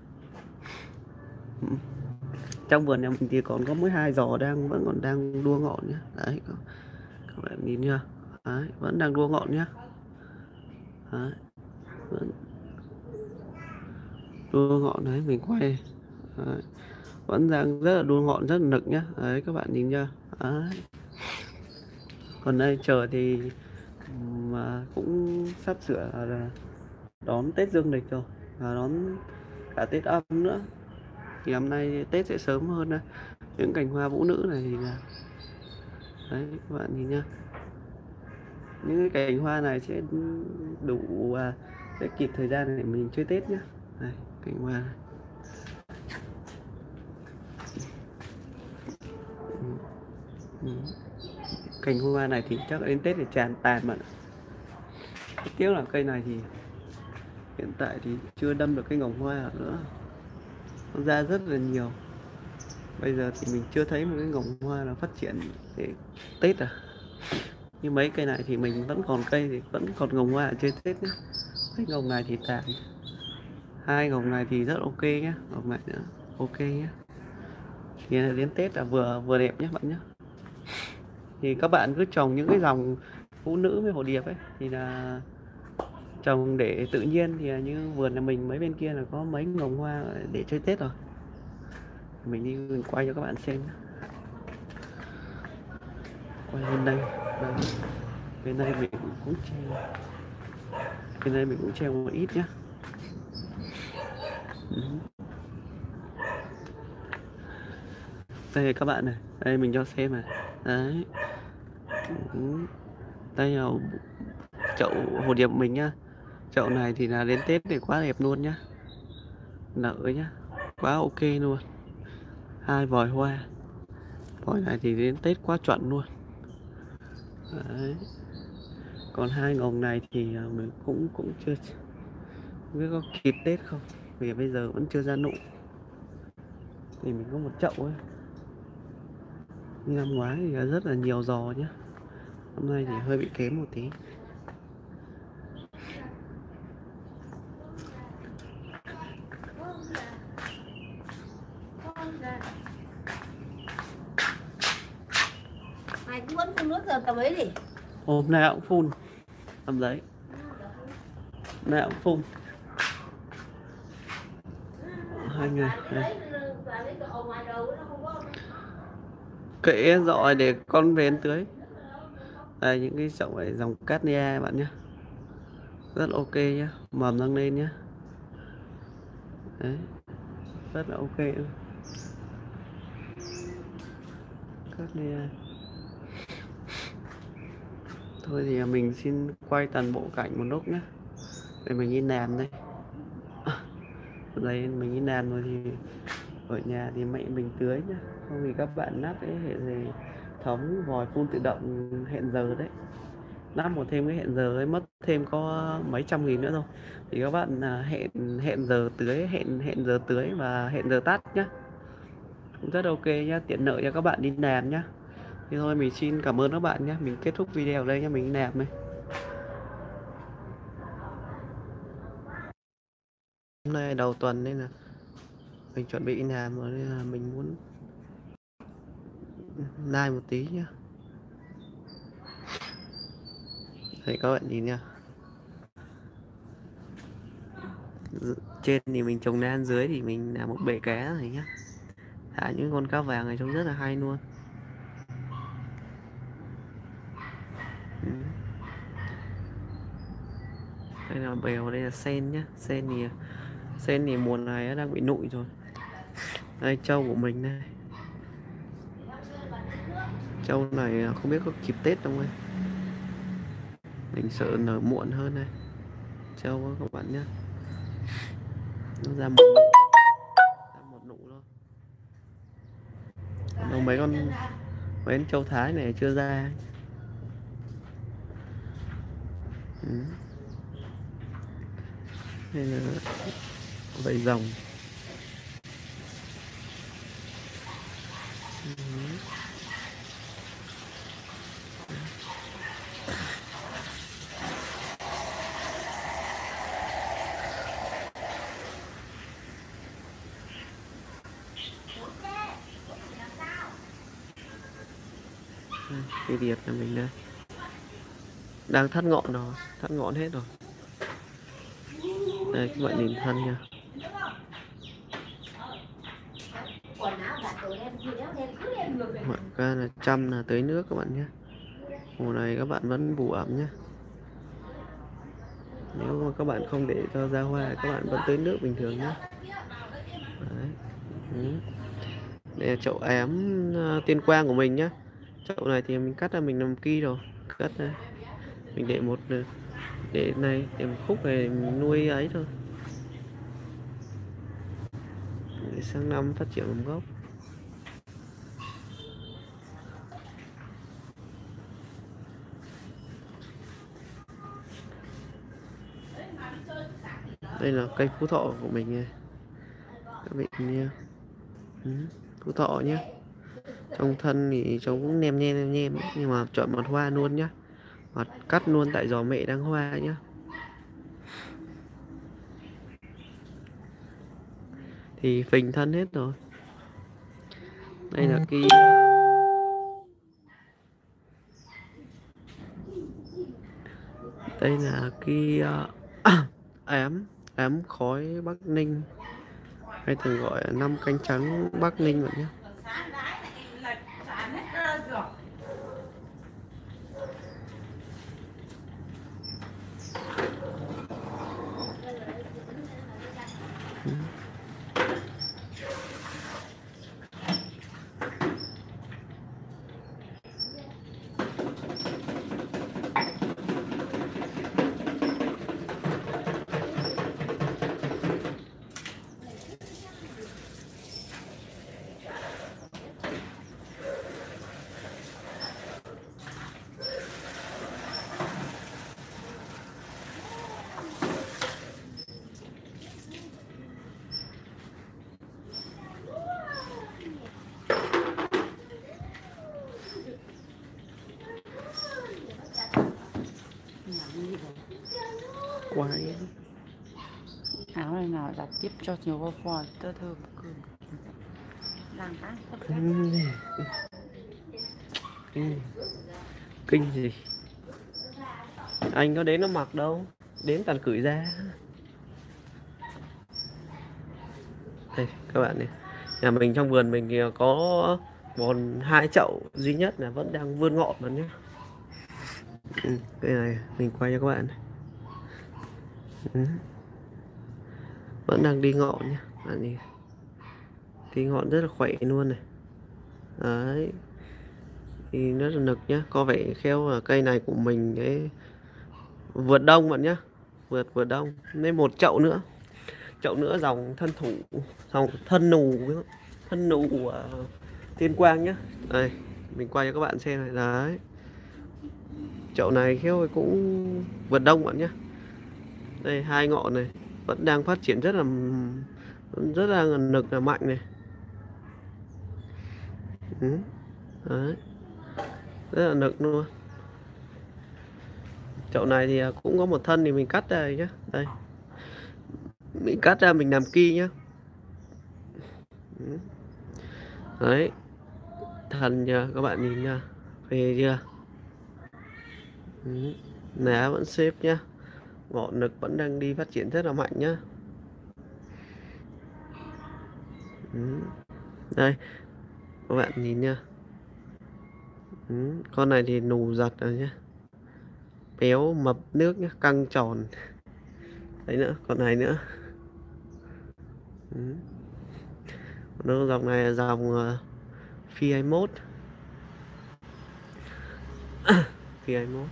[SPEAKER 1] Trong vườn nhà mình thì còn có mỗi 2 giò vẫn còn đang đua ngọn nhá. Đấy, các bạn nhìn chưa? Đấy, vẫn đang đua ngọn nhá. Đấy, đua ngọn đấy, mình quay. Đấy, vẫn đang rất là đua ngọn, rất là nực nhá. Đấy, các bạn nhìn chưa? Đấy. Còn đây trời thì mà cũng sắp sửa là đón Tết Dương lịch rồi, và đón cả Tết âm nữa. Thì năm nay Tết sẽ sớm hơn đây. Những cành hoa vũ nữ này thì là đấy, các bạn nhìn nhá. Những cái cành hoa này sẽ đủ sẽ kịp thời gian để mình chơi Tết nhá. Đây, cành hoa này. Cành hoa này thì chắc đến Tết thì tràn tàn mà. Tiếc là cây này thì hiện tại thì chưa đâm được cái ngồng hoa nữa. Nó ra rất là nhiều. Bây giờ thì mình chưa thấy một cái ngồng hoa nào phát triển để Tết như mấy cây này thì mình vẫn còn cây thì vẫn còn ngồng hoa ở chơi Tết nhé. Cái ngồng này thì tàn, 2 ngồng này thì rất ok nhé, ngồng này nữa ok nhé. Thì đến Tết là vừa đẹp nhé bạn nhé. Thì các bạn cứ trồng những cái dòng phụ nữ với hồ điệp ấy thì là trồng để tự nhiên, thì như vườn nhà mình mấy bên kia là có mấy ngồng hoa để chơi Tết rồi. Mình quay cho các bạn xem. Quay bên đây, bên đây mình cũng treo, bên đây mình cũng treo một ít nhá. Đây các bạn này, đây mình cho xem này. Đấy. Đây là chậu hồ điệp mình nhá. Chậu này thì là đến Tết thì quá đẹp luôn nhá. Nở nhá. Quá ok luôn. 2 vòi hoa. Vòi này thì đến Tết quá chuẩn luôn. Đấy. Còn 2 ngồng này thì mình cũng chưa biết có kịp Tết không. Vì bây giờ vẫn chưa ra nụ. Thì mình có một chậu ấy. Năm ngoái thì rất là nhiều giò nhá. Hôm nay thì hơi bị kém một tí.
[SPEAKER 2] Mày cũng vẫn phun nước giờ tầm ấy đi.
[SPEAKER 1] Hôm nay cũng phun tầm đấy. Hôm nay cũng phun 2 ngày đây. Kệ dọi để con về tưới. Đây những cái chậu này dòng Castnia bạn nhé, rất ok nhá, mầm đang lên nhá. Đấy, rất là ok. Castnia. Thôi thì mình xin quay toàn bộ cảnh một lúc nhé, để mình đi làm đây. Đây mình đi làm rồi thì ở nhà thì mẹ mình tưới nhá, không thì các bạn lắp cái hệ thống vòi phun tự động hẹn giờ đấy, lắp một thêm cái hẹn giờ ấy mất thêm có mấy trăm nghìn nữa thôi. Thì các bạn hẹn giờ tưới, hẹn giờ tưới và hẹn giờ tắt nhá, cũng rất ok nhá, tiện lợi cho các bạn đi làm nhá. Thì thôi mình xin cảm ơn các bạn nhé, mình kết thúc video ở đây nhá, mình đi làm đây. Hôm nay đầu tuần nên là mình chuẩn bị làm rồi, nên là mình muốn live một tí nhá. Đây các bạn nhìn nha. Trên thì mình trồng đan, dưới thì mình làm một bể cá này nhá. Thả những con cá vàng này trông rất là hay luôn. Đây là bèo, đây là sen nhá. Sen thì mùa này đang bị nụi rồi. Đây trâu của mình đây. Trâu này không biết có kịp Tết không ấy. Mình sợ nở muộn hơn đây. Trâu các bạn nhá. Nó ra một nụ thôi. Còn mấy con trâu Thái này chưa ra. Đây là vảy rồng. Cái điệp nhà mình đây đang thắt ngọn rồi, thắt ngọn hết rồi. Đây các bạn nhìn thân nha. Mọi ca là chăm là tưới nước các bạn nhé. Mùa này các bạn vẫn bù ẩm nhé. Nếu mà các bạn không để cho ra hoa, các bạn vẫn tưới nước bình thường nhé. Đấy. Đây là chậu ém Tuyên Quang của mình nhé. Chậu này thì mình cắt ra mình làm ki rồi, cắt ra mình để này để một khúc này mình nuôi ấy thôi, để sang năm phát triển làm gốc. Đây là cây phú thọ của mình này các bạn nha. Phú thọ nhé. Trong thân thì trông cũng nem nhem nhưng mà chọn mặt hoa luôn nhá, mặt cắt luôn tại giò mẹ đang hoa nhá. Thì phình thân hết rồi. Đây là ém khói Bắc Ninh, hay thường gọi là 5 cánh trắng Bắc Ninh bạn nhé. Quái
[SPEAKER 3] áo này nào đặt tiếp cho nhiều hoa phò tơ thơm cơm đang ăn
[SPEAKER 1] kinh gì, anh có đến nó mặc đâu, đến toàn cởi ra. Đây các bạn này, nhà mình trong vườn mình kìa có còn 2 chậu duy nhất là vẫn đang vươn ngọn mà nhé. Cái này mình quay cho các bạn này. Vẫn đang đi ngọn nhé bạn nhìn, đi ngọn rất là khỏe luôn này. Đấy thì rất là nực nhá, có vẻ khéo là cây này của mình cái vượt đông bạn nhá, vượt đông. Nên một chậu nữa dòng thân thủ, dòng thân nụ của Tuyên Quang nhá. Đây mình quay cho các bạn xem này. Đấy chậu này khéo cũng vượt đông bạn nhá. Đây 2 ngọn này vẫn đang phát triển rất là nực, là mạnh này. Đấy rất là nực luôn. Chậu này thì cũng có một thân thì mình cắt ra nhé. Đây mình cắt ra mình làm ki nhá. Đấy thân nha các bạn nhìn nha, phê chưa. Lá vẫn xếp nhá, ngọn nực vẫn đang đi phát triển rất là mạnh nhá. Đây các bạn nhìn nha. Con này thì nù giật rồi nhá, béo mập nước nhá, căng tròn. Đấy nữa, con này nữa. Nó dòng này là dòng Phi 21. Phi 21.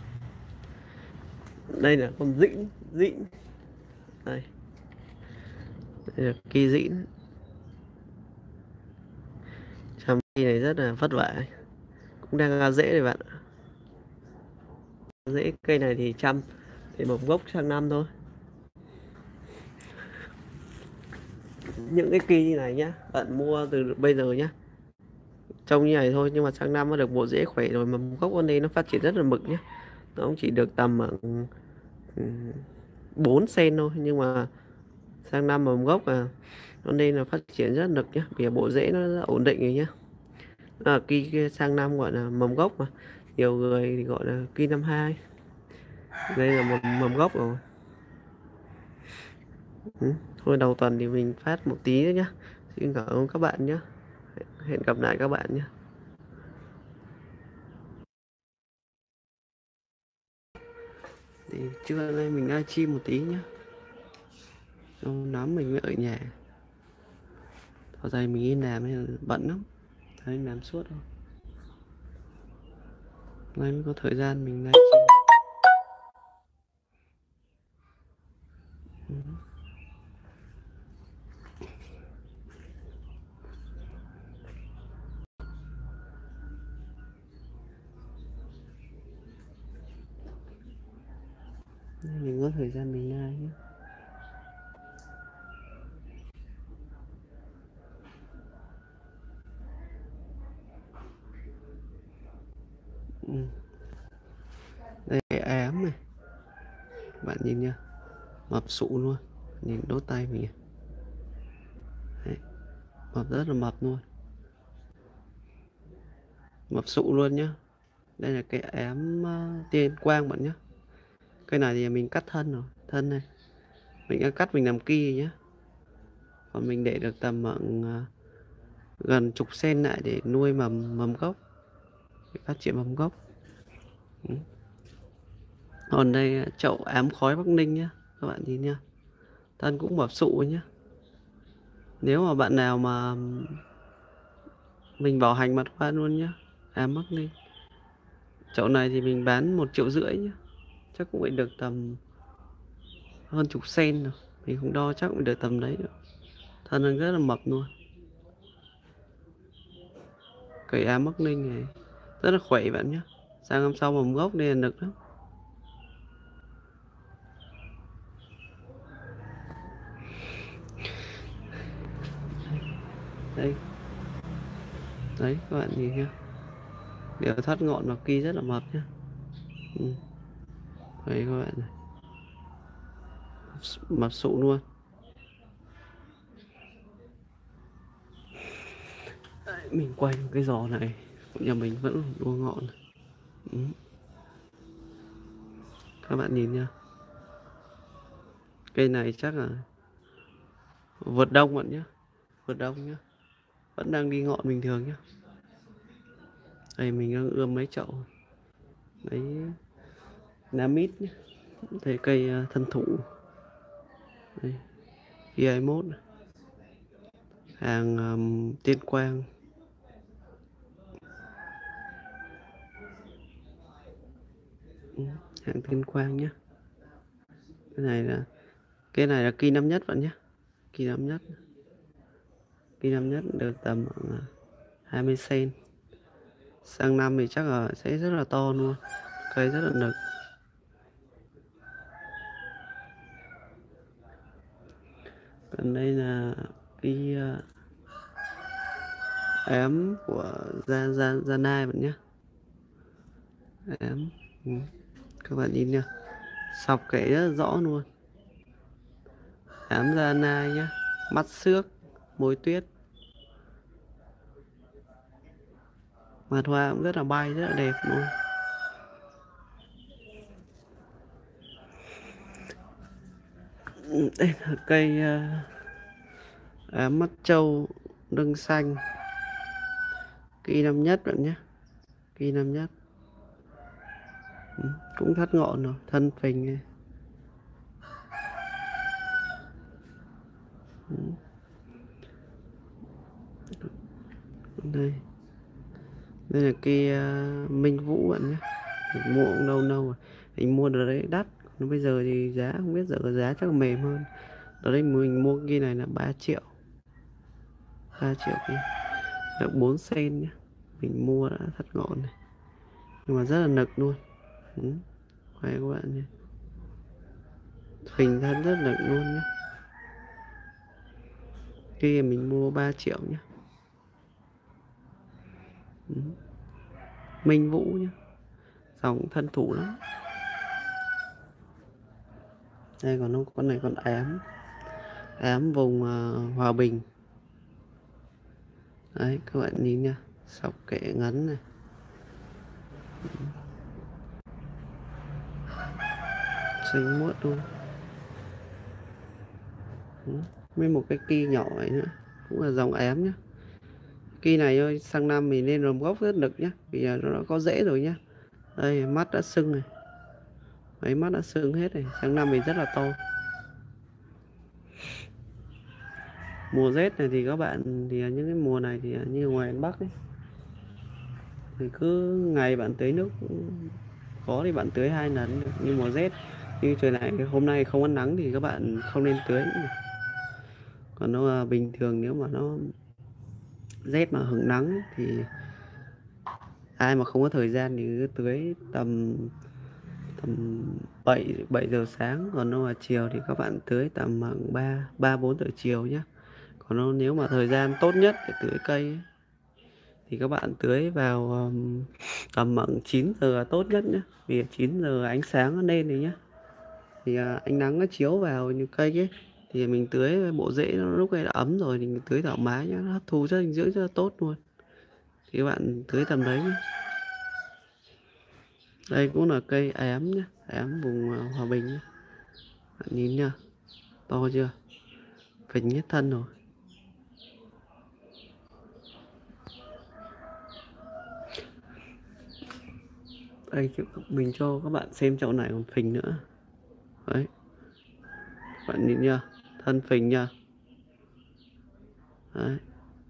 [SPEAKER 1] Đây là con dĩnh dĩnh. Đây là kỳ dĩnh. Chăm cây này rất là vất vả, cũng đang ra rễ này bạn ạ. Rễ cây này thì chăm thì mầm gốc sang năm thôi. Những cái kỳ này nhá, bạn mua từ bây giờ nhá, trông như này thôi nhưng mà sang năm nó được bộ rễ khỏe rồi, mầm gốc con này nó phát triển rất là mực nhá. Nó cũng chỉ được tầm 4 cm thôi, nhưng mà sang năm mầm gốc nó nên là phát triển rất nực nhá, vì bộ rễ nó rất ổn định rồi nhá. Kỳ sang năm gọi là mầm gốc, mà nhiều người thì gọi là kỳ năm 2. Đây là mầm gốc rồi. Thôi đầu tuần thì mình phát một tí nữa nhá. Xin cảm ơn các bạn nhé. Hẹn gặp lại các bạn nhé. Thì trưa nay mình livestream một tí nhá, trong nắm mình mới ở nhà. Thảo dày mình đi làm nên bận lắm, thấy làm suốt thôi. Nay mới có thời gian mình livestream. Nên mình có thời gian mình live nhé. Đây cái ám này, bạn nhìn nha, mập sụ luôn, nhìn đốt tay mình. Đấy, mập rất là mập luôn, mập sụ luôn nhá. Đây là cái ám Tiên Quang bạn nhé. Cái này thì mình cắt thân rồi, thân này mình đã cắt, mình làm ki nhá. Còn mình để được tầm gần chục sen lại để nuôi mầm gốc, để phát triển mầm gốc. Còn đây chậu ám khói Bắc Ninh nhá, các bạn nhìn nhá, thân cũng mập sụ nhá. Nếu mà bạn nào mà mình bảo hành mặt hoa luôn nhá, ám Bắc Ninh. Chậu này thì mình bán 1,5 triệu nhá, chắc cũng phải được tầm hơn chục sen rồi, mình không đo chắc cũng được tầm đấy nữa. Thân nó rất là mập luôn. Cây ám Bắc Ninh này rất là khỏe bạn nhé, sang năm sau mầm gốc đây là nực lắm. Đây đấy các bạn nhìn nhá, đều thắt ngọn và ki rất là mập nhá. Đấy các bạn này, mập sụ luôn. Đấy, mình quay cái giò này của nhà mình vẫn đua ngọn. Các bạn nhìn nha, cây này chắc là vượt đông bạn nhé, vượt đông nhá, vẫn đang đi ngọn bình thường nhá. Đây mình đang ươm mấy chậu đấy, lá mít nhá. Đây cây thân thụ đây, Phi 21, hàng Tiên Quang. Hàng Tiên Quang nhé. Cái này là kỳ năm nhất bạn nhé, kỳ năm nhất. Kỳ năm nhất được tầm 20 cm. Sang năm thì chắc là sẽ rất là to luôn, cây rất là nực. Còn đây là cái ém của Gia Nai bạn nhé. Ém các bạn nhìn nha, sọc kể rất rõ luôn. Ám Gia Nai nhá, mắt xước, môi tuyết, mặt hoa cũng rất là bay, rất là đẹp luôn. Đây là cây mắt trâu lưng xanh, kỳ năm nhất bạn nhé, kỳ năm nhất. Cũng thắt ngọn rồi, thân phình này. Đây là cây Minh Vũ bạn nhé, mình mua cũng lâu lâu rồi, mình mua được đấy đắt, còn bây giờ thì giá không biết, giờ giá chắc là mềm hơn. Ở đây mình mua cây này là 3 triệu, 3 triệu kia, được 4 sen nhé. Mình mua đã thắt ngọn này, nhưng mà rất là nực luôn. Khoe các bạn nhé, phình thân rất nực luôn nhé. Kia mình mua 3 triệu nhé. Minh Vũ nhé, dòng thân thủ lắm. Đây còn con này còn ám vùng Hòa Bình. Đấy các bạn nhìn nha, sọc kệ ngắn này. Xinh muốt luôn. Với một cái ki nhỏ này nữa, cũng là dòng ám nhá. Ki này ơi, sang năm mình nên làm gốc rất nực nhá, vì nó đã có rễ rồi nhá. Đây mắt đã sưng này, mấy mắt đã sưng hết này, sang năm mình rất là to. Mùa rét này thì các bạn thì những cái mùa này thì như ngoài Bắc ấy, thì cứ ngày bạn tưới nước, có thì bạn tưới 2 lần được. Nhưng mùa rét như trời này hôm nay không có nắng thì các bạn không nên tưới nữa. Còn nó bình thường nếu mà nó rét mà hứng nắng ấy, thì ai mà không có thời gian thì cứ tưới tầm 7 giờ sáng, còn nó mà chiều thì các bạn tưới tầm 3-4 giờ chiều nhé. Còn nếu mà thời gian tốt nhất để tưới cây ấy, thì các bạn tưới vào tầm 9 giờ là tốt nhất nhé, vì 9 giờ ánh sáng nó lên rồi nhé, thì ánh nắng nó chiếu vào như cây ấy, thì mình tưới bộ rễ nó lúc này đã ấm rồi thì mình tưới thoải mái nhé, nó hấp thu chất dinh dưỡng rất là tốt luôn. Thì các bạn tưới tầm đấy nhé. Đây cũng là cây ám nhé, ám vùng Hòa Bình nhé. Bạn nhìn nha, to chưa, phình hết thân rồi. Đây mình cho các bạn xem chậu này còn phình nữa. Đấy, bạn nhìn nha, thân phình nha. Đấy,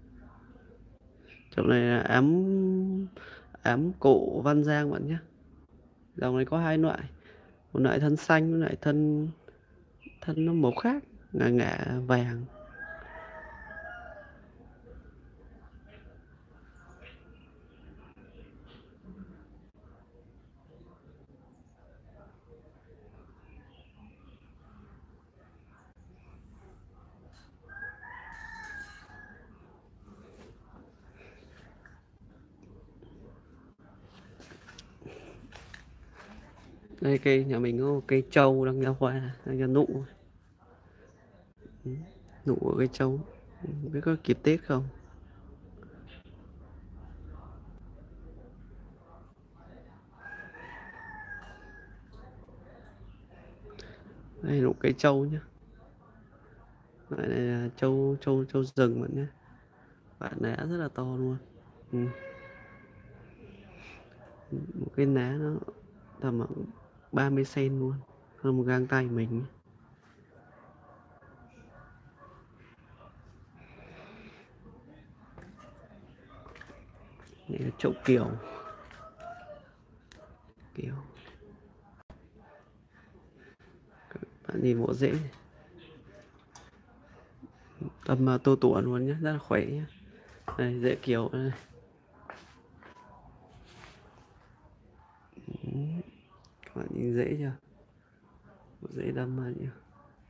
[SPEAKER 1] chậu này là ám cổ Văn Giang bạn nhé. Dòng này có 2 loại, một loại thân xanh, một loại thân nó màu khác, ngả ngả vàng. Đây cây nhà mình có cây trâu đang ra hoa, đang ra nụ. Nụ của cây trâu, không biết có kịp Tết không. Đây nụ cây trâu nhá. Loại này là trâu rừng bạn nhé. Bạn lá rất là to luôn. Một cái lá nó tầm 30 cm luôn, hơn một gang tay mình. Đây là chậu kiều. Các bạn nhìn bộ rễ này, tầm tô tủa luôn nhé, rất là khỏe nhé. Đây rễ kiều đây. Các bạn nhìn rễ chưa, bộ rễ đâm ra nhỉ,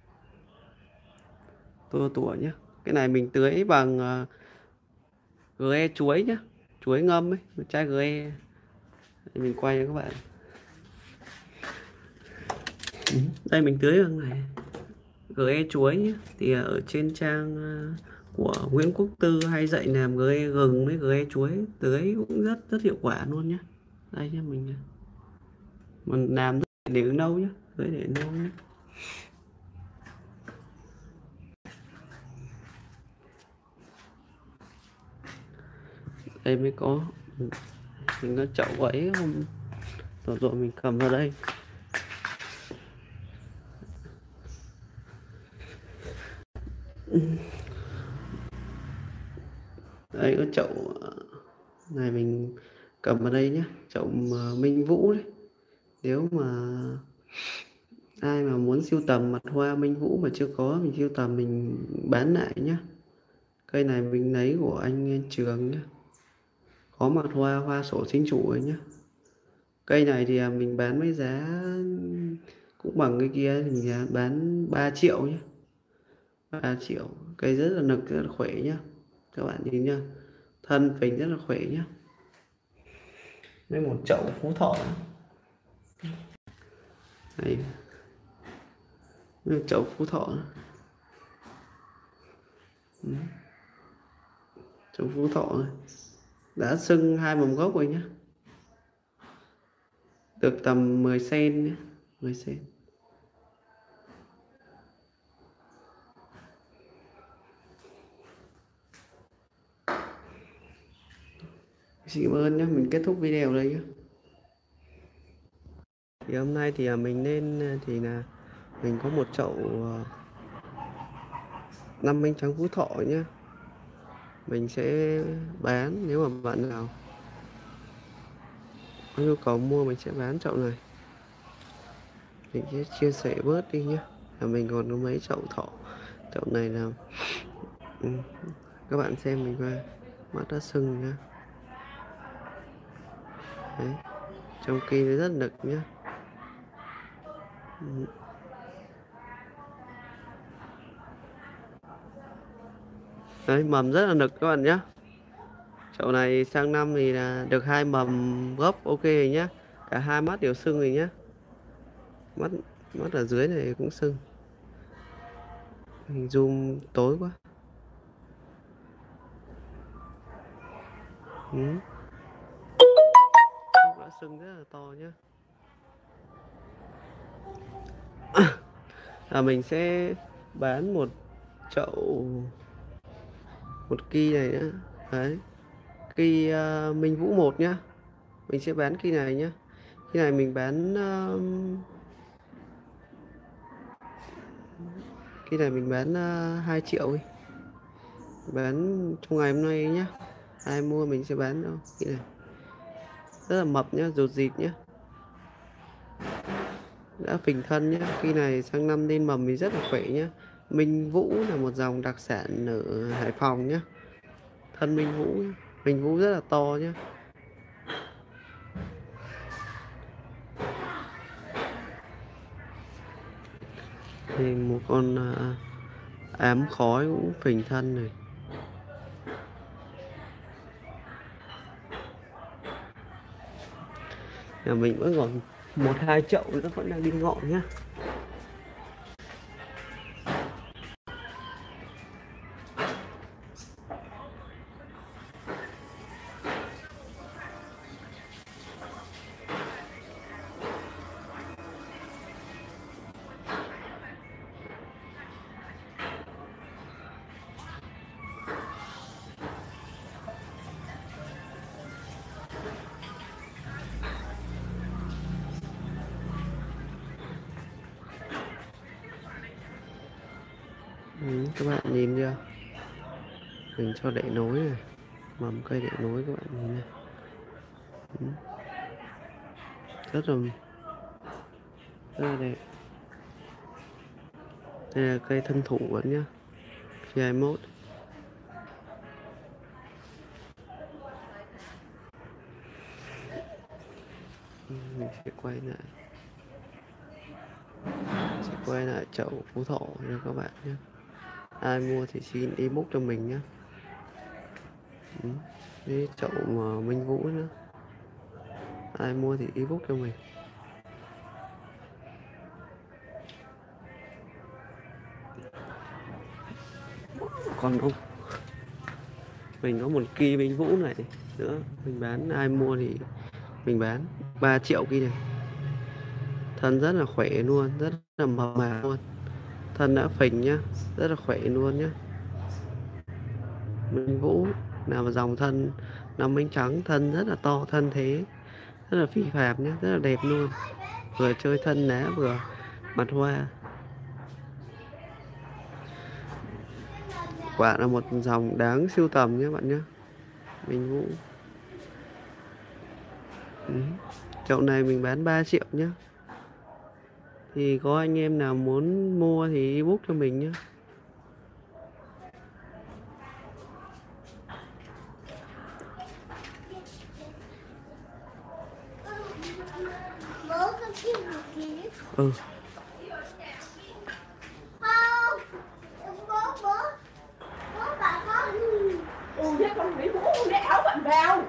[SPEAKER 1] tô tủa nhé. Cái này mình tưới bằng GE chuối nhé, chuối ngâm ấy, chai GE. Mình quay cho các bạn. Đây mình tưới bằng này GE chuối nhé. Thì ở trên trang của Nguyễn Quốc Tư hay dạy làm GE gừng với GE chuối, tưới cũng rất hiệu quả luôn nhé. Đây nhé, mình làm để nâu nhé, tưới để nâu nhé. đây mới có. Mình có chậu ấy không rồi mình cầm vào đây. Đây có chậu này mình cầm vào đây nhé, chậu Minh Vũ đấy. Nếu mà ai mà muốn sưu tầm mặt hoa Minh Vũ mà chưa có, mình sưu tầm mình bán lại nhé. Cây này mình lấy của anh Trường nhé, có mặt hoa sổ chính chủ ấy nhé. Cây này thì mình bán với giá cũng bằng cái kia, thì mình bán 3 triệu nhé, 3 triệu. Cây rất là nực, rất là khỏe nhé, các bạn nhìn nhá, thân phình rất là khỏe nhé. Đây một chậu Phú Thọ đây, chậu Phú Thọ, chậu Phú Thọ này đã sưng 2 mầm gốc rồi nhé, được tầm 10 cm nhé, 10 cm. Xin cảm ơn nhé, mình kết thúc video đây nhé. Thì hôm nay thì mình lên thì là mình có một chậu 5 bánh trắng Phú Thọ nhé, mình sẽ bán. Nếu mà bạn nào có nhu cầu mua mình sẽ bán chậu này, mình sẽ chia sẻ bớt đi nhé. Là mình còn có mấy chậu chậu này là các bạn xem mình coi, mắt đã sưng nhá. Đấy, trong kia nó rất nực nhá. Đấy, mầm rất là nực các bạn nhé. Chậu này sang năm thì là được 2 mầm gốc ok rồi nhá, cả 2 mắt đều sưng rồi nhá. Mắt ở dưới này cũng sưng, hình zoom tối quá. Đã sưng rất là to nhá. Mình sẽ bán một chậu, một kỳ này nữa. Đấy, kỳ Minh Vũ 1 nhá, mình sẽ bán kỳ này nhá. Kỳ này mình bán kỳ này mình bán 2 triệu đi, bán trong ngày hôm nay nhá. Ai mua mình sẽ bán đâu. Kỳ này rất là mập nhá, rụt rịt nhá, đã phình thân nhá. Kỳ này sang năm lên mầm thì rất là khỏe nhá. Minh Vũ là một dòng đặc sản ở Hải Phòng nhá. Thân Minh Vũ nhá. Minh Vũ rất là to nhá. Thì một con ám khói cũng phình thân này. Nhà mình vẫn còn 1-2 chậu nó vẫn đang đi ngọn nhá. Các bạn nhìn chưa, mình cho đậy nối này, mầm cây đậy nối các bạn nhìn này. Rất là đẹp. Đây là cây thân thủ vẫn nhá, phi 21. Mình sẽ quay lại chậu Phú Thọ cho các bạn nhé. Ai mua thì xin inbox cho mình nhé. Cái chậu mà Minh Vũ nữa, ai mua thì inbox cho mình. Còn không, mình có một kỳ Minh Vũ này nữa, mình bán. Ai mua thì mình bán 3 triệu kỳ này. Thân rất là khỏe luôn, rất là mập mạp luôn, thân đã phình nhá, rất là khỏe luôn nhá. Minh Vũ nào mà dòng thân Năm bánh trắng, thân rất là to, thân thế rất là phi phàm nhé, rất là đẹp luôn. Vừa chơi thân lá vừa mặt hoa. Quả là một dòng đáng sưu tầm nhé bạn nhé. Mình Vũ. Chậu này mình bán 3 triệu nhé. Thì có anh em nào muốn mua thì book cho mình nhé. Ừ.
[SPEAKER 2] Thế con lấy bố con lấy áo bạn vào.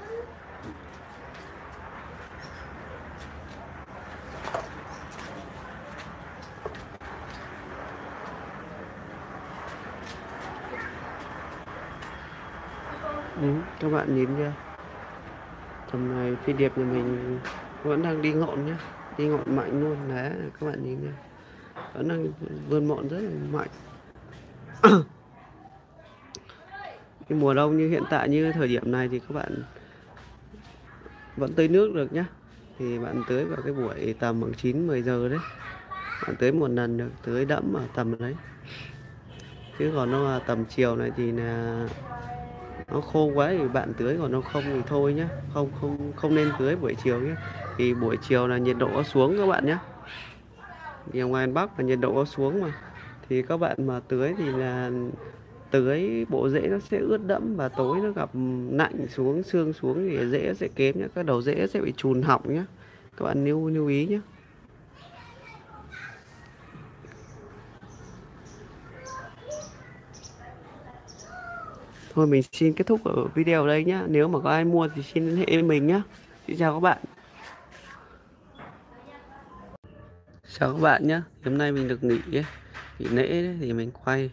[SPEAKER 1] Các bạn nhìn chưa, tầm này phi điệp nhà mình vẫn đang đi ngọn nhá, đi ngọn mạnh luôn đấy, các bạn nhìn nha, vẫn đang vươn ngọn rất là mạnh. Cái mùa đông như hiện tại như thời điểm này thì các bạn vẫn tưới nước được nhá. Thì bạn tưới vào cái buổi tầm khoảng 9-10 giờ đấy, bạn tưới một lần được, tưới đẫm ở tầm đấy. Chứ còn nó là tầm chiều này thì là nó khô quá thì bạn tưới, còn nó không thì thôi nhá, không nên tưới buổi chiều nhé. Thì buổi chiều là nhiệt độ có xuống các bạn nhé, thì ở ngoài Bắc là nhiệt độ có xuống mà, thì các bạn mà tưới thì là tưới bộ rễ nó sẽ ướt đẫm, và tối nó gặp lạnh xuống, sương xuống thì rễ sẽ kém nhé, các đầu rễ sẽ bị chùn họng nhé, các bạn lưu ý nhé. Thôi mình xin kết thúc ở video đây nhá. Nếu mà có ai mua thì xin liên hệ với mình nhá. Xin chào các bạn. Chào các bạn nhé. Hôm nay mình được nghỉ lễ đấy, thì mình quay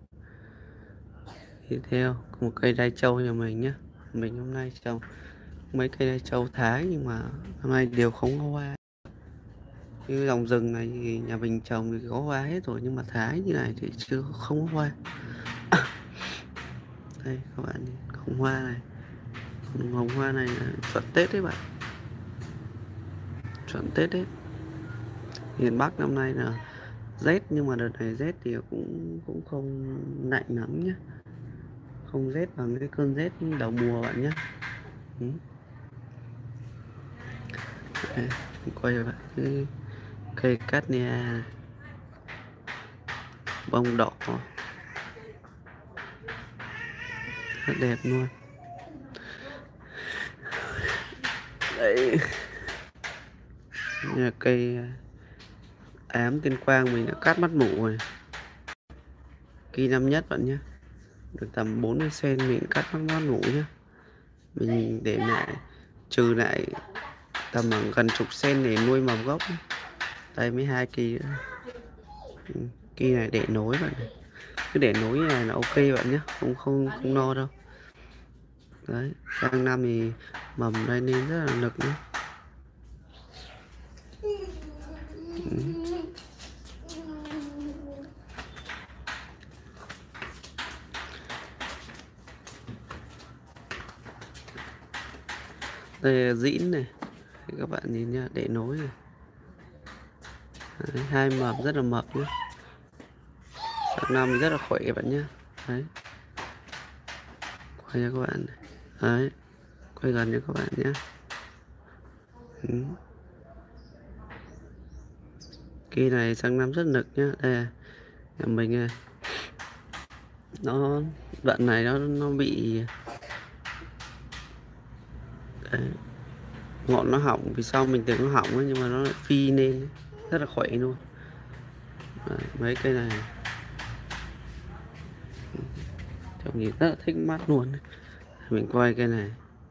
[SPEAKER 1] video một cây đai trâu nhà mình nhé. Mình hôm nay trồng mấy cây đai trâu Thái nhưng mà hôm nay đều không có hoa. Như dòng rừng này thì nhà mình trồng thì có hoa hết rồi, nhưng mà Thái như này thì chưa không có hoa. Đây các bạn, hồng hoa này, hồng hoa này là chuẩn Tết đấy bạn, chuẩn Tết đấy. Miền Bắc năm nay là rét, nhưng mà đợt này rét thì cũng không lạnh lắm nhé, không rét bằng cái cơn rét đầu mùa bạn nhé. Đây, quay lại cái cây Castnia bông đỏ rất đẹp luôn. Đấy là cây ám Tuyên Quang mình đã cắt mắt mủ rồi, kỳ năm nhất bạn nhé, được tầm 40 cm mình cắt mắt mủ nhé. Mình để lại trừ lại tầm gần chục sen để nuôi mầm gốc. Đây mới 2 kỳ nữa. Kỳ này để nối bạn này, cứ để nối này là ok bạn nhé, không no đâu. Đấy, sang năm thì mầm đây nên rất là nực nhé. Đây là dĩn này, các bạn nhìn nha, để nối này. Đấy, hai mầm rất là mập nhé, sang năm thì rất là khỏe bạn nhé. Đấy, quay cho các bạn này. Đấy, quay gần cho các bạn nhé. Cây này sang năm rất nực nhá. Đây là nhà mình này, nó đoạn này nó bị đấy, ngọn nó hỏng, vì sau mình tưởng nó hỏng ấy, nhưng mà nó lại phi lên rất là khỏe luôn. Đấy, mấy cây này trông nhìn rất là thích mắt luôn. Mình quay cây này,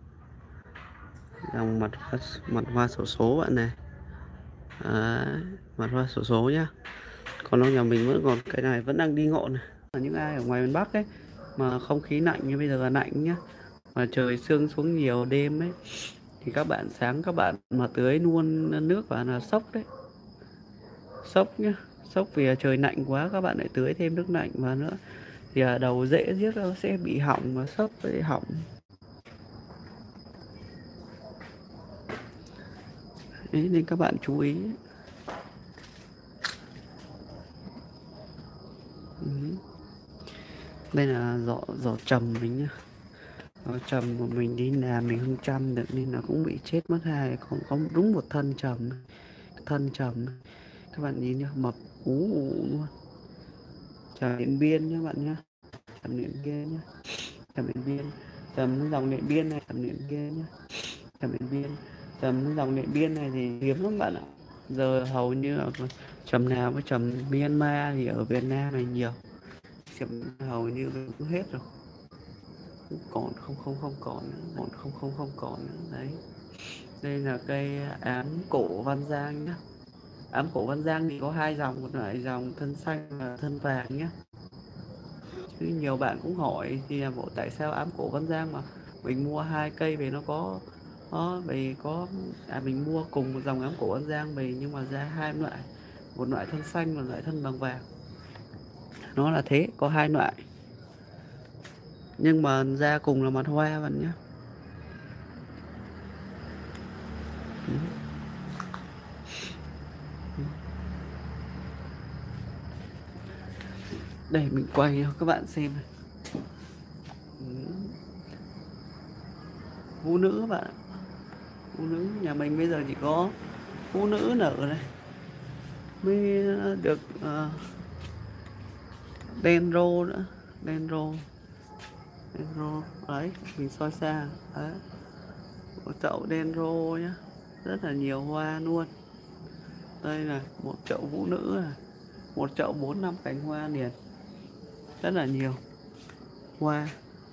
[SPEAKER 1] dòng mặt hoa xổ số bạn này. Đấy, mặt hoa xổ số nhá. Còn ông nhà mình vẫn còn cái này vẫn đang đi ngọn này. Những ai ở ngoài miền Bắc ấy mà không khí lạnh như bây giờ là lạnh nhá, mà trời sương xuống nhiều đêm ấy, thì các bạn sáng các bạn mà tưới luôn nước vào là sốc đấy, sốc nhá, sốc vì trời lạnh quá các bạn lại tưới thêm nước lạnh vào nữa thì đầu rễ giết nó sẽ bị hỏng và sốc với hỏng. Đấy, nên các bạn chú ý. Đây là giỏ trầm mình nhá. Giỏ trầm của mình đi làm mình không chăm được nên là cũng bị chết mất hai, còn có đúng một thân trầm. Thân trầm các bạn nhìn nhá, mập ú luôn. Trầm Điện Biên nhá bạn nhá. Trầm Điện Biên nhá. Trầm Điện Biên, trầm dòng Điện Biên này, trầm Điện Biên nhá. Trầm Điện Biên, trầm dòng Điện Biên này thì hiếm lắm bạn ạ. Giờ hầu như là trầm nào với trầm Myanmar thì ở Việt Nam này nhiều. Trầm hầu như cũng hết rồi. Còn không còn nữa. Còn không còn nữa. Đấy. Đây là cây ám cổ Văn Giang nhá. Ám cổ Văn Giang thì có hai dòng, một loại dòng thân xanh và thân vàng nhá. Chứ nhiều bạn cũng hỏi thì là bộ tại sao ám cổ Văn Giang mà mình mua hai cây về nó có vì có mình mua cùng một dòng ám cổ Văn Giang về nhưng mà ra hai loại, một loại thân xanh và một loại thân bằng vàng. Nó là thế, có hai loại nhưng mà ra cùng là mặt hoa bạn nhé. Đây mình quay cho các bạn xem này. Vũ nữ các bạn ạ. Vũ nữ nhà mình bây giờ chỉ có vũ nữ nở này mới được đen rô nữa. Đen rô đấy, mình soi xa đấy. Một chậu đen rô nhá, rất là nhiều hoa luôn. Đây là một chậu vũ nữ này, một chậu 4-5 cành hoa liền, rất là nhiều hoa.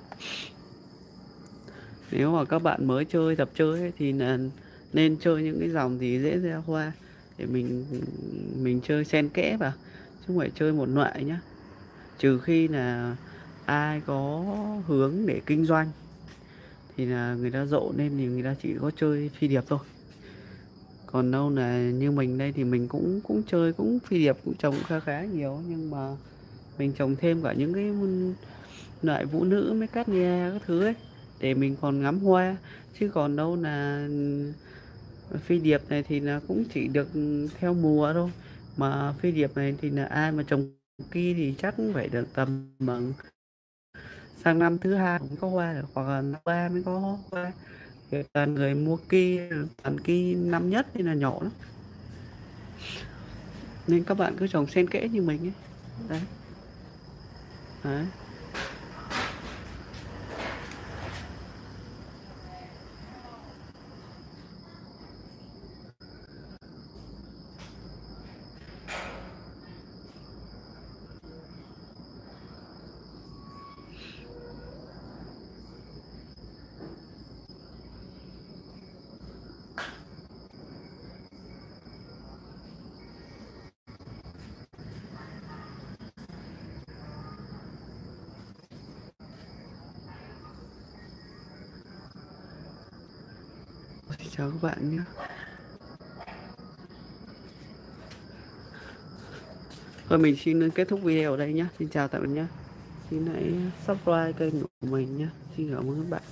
[SPEAKER 1] Nếu mà các bạn mới chơi, tập chơi ấy, thì là nên chơi những cái dòng thì dễ ra hoa để mình chơi xen kẽ vào, chứ không phải chơi một loại nhá. Trừ khi là ai có hướng để kinh doanh thì là người ta rộ nên thì người ta chỉ có chơi phi điệp thôi. Còn đâu là như mình đây thì mình cũng chơi cũng phi điệp, cũng trồng khá nhiều, nhưng mà mình trồng thêm cả những cái loại vũ nữ mấy cát nha các thứ ấy để mình còn ngắm hoa. Chứ còn đâu là phi điệp này thì là cũng chỉ được theo mùa thôi. Mà phi điệp này thì là ai mà trồng kia thì chắc cũng phải được tầm bằng sang năm thứ hai cũng có hoa được, hoặc là năm ba mới có hoa. Toàn người mua kia, toàn kia năm nhất nên là nhỏ lắm. Nên các bạn cứ trồng xen kẽ như mình ấy. Đấy. Đấy. Chào các bạn nhé. Thôi mình xin kết thúc video ở đây nhé. Xin chào tạm biệt nhé. Xin hãy subscribe kênh của mình nhé. Xin cảm ơn các bạn.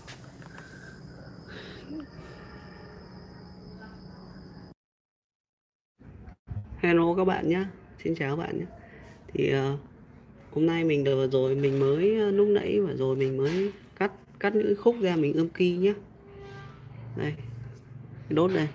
[SPEAKER 1] Hello các bạn nhé. Xin chào các bạn nhé. Thì hôm nay mình vừa rồi mình mới lúc nãy và rồi mình mới cắt những khúc ra mình ươm ki nhé. Đây. Cái đốt đây.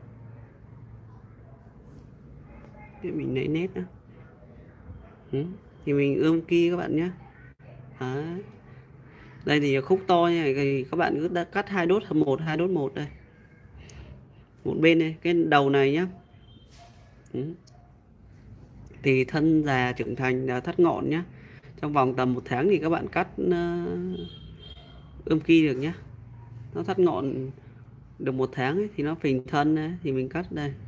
[SPEAKER 1] Để mình lấy nét đó. Thì mình ươm ki các bạn nhé. Đấy. Đây thì khúc to như này thì các bạn cứ cắt hai đốt một đây. Một bên đây, cái đầu này nhá. Thì thân già trưởng thành là thắt ngọn nhá. Trong vòng tầm 1 tháng thì các bạn cắt ươm ki được nhá. Nó thắt ngọn được 1 tháng ấy, thì nó phình thân ấy, thì mình cắt đây.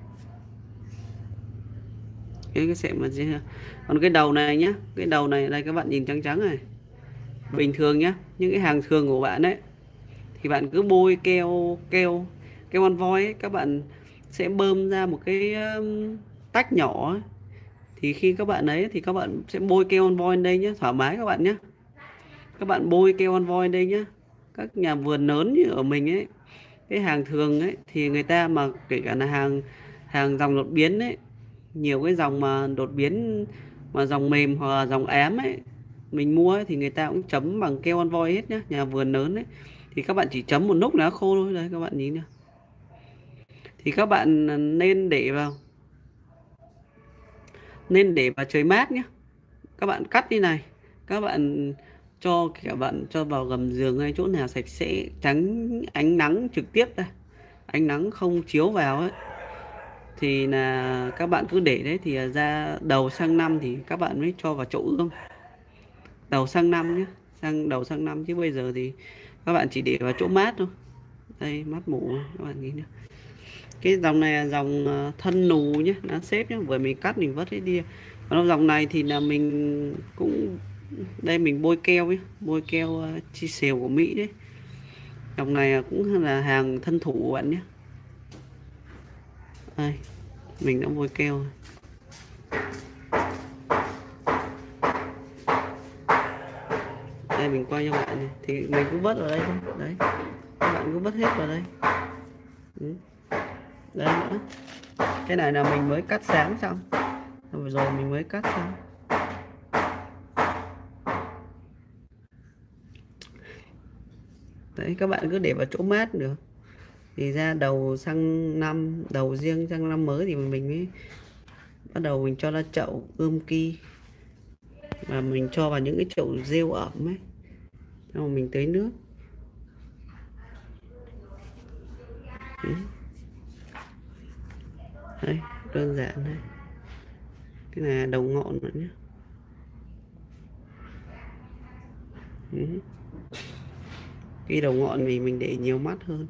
[SPEAKER 1] Cái sẹo mà còn cái đầu này nhá, cái đầu này đây các bạn nhìn trắng trắng này. Bình thường nhá, những cái hàng thường của bạn ấy thì bạn cứ bôi keo on voi ấy, các bạn sẽ bơm ra một cái tách nhỏ ấy. Thì khi các bạn ấy thì các bạn sẽ bôi keo on voi đây nhé, thoải mái các bạn nhé. Các bạn bôi keo on voi đây nhé. Các nhà vườn lớn như ở mình ấy cái hàng thường ấy thì người ta mà kể cả là hàng hàng dòng đột biến ấy, nhiều cái dòng mà đột biến mà dòng mềm hoặc là dòng ém ấy, mình mua ấy, thì người ta cũng chấm bằng keo ăn voi hết nhá, nhà vườn lớn ấy, thì các bạn chỉ chấm một lúc lá khô thôi. Đấy các bạn nhìn nè, thì các bạn nên để vào trời mát nhé. Các bạn cắt đi này, các bạn cho cả bạn cho vào gầm giường hay chỗ nào sạch sẽ, tránh ánh nắng trực tiếp đây, ánh nắng không chiếu vào ấy, thì là các bạn cứ để đấy, thì ra đầu sang năm thì các bạn mới cho vào chỗ ươm. Đầu sang năm nhé, đầu sang năm, chứ bây giờ thì các bạn chỉ để vào chỗ mát thôi. Đây mát mủ các bạn nhìn nhé. Cái dòng này là dòng thân nù nhé, nó xếp nhé, vừa mình cắt mình vớt hết đi. Còn dòng này thì là mình cũng đây mình bôi keo nhé, bôi keo chi xèo của Mỹ đấy. Dòng này cũng là hàng thân thủ bạn nhé. Đây mình đã bôi keo. Đây mình quay cho bạn này, thì mình cứ vớt vào đây thôi. Đấy các bạn cứ vớt hết vào đây. Đây nữa, cái này là mình mới cắt sáng xong, rồi mình mới cắt xong. Đấy các bạn cứ để vào chỗ mát được, thì ra đầu sang năm, đầu riêng sang năm mới thì mình mới bắt đầu mình cho ra chậu ươm ki, và mình cho vào những cái chậu rêu ẩm ấy, xong rồi mình tưới nước. Đấy đơn giản đấy. Cái này là đầu ngọn nữa nhé. Cái đầu ngọn mình để nhiều mắt hơn.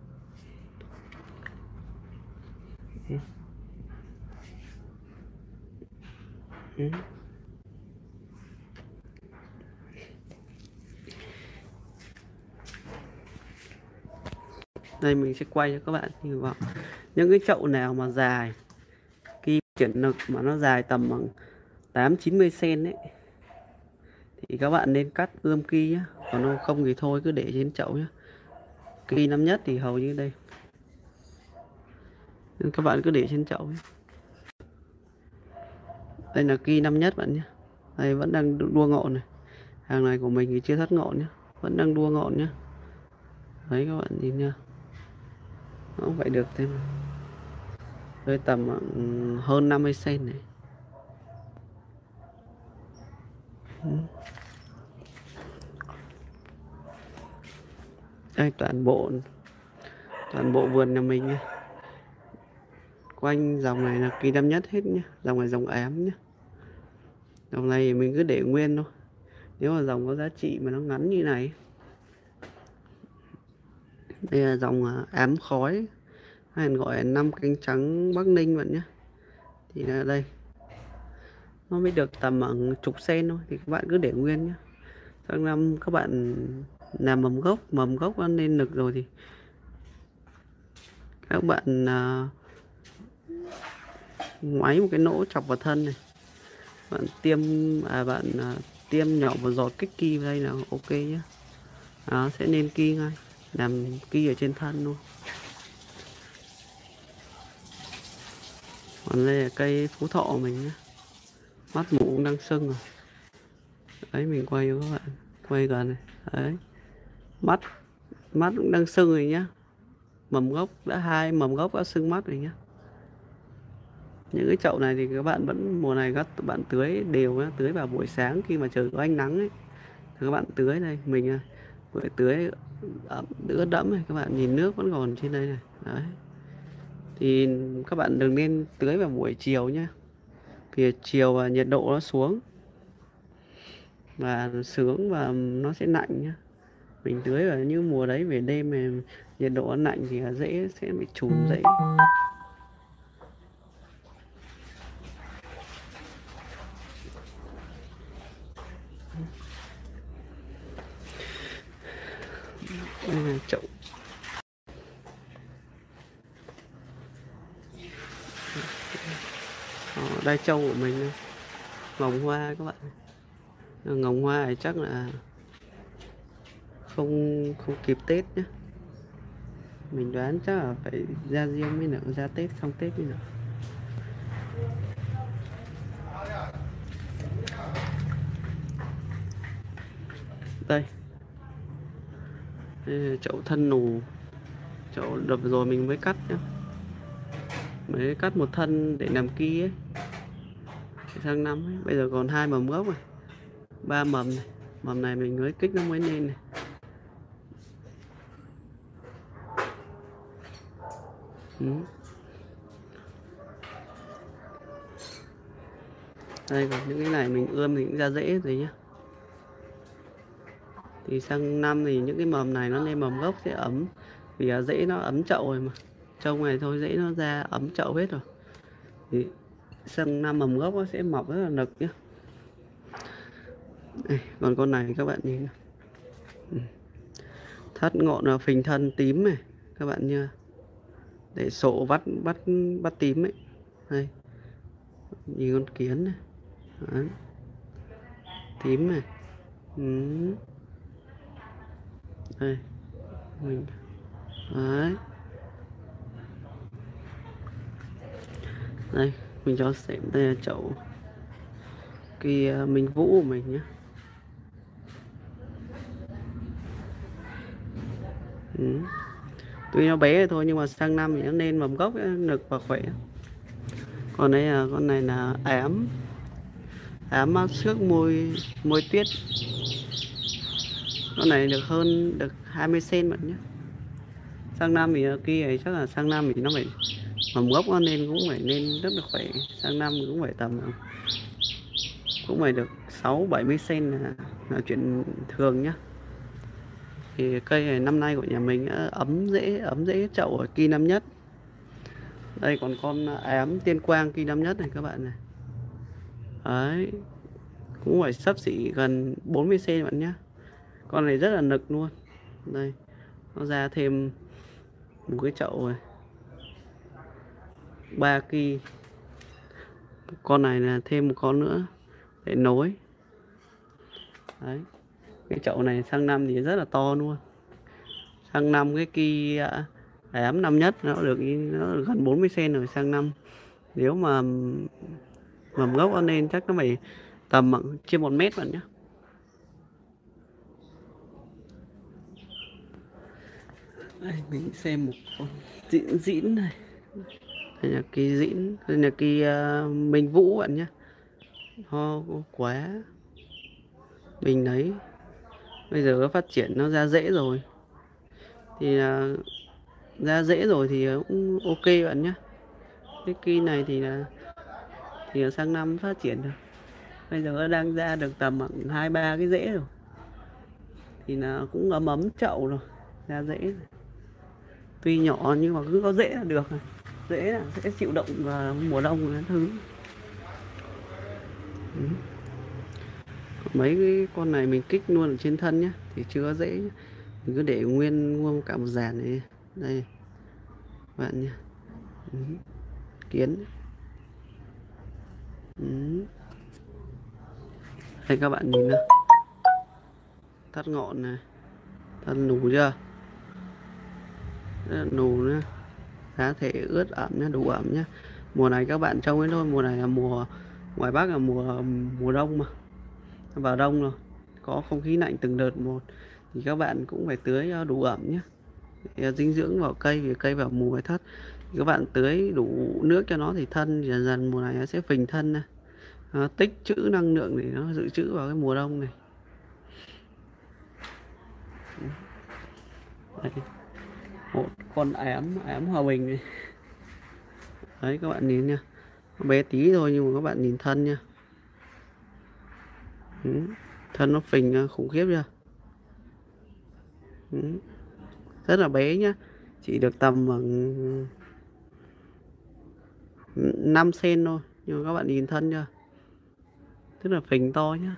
[SPEAKER 1] Đây mình sẽ quay cho các bạn nhìn vào những cái chậu nào mà dài, khi chuyển lực mà nó dài tầm bằng 8-90 cm ấy, thì các bạn nên cắt ươm ki nhé. Còn không thì thôi cứ để trên chậu nhé. Ki năm nhất thì hầu như đây, nên các bạn cứ để trên chậu nhé. Đây là ki năm nhất bạn nhé. Đây vẫn đang đua ngọn này. Hàng này của mình thì chưa thắt ngọn nhé, vẫn đang đua ngọn nhé. Đấy các bạn nhìn nha, nó phải được thêm rơi tầm hơn 50 cm này. Đây toàn bộ vườn nhà mình nha. Quanh dòng này là kỳ năm nhất hết nhé, dòng này dòng ém nhé. Dòng này mình cứ để nguyên thôi. Nếu mà dòng có giá trị mà nó ngắn như này, đây là dòng ám khói, hay gọi là 5 cánh trắng Bắc Ninh bạn nhé. Thì là đây nó mới được tầm bằng chục sen thôi, thì các bạn cứ để nguyên nhé. Sang năm các bạn làm mầm gốc nó lên lực rồi thì các bạn ngoáy một cái nỗ chọc vào thân này, bạn tiêm nhỏ một giọt kích ki vào đây là ok nhé. Sẽ nên ki ngay, làm ki ở trên thân luôn. Còn đây là cây phú thọ của mình nhé, mắt mũ cũng đang sưng rồi. Đấy mình quay cho các bạn, quay gần này. Đấy mắt cũng đang sưng rồi nhá, mầm gốc đã sưng mắt rồi nhá. Những cái chậu này thì các bạn vẫn mùa này các bạn tưới đều nhá, tưới vào buổi sáng khi mà trời có ánh nắng ấy, thì các bạn tưới đây, mình buổi tưới ướt đẫm này, các bạn nhìn nước vẫn còn trên đây này. Đấy thì các bạn đừng nên tưới vào buổi chiều nhá, vì chiều nhiệt độ nó xuống và sướng và nó sẽ lạnh nhá. Mình tưới ở như mùa đấy về đêm mà nhiệt độ nó lạnh thì dễ sẽ bị chùm dậy. Đây là chậu đai trâu của mình, ngồng hoa các bạn. Ngồng hoa này chắc là không kịp Tết nhé. Mình đoán chắc là phải ra riêng mới nở, ra Tết xong Tết mới nở. Đây, đây là chậu thân nù, chậu đợt rồi mình mới cắt nhá, mới cắt một thân để làm ki ấy, để sang năm ấy. Bây giờ còn 2 mầm gốc này, 3 mầm này, mầm này mình mới kích nó mới lên này. Đây, còn những cái này mình ươm thì cũng ra rễ rồi nhá. Thì sang năm thì những cái mầm này nó lên mầm gốc sẽ ấm, vì rễ nó ấm chậu rồi mà, trông này thôi rễ nó ra ấm chậu hết rồi. Thì sang năm mầm gốc nó sẽ mọc rất là nực nhá. Đây, còn con này các bạn nhìn này. Thắt ngọn là phình thân tím này các bạn nha, để sổ bắt tím ấy. Đây, nhìn con kiến này. Đấy. Tím này. Đây mình đấy, đây mình cho xem đây là chậu kia Minh Vũ của mình nhé. Tuy nó bé thôi nhưng mà sang năm thì nó nên mầm gốc nực và khỏe. Còn đây là con này là ám xước môi tuyết. Con này được 20 cm bạn nhé. Sang năm thì kia này chắc là sang năm thì nó phải mầm gốc nó nên cũng phải nên rất là khỏe. Sang năm cũng phải tầm cũng phải được 6-70 cm là chuyện thường nhá. Thì cây này năm nay của nhà mình ấm dễ chậu ở Ki Năm Nhất. Đây còn con ám Tiên Quang Ki Năm Nhất này các bạn này. Đấy, cũng phải xấp xỉ gần 40 cm bạn nhé. Con này rất là nực luôn. Đây, nó ra thêm một cái chậu này, 3 ki. Con này là thêm một con nữa để nối. Đấy, cái chậu này sang năm thì rất là to luôn. Sang năm cái ki ám Năm Nhất nó được gần 40 cm rồi. Sang năm nếu mà mầm gốc nó lên chắc nó phải tầm trên 1 mét bạn nhé. Đây mình xem một con dĩn này. Đây là kỳ dĩn, đây là kỳ Minh Vũ bạn nhé. Ho quá mình đấy, bây giờ nó phát triển nó ra rễ rồi thì ra rễ rồi thì cũng ok bạn nhé. Cái kỳ này thì sang năm phát triển được. Bây giờ nó đang ra được tầm 2-3 cái rễ rồi thì là cũng ấm chậu rồi, ra rễ rồi. Tuy nhỏ nhưng mà cứ có rễ là được rồi. Rễ là sẽ chịu động vào mùa đông cái thứ. Mấy cái con này mình kích luôn ở trên thân nhé, thì chưa có rễ nhé. Mình cứ để nguyên cả một dàn này. Đây bạn nhé. Kiến. Đây các bạn nhìn nào, thắt ngọn này, thân nù chưa, nù nữa, giá thể ướt ẩm nhá, đủ ẩm nhá. Mùa này các bạn trông ấy thôi, mùa này là mùa ngoài Bắc là mùa đông mà, vào đông rồi, có không khí lạnh từng đợt một thì các bạn cũng phải tưới đủ ẩm nhé, để dinh dưỡng vào cây, vì cây vào mùa thất thì các bạn tưới đủ nước cho nó thì thân dần dần mùa này nó sẽ phình thân này, nó tích trữ năng lượng để nó dự trữ vào cái mùa đông này. Đây, một con ám Hòa Bình này. Đấy các bạn nhìn nha, nó bé tí thôi nhưng mà các bạn nhìn thân nha. Thân nó phình khủng khiếp chưa. Rất là bé nhá, chỉ được tầm 5 cm thôi nhưng mà các bạn nhìn thân chưa, tức là phình to nhá.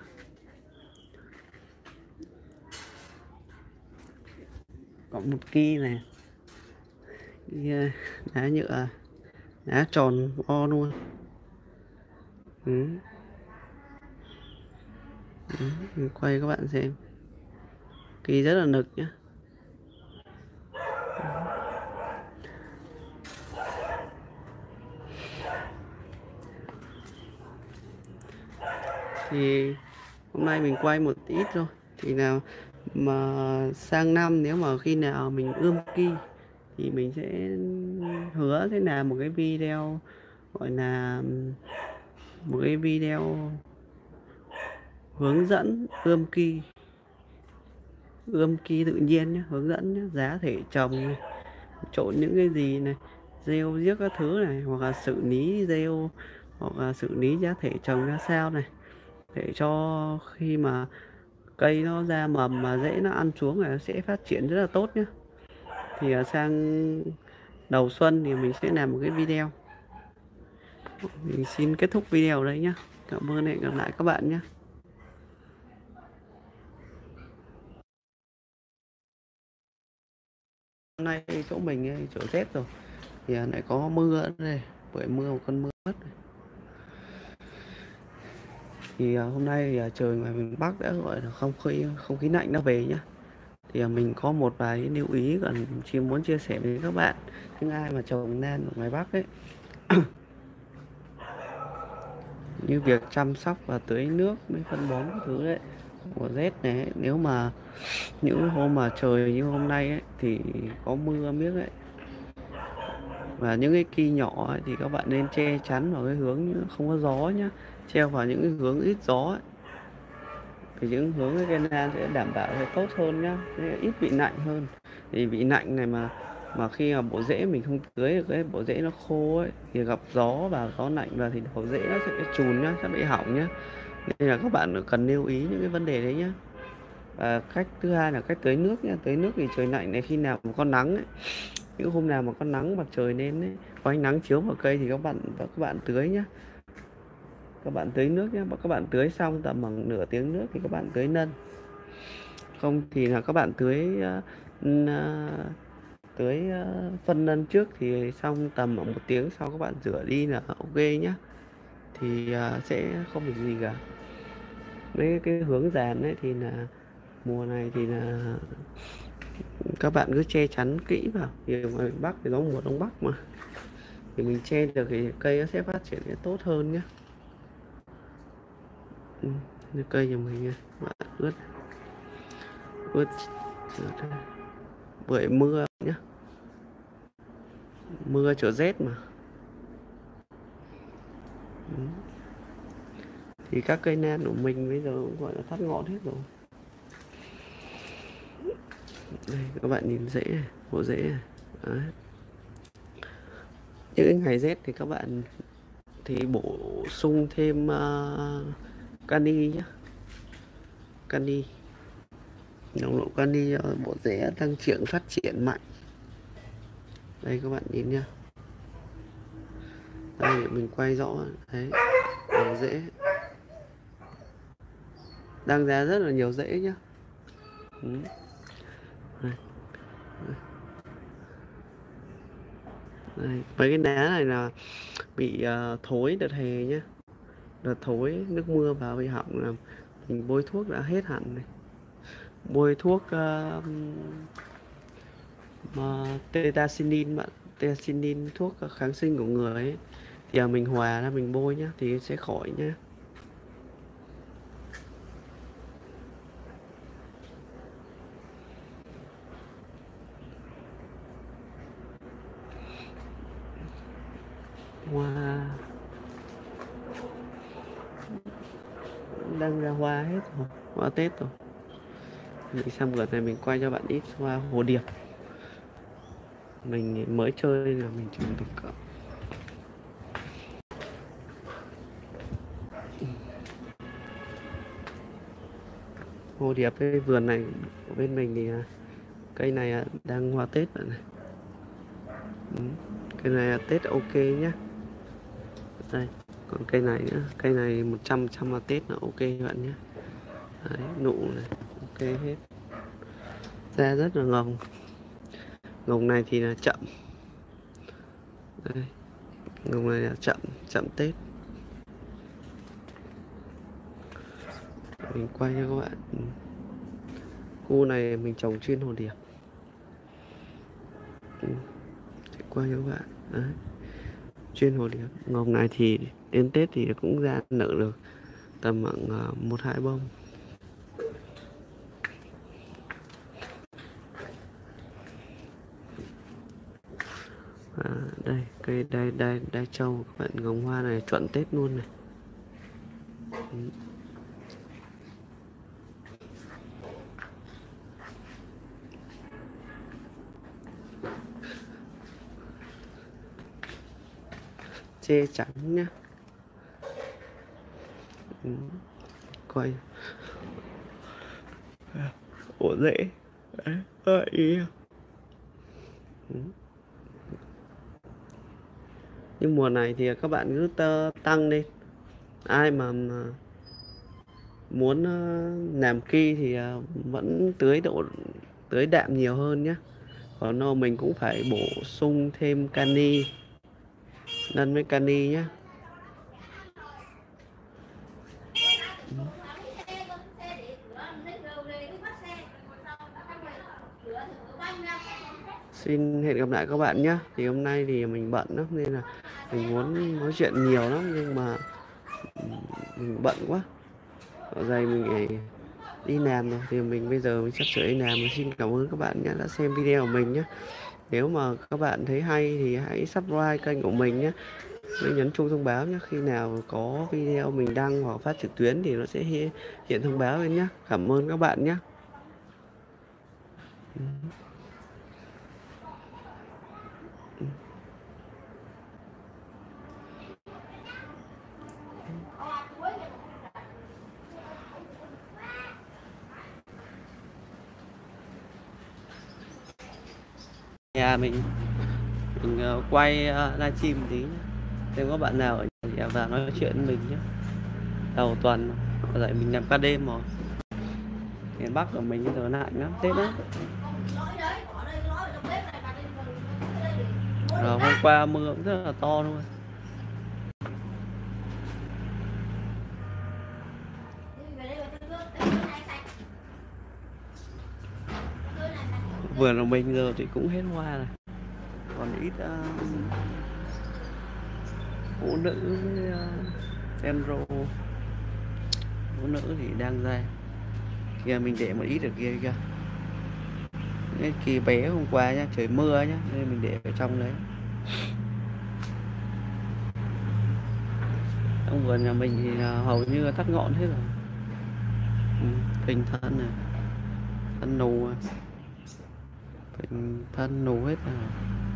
[SPEAKER 1] Còn một ki này, đá nhựa, đá tròn o luôn. Mình quay các bạn xem, kỳ rất là nực nhá. thì hôm nay mình quay một ít thôi. Thì nào mà sang năm nếu mà khi nào mình ươm ki thì mình sẽ hứa sẽ làm một cái video, gọi là một cái video hướng dẫn ươm ki tự nhiên nhé, hướng dẫn nhé, giá thể trồng này, trộn những cái gì này, gieo giết các thứ này, hoặc là xử lý gieo, hoặc là xử lý giá thể trồng ra sao này, để cho khi mà cây nó ra mầm mà rễ nó ăn xuống là nó sẽ phát triển rất là tốt nhé. Thì sang đầu xuân thì mình sẽ làm một cái video. Mình xin kết thúc video đấy nhé. Cảm ơn, hẹn gặp lại các bạn nhé. Hôm nay chỗ mình chỗ rét rồi thì lại có mưa đây, bởi mưa một cơn mưa mất. Thì hôm nay thì trời ngoài miền Bắc đã gọi là không khí lạnh đã về nhá. Thì mình có một vài lưu ý cần muốn chia sẻ với các bạn, những ai mà trồng lan ở ngoài Bắc ấy. Như việc chăm sóc và tưới nước với phân bón các thứ đấy, mùa rét này, nếu mà những hôm mà trời như hôm nay ấy, thì có mưa miếc ấy, và những cái ki nhỏ ấy, thì các bạn nên che chắn vào cái hướng không có gió nhá, treo vào những cái hướng ít gió ấy. Thì những hướng cái cây lan sẽ đảm bảo sẽ tốt hơn nhá, sẽ ít bị lạnh hơn. Thì bị lạnh này mà khi mà bộ rễ mình không tưới được, cái bộ rễ nó khô ấy, thì gặp gió và gió lạnh vào thì bộ rễ nó sẽ bị chùn nhá, sẽ bị hỏng nhá. Nên là các bạn cần lưu ý những cái vấn đề đấy nhá. Và cách thứ hai là cách tưới nước nhá. Tưới nước thì trời lạnh này, khi nào mà có nắng ấy, những hôm nào mà có nắng mặt trời lên ấy, có ánh nắng chiếu vào cây thì các bạn tưới nhá. Các bạn tưới nước nhé, các bạn tưới xong tầm bằng nửa tiếng nước thì các bạn tưới nân. Không thì là các bạn tưới phân nân trước, thì xong tầm một tiếng sau các bạn rửa đi là ok nhá. Thì sẽ không bị gì cả. Mấy cái hướng dàn ấy thì là mùa này thì là các bạn cứ che chắn kỹ vào. Thì ngoài Bắc thì có mùa Đông Bắc mà, thì mình che được thì cây nó sẽ phát triển tốt hơn nhé. Cây của mình bạn ướt bởi mưa nhé, mưa trở rét mà. Thì các cây nen của mình bây giờ cũng gọi là thắt ngọn hết rồi. Đây các bạn nhìn rễ, bộ rễ này. Đấy. Những ngày rét thì các bạn thì bổ sung thêm kali nhé, kali, nồng độ kali cho bộ rễ tăng trưởng phát triển mạnh. Đây các bạn nhìn nha, đây để mình quay rõ đấy, bộ rễ đang ra rất là nhiều rễ nhá. Đây, mấy cái lá này là bị thối đợt hè nhá, đợt thối nước mưa vào bị hỏng, là mình bôi thuốc đã hết hẳn này. Bôi thuốc tetacinin bạn, tetacinin thuốc kháng sinh của người ấy, thì mình hòa ra mình bôi nhá thì sẽ khỏi nhá. Hoa đang ra hoa hết rồi, hoa Tết rồi. Mình sang bữa này mình quay cho bạn ít hoa hồ điệp, mình mới chơi là mình chụp được cỡ. Hồ điệp cái vườn này của bên mình thì cây này đang hoa Tết bạn này. Cây này là Tết ok nhá. Đây, còn cây này nữa, cây này 100% là Tết là ok bạn nhé. Đấy, nụ này ok hết, ra rất là ngồng. Ngồng này thì là chậm. Đây, ngồng này là chậm Tết. Mình quay cho các bạn. Khu này mình trồng chuyên hồ điệp. Quay cho các bạn. Đấy, chuyên hồ điệp. Ngồng này thì đến Tết thì cũng ra nở được tầm khoảng 1-2 bông. Đây cây đai trâu các bạn, ngồng hoa này chuẩn Tết luôn này. Tre trắng nhá. Quay ổ rễ đấy. Nhưng mùa này thì các bạn cứ tăng lên. Ai mà muốn làm ki thì vẫn tưới đạm nhiều hơn nhé. Còn mình cũng phải bổ sung thêm kali, nân với kali nhé. Xin hẹn gặp lại các bạn nhé. Thì hôm nay thì mình bận lắm nên là mình muốn nói chuyện nhiều lắm, nhưng mà mình bận quá. Ở đây mình phải đi làm rồi, thì bây giờ mình sắp sửa đi làm. Xin cảm ơn các bạn nhé đã xem video của mình nhé. Nếu mà các bạn thấy hay thì hãy subscribe kênh của mình nhé, với nhấn chuông thông báo nhé. Khi nào có video mình đăng hoặc phát trực tuyến thì nó sẽ hiện thông báo lên nhé. Cảm ơn các bạn nhé. Nhà mình quay livestream tí nhé. Xem có bạn nào ở nhà vào nói chuyện với mình nhé. Đầu tuần dậy mình làm ca đêm rồi. Miền Bắc của mình giờ lạnh lắm, Tết lắm. Hôm qua mưa cũng rất là to luôn. Vườn của mình giờ thì cũng hết hoa rồi, còn ít phụ nữ với Enro. Phụ nữ thì đang ra kia, mình để một ít ở kia kìa. Cái kia bé hôm qua nhá, trời mưa nhá nên mình để ở trong đấy. Trong vườn nhà mình thì hầu như là tắt ngọn hết rồi. Phình thân này, thân nù, phình thân nù hết rồi.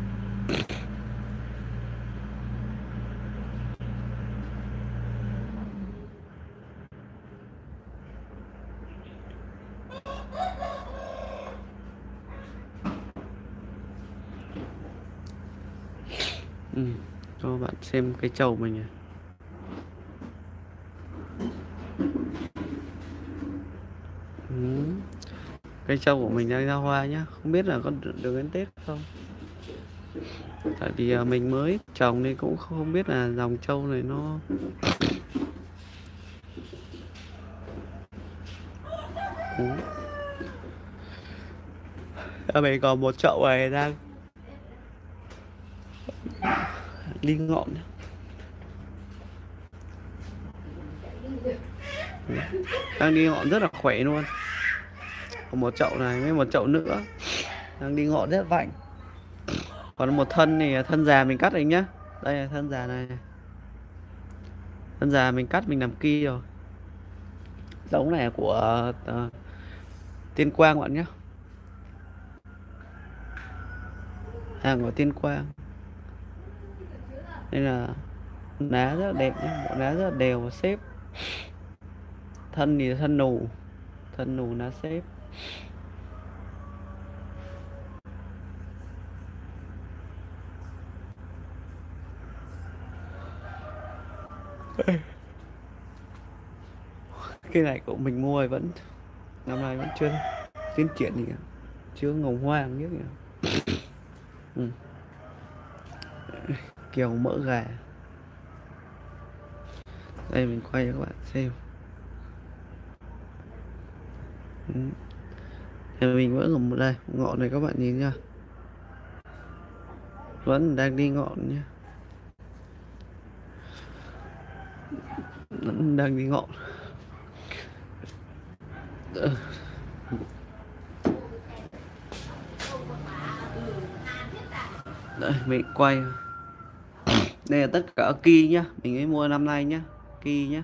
[SPEAKER 1] Cho bạn xem cái chậu mình này. Cây trâu của mình đang ra hoa nhá, không biết là có được đến Tết không. Tại vì mình mới trồng nên cũng không biết là dòng trâu này nó mình còn một chậu này đang đi ngọn. Đang đi ngọn rất là khỏe luôn. Còn một chậu này với một chậu nữa đang đi ngọn rất vạnh. Còn một thân này, thân già mình cắt rồi nhá. Đây là thân già này. Thân già mình cắt mình làm ki rồi. Giống này của Tuyên Quang các bạn nhé. Hàng của Tuyên Quang. Đây là lá rất là đẹp nhé, bộ lá rất là đều và xếp. Thân thì thân nù lá xếp. Cái này của mình mua vẫn năm nay vẫn chưa tiến triển gì cả, chưa ngồng hoa biết kìa. Kèo mỡ gà. Đây mình quay cho các bạn xem. Thì mình vẫn còn một đây ngọn này các bạn nhìn nha, vẫn đang đi ngọn nhá, vẫn đang đi ngọn. Ờ, Đây mình quay. Đây là tất cả ki nhá, mình mới mua năm nay nhá, ki nhá.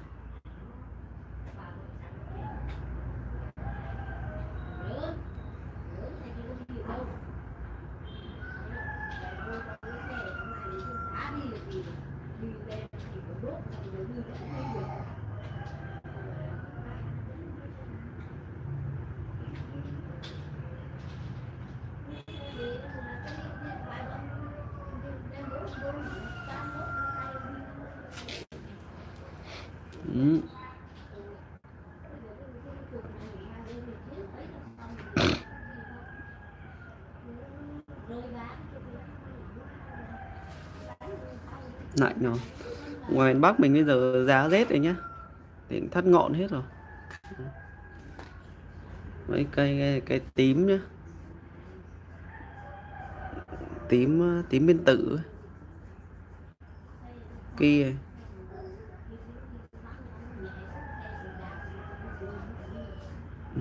[SPEAKER 1] Ừ. Lạnh rồi. Ngoài miền Bắc mình bây giờ giá rét rồi nhá, thì thắt ngọn hết rồi. Mấy cây tím nhá, tím biên tử kia. Ừ.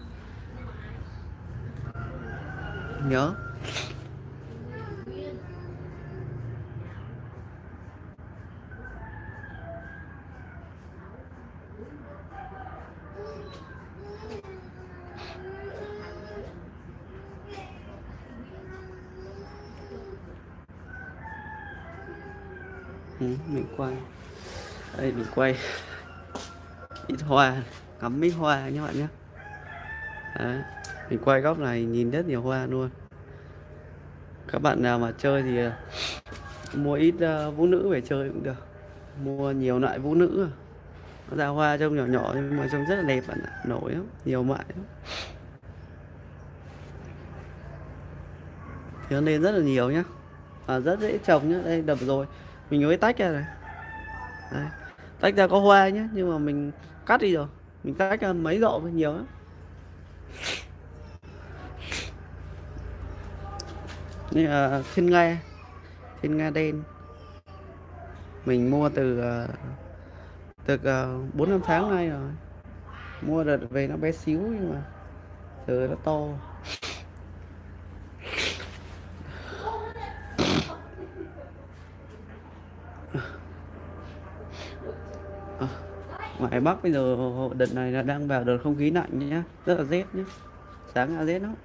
[SPEAKER 1] Nhớ. Ừ, mình quay đây, mình quay ít hoa, ngắm ít hoa nhé bạn nhé. Đấy, mình quay góc này nhìn rất nhiều hoa luôn. Các bạn nào mà chơi thì mua ít vũ nữ về chơi cũng được, mua nhiều loại vũ nữ, nó ra hoa trông nhỏ nhỏ nhưng mà trông rất là đẹp bạn ạ, nổi lắm, nhiều loại lắm. Thì nó lên rất là nhiều nhá, rất dễ trồng nhá. Đây đập rồi, mình mới tách ra này. Đấy, tách ra có hoa nhé, nhưng mà mình cắt đi rồi, mình tách ra mấy rộ nhiều lắm. Đây là thiên nga đen, mình mua từ 4-5 tháng nay rồi. Mua đợt về nó bé xíu nhưng mà giờ nó to. Ngoài Bắc bây giờ đợt này là đang vào đợt không khí lạnh nhá, rất là rét nhá, sáng là rét lắm.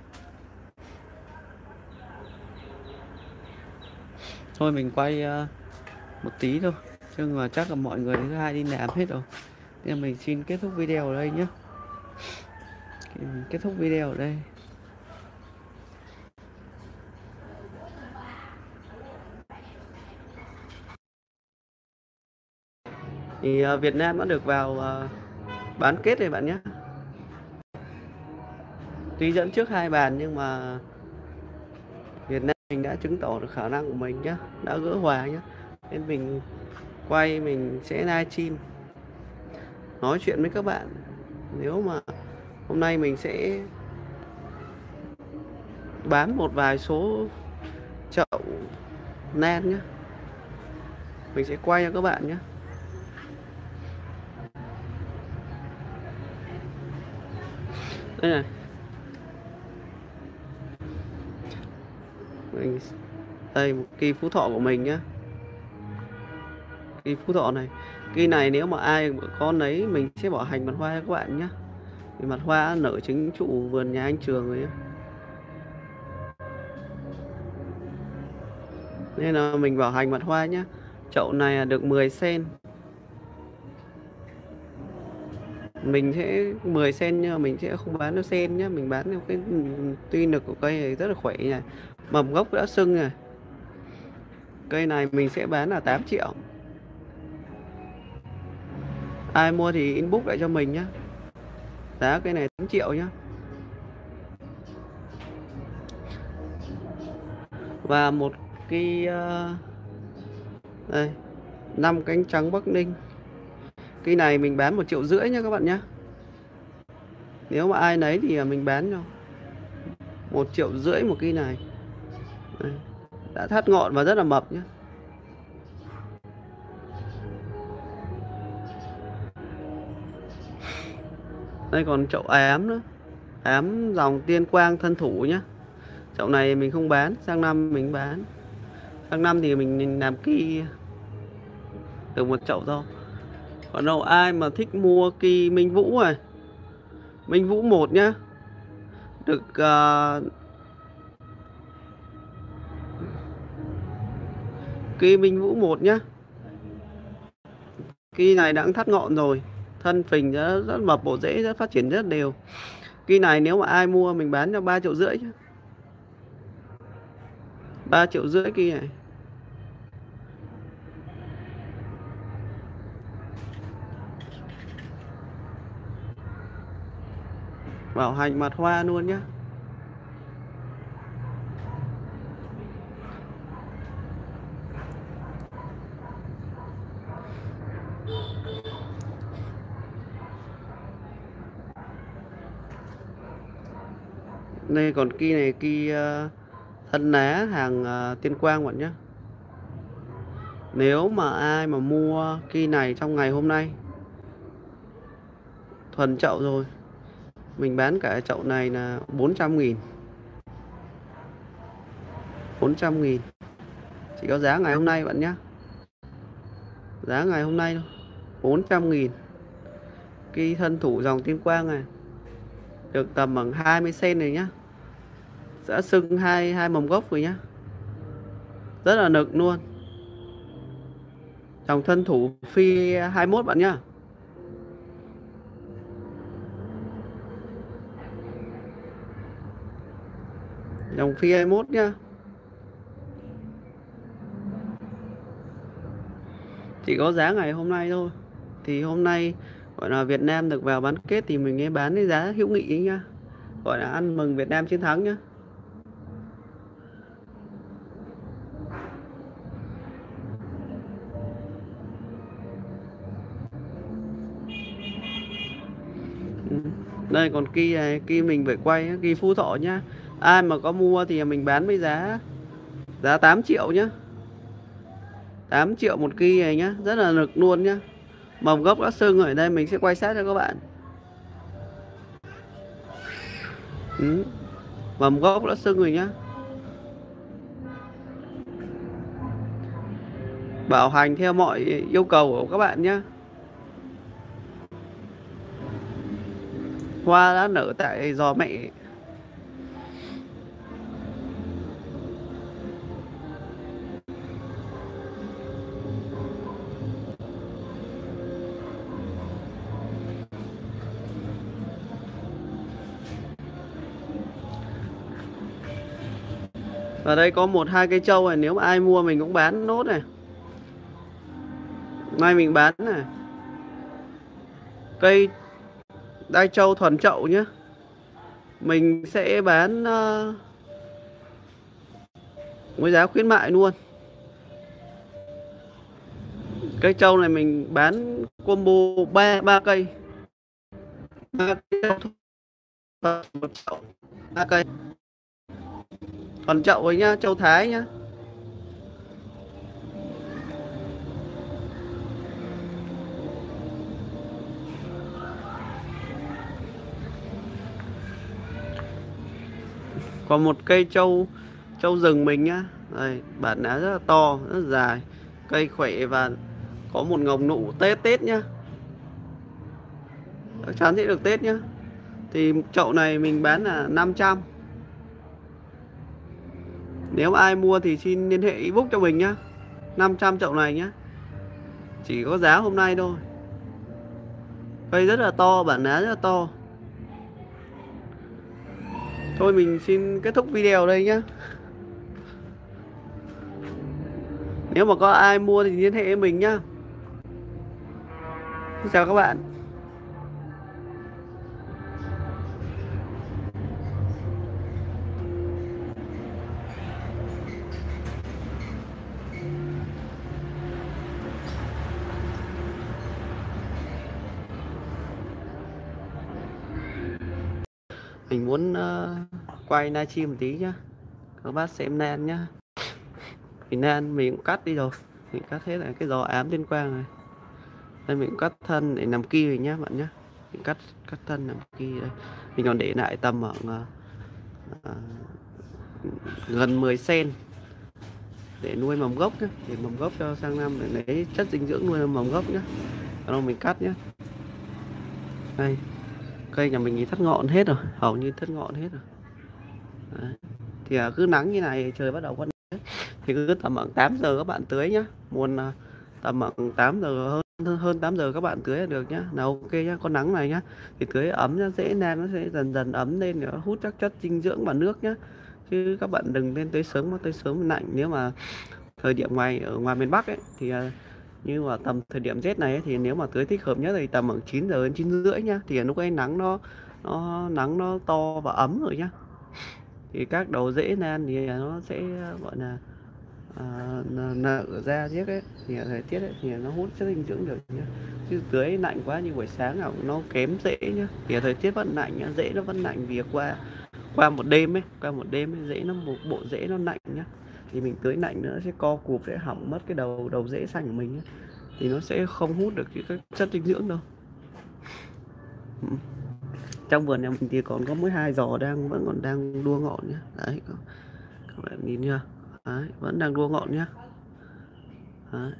[SPEAKER 1] Thôi mình quay một tí thôi, nhưng mà chắc là mọi người thứ hai đi làm hết rồi, nên mình xin kết thúc video ở đây nhé. Kết thúc video ở đây. Thì Việt Nam đã được vào bán kết rồi bạn nhé. Tuy dẫn trước 2 bàn nhưng mà Việt Nam mình đã chứng tỏ được khả năng của mình nhé, đã gỡ hòa nhé. Nên mình quay, mình sẽ livestream nói chuyện với các bạn. Nếu mà hôm nay mình sẽ bán một vài số chậu nan nhé, mình sẽ quay cho các bạn nhé. Đây này, đây một kỳ phú thọ của mình nhé. Kỳ phú thọ này, kỳ này nếu mà ai con lấy mình sẽ bỏ hành mặt hoa cho các bạn nhé. Thì mặt hoa nở chính trụ vườn nhà anh Trường rồi nhé, nên là mình bảo hành mặt hoa nhé. Chậu này được 10 sen, mình sẽ 10 sen nhưng mà mình sẽ không bán theo sen nhé, mình bán theo cái tuy lực của cây này rất là khỏe này, mầm gốc đã sưng này. Cây này mình sẽ bán là 8 triệu. Ai mua thì inbox lại cho mình nhé, giá cây này 8 triệu nhé. Và một cái đây 5 cánh trắng Bắc Ninh, cây này mình bán 1,5 triệu nha các bạn nhé. Nếu mà ai lấy thì mình bán cho 1,5 triệu một cây này. Đây, đã thắt ngọn và rất là mập nhé. Đây còn chậu ám nữa, ám dòng Tiên Quang thân thủ nhá. Chậu này mình không bán, sang năm mình bán. Sang năm thì mình làm ki được một chậu thôi. Còn đâu ai mà thích mua ki Minh Vũ này, Minh Vũ 1 nhá, được ki Minh Vũ 1 nhá. Ki này đã thắt ngọn rồi, thân phình rất mập, bộ rễ rất phát triển rất đều. Ki này nếu mà ai mua mình bán cho 3,5 triệu nhá. 3,5 triệu ki này. Bảo hành mặt hoa luôn nhá. Đây còn ki này, ki thân lá hàng Tiên Quang bạn nhé. Nếu mà ai mà mua ki này trong ngày hôm nay, thuần chậu rồi, mình bán cả chậu này là 400.000. 400.000 chỉ có giá ngày hôm nay bạn nhé. Giá ngày hôm nay thôi, 400.000. Ki thân thủ dòng Tiên Quang này, được tầm bằng 20 cm này nhá. Đã sưng hai mầm gốc rồi nhá, rất là nực luôn. Dòng thân thủ phi 21 bạn nhá. Dòng phi 21 nhá. Chỉ có giá ngày hôm nay thôi. Thì hôm nay gọi là Việt Nam được vào bán kết thì mình ấy bán cái giá hữu nghị ấy nhá. Gọi là ăn mừng Việt Nam chiến thắng nhá. Đây còn ki này, ki mình phải quay, ki Phú Thọ nhá. Ai mà có mua thì mình bán với giá 8 triệu nhá. 8 triệu một ki này nhá, rất là nực luôn nhá. Mầm gốc đã sưng ở đây, mình sẽ quay sát cho các bạn. Mầm gốc đã sưng rồi nhá. Bảo hành theo mọi yêu cầu của các bạn nhé. Hoa đã nở tại giò mẹ. Và đây có 1-2 cây trâu này, nếu mà ai mua mình cũng bán nốt này. Mai mình bán này. Cây đai trâu thuần chậu nhé. Mình sẽ bán với giá khuyến mại luôn. Cây trâu này mình bán combo 3 cây. 3 cây. Thuần chậu ấy nhá, trâu Thái nhá. Còn một cây trâu rừng mình nhá. Đây, bản lá rất là to, rất là dài, cây khỏe và có một ngồng nụ Tết nhá. Chắc chắn sẽ được Tết nhá. Thì chậu này mình bán là 500. Nếu ai mua thì xin liên hệ inbox cho mình nhá. 500 chậu này nhá. Chỉ có giá hôm nay thôi. Cây rất là to, bản lá rất là to. Thôi mình xin kết thúc video đây nhá. Nếu mà có ai mua thì liên hệ với mình nhá. Xin chào các bạn. Mình muốn quay livestream một tí nhá, các bác xem nan nhá. Thì nan mình cũng cắt đi rồi, mình cắt hết lại cái giò ám Tiên Quang này. Đây mình cũng cắt thân để làm ki rồi nhá bạn nhá. mình cắt thân làm khi đây. Mình còn để lại tầm khoảng gần 10 cm để nuôi mầm gốc nhé, để mầm gốc cho sang năm để lấy chất dinh dưỡng nuôi mầm gốc nhé. Rồi mình cắt nhé. Đây, cây nhà mình thì thất ngọn hết rồi, hầu như thất ngọn hết rồi. Đấy. Thì cứ nắng như này trời bắt đầu có nắng thì cứ tầm khoảng 8 giờ các bạn tưới nhá. Muôn tầm khoảng 8 giờ hơn 8 giờ các bạn tưới là được nhá. Là ok nhá, có nắng này nhá. Thì tưới ấm nhá, dễ nan nó sẽ dần dần ấm lên để nó hút các chất dinh dưỡng vào nước nhá. Chứ các bạn đừng nên tưới sớm, mà tưới sớm lạnh. Nếu mà thời điểm ở ngoài miền Bắc ấy thì như vào tầm thời điểm rét này ấy, thì nếu mà tưới thích hợp nhất thì tầm khoảng 9 giờ đến 9 rưỡi nhá. Thì lúc ấy nắng nó to và ấm rồi nhá. Thì các đầu rễ nan thì nó sẽ gọi là nở ra riết ấy, thì thời tiết ấy, thì nó hút chất dinh dưỡng được nhá. Chứ tưới lạnh quá như buổi sáng nào nó kém rễ nhá. Thì thời tiết vẫn lạnh nhá, rễ nó vẫn lạnh vì qua một đêm ấy, rễ nó một bộ rễ nó lạnh nhá. Thì mình tưới lạnh nữa sẽ co cụp, sẽ hỏng mất cái đầu rễ xanh của mình nhá. Thì nó sẽ không hút được cái chất dinh dưỡng đâu. Trong vườn nhà mình thì còn có mỗi 2 giò vẫn còn đang đua ngọn nhá. Đấy, các bạn nhìn chưa? Đấy, vẫn đang đua ngọn nhá. Đấy,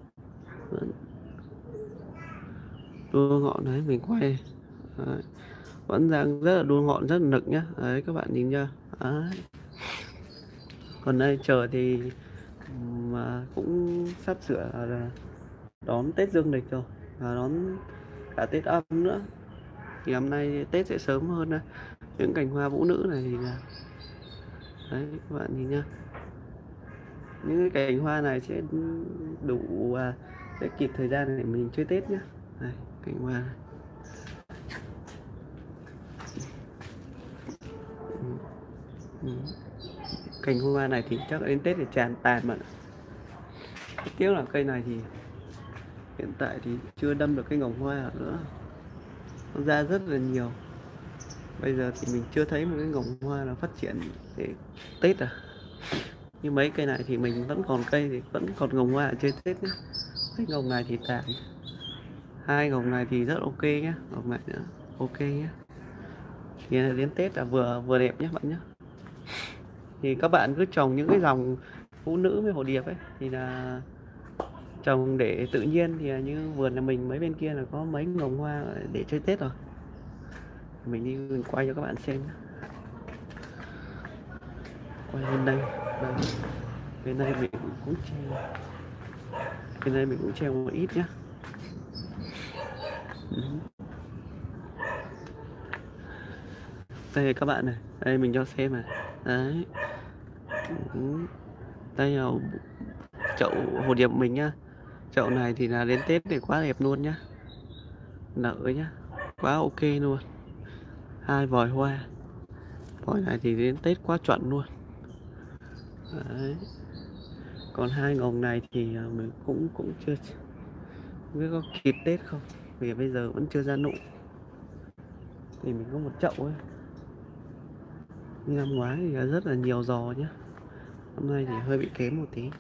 [SPEAKER 1] đua ngọn đấy, mình quay. Đấy, vẫn đang rất là đua ngọn, rất là nực nhá. Đấy, các bạn nhìn chưa? Đấy. Còn đây trời thì mà cũng sắp sửa là đón Tết Dương Lịch rồi, và đón cả Tết Âm nữa. Thì năm nay Tết sẽ sớm hơn đây. Những cành hoa vũ nữ này thì là đấy, các bạn nhìn nhá. Những cái cành hoa này sẽ đủ sẽ kịp thời gian để mình chơi Tết nhá. Đây, cành hoa này. Cành hoa này thì chắc đến Tết thì tràn tàn mà. Tiếc là cây này thì hiện tại thì chưa đâm được cái ngồng hoa nữa, nó ra rất là nhiều. Bây giờ thì mình chưa thấy một cái ngồng hoa nào phát triển để Tết như mấy cây này thì mình vẫn còn cây thì vẫn còn ngồng hoa ở chơi Tết nhé. Cái ngồng này thì tạm, 2 ngồng này thì rất ok nhé, ngồng này nữa ok nhé. Thì đến Tết là vừa đẹp nhé bạn nhé. Thì các bạn cứ trồng những cái dòng phụ nữ với hồ điệp ấy thì là trồng để tự nhiên, thì như vườn nhà mình mấy bên kia là có mấy ngồng hoa để chơi Tết rồi. Mình quay cho các bạn xem nhé. Quay bên đây, bên đây mình cũng treo, bên đây mình cũng treo một ít nhé. Đây các bạn này, đây mình cho xem này. Đấy. Đây là chậu hồ điệp mình nhá. Chậu này thì là đến Tết thì quá đẹp luôn nhá. Nở nhá, quá ok luôn. 2 vòi hoa. Vòi này thì đến Tết quá chuẩn luôn. Đấy. Còn 2 ngồng này thì mình cũng chưa biết có kịp Tết không, vì bây giờ vẫn chưa ra nụ. Thì mình có một chậu ấy, như năm ngoái thì rất là nhiều giò nhá. Năm nay thì hơi bị kém một tí.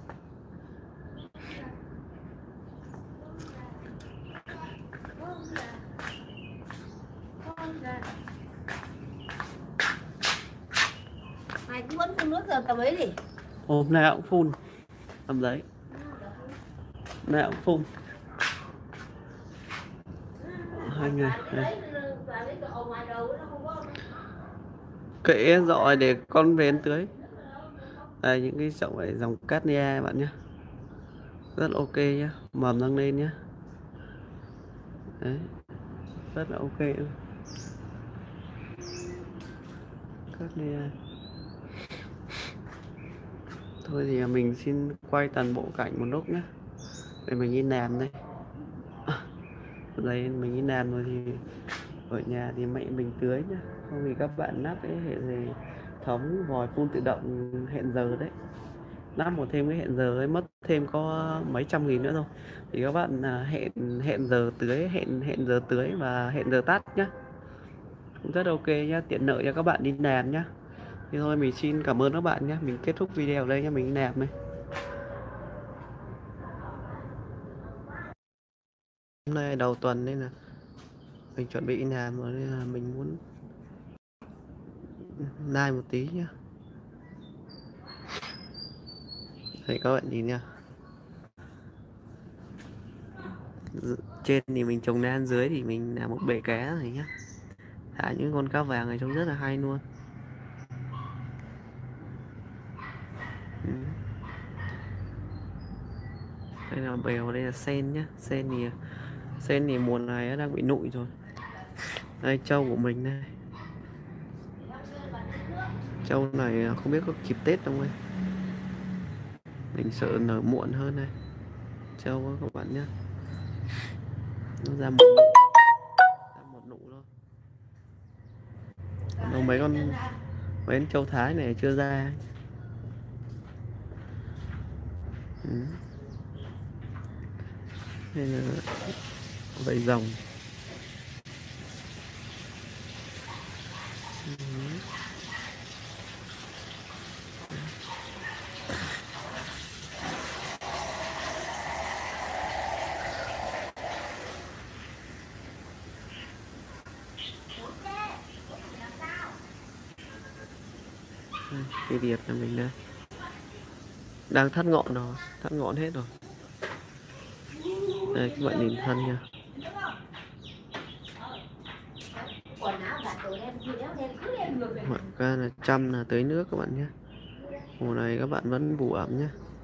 [SPEAKER 2] Mày cũng vẫn phun nước giờ tầm ấy gì?
[SPEAKER 1] Hôm nay cũng phun tầm đấy, hôm nay cũng phun 2 ngày đây. Kệ dọi để con về tưới. Đây những cái chậu này dòng Castnia bạn nhé, rất ok nhá, mầm đang lên nhá. Đấy, rất là ok luôn. Castnia. Thôi thì mình xin quay toàn bộ cảnh một lúc nhé, để mình đi làm đây. Đây mình đi làm rồi thì ở nhà thì mẹ mình tưới nhá, không thì các bạn lắp cái hệ thống vòi phun tự động hẹn giờ đấy, lắp một thêm cái hẹn giờ ấy mất thêm có mấy trăm nghìn nữa thôi. Thì các bạn hẹn giờ tưới, hẹn giờ tưới và hẹn giờ tắt nhá, cũng rất ok nhá, tiện lợi cho các bạn đi làm nhá. Thì thôi mình xin cảm ơn các bạn nhé, mình kết thúc video ở đây nhá, mình đi làm đây. Hôm nay đầu tuần nên là mình chuẩn bị làm rồi nên là mình muốn nai một tí nhá. Đây các bạn nhìn nha, trên thì mình trồng đan, dưới thì mình làm một bể cá này nhá, thả những con cá vàng này trông rất là hay luôn. Đây là bèo, đây là sen nhá. Sen thì mùa này đang bị nụi rồi. Đây trâu của mình đây, trâu này không biết có kịp Tết không ấy, mình sợ nở muộn hơn đây. Trâu các bạn nhá, nó ra một nụ thôi. Còn mấy con trâu Thái này chưa ra. Đây là vảy rồng. Cây điệp nhà mình đây đang thắt ngọn rồi, thắt ngọn hết rồi. Đây các bạn nhìn thân nha. Mọi ca là chăm là tới nước các bạn nhé. Mùa này các bạn vẫn bù ẩm nhé.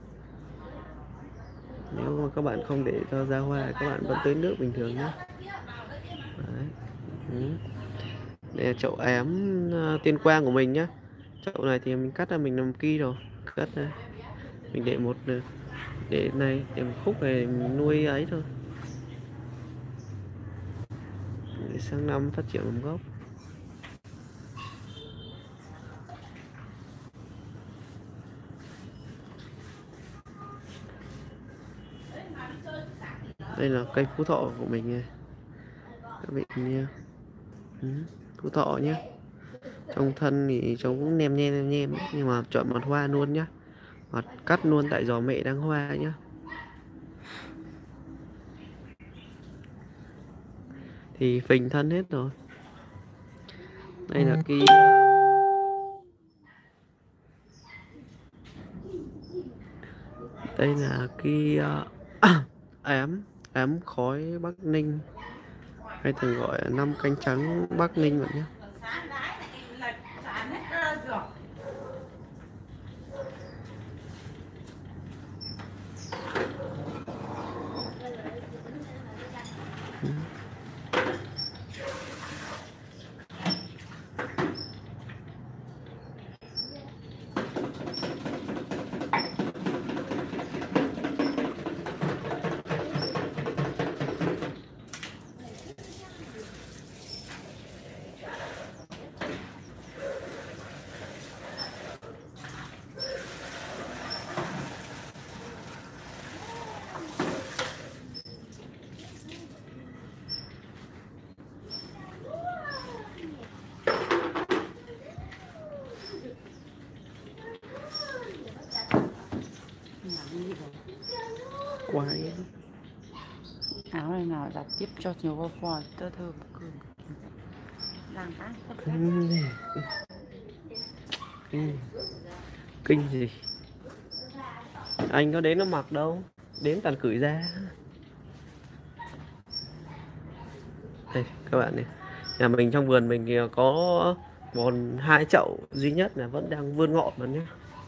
[SPEAKER 1] Nếu mà các bạn không để cho ra hoa, các bạn vẫn tưới nước bình thường nhé. Đấy. Đây là chậu ém Tuyên Quang của mình nhé. Chậu này thì mình cắt ra mình làm ki rồi, cắt ra mình để này, để một khúc này mình nuôi ấy thôi, để sang năm phát triển làm gốc. Đây là cây phú thọ của mình này các bạn nha. Phú thọ nhé, trong thân thì trông cũng nem nhem nhưng mà chọn mặt hoa luôn nhá, mặt cắt luôn tại giò mẹ đang hoa nhá. Thì phình thân hết rồi. Đây là ki ém khói Bắc Ninh, hay thường gọi là 5 cánh trắng Bắc Ninh bạn nhé. Quái
[SPEAKER 3] áo này nào giặt tiếp cho nhiều hoa phò tơ thơm cơm đang ăn
[SPEAKER 1] kinh gì, anh có đến nó mặc đâu, đến toàn cởi ra. Đây các bạn này, nhà mình trong vườn mình kìa có còn 2 chậu duy nhất là vẫn đang vươn ngọn mà nhé.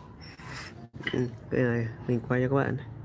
[SPEAKER 1] Cái này mình quay cho các bạn này.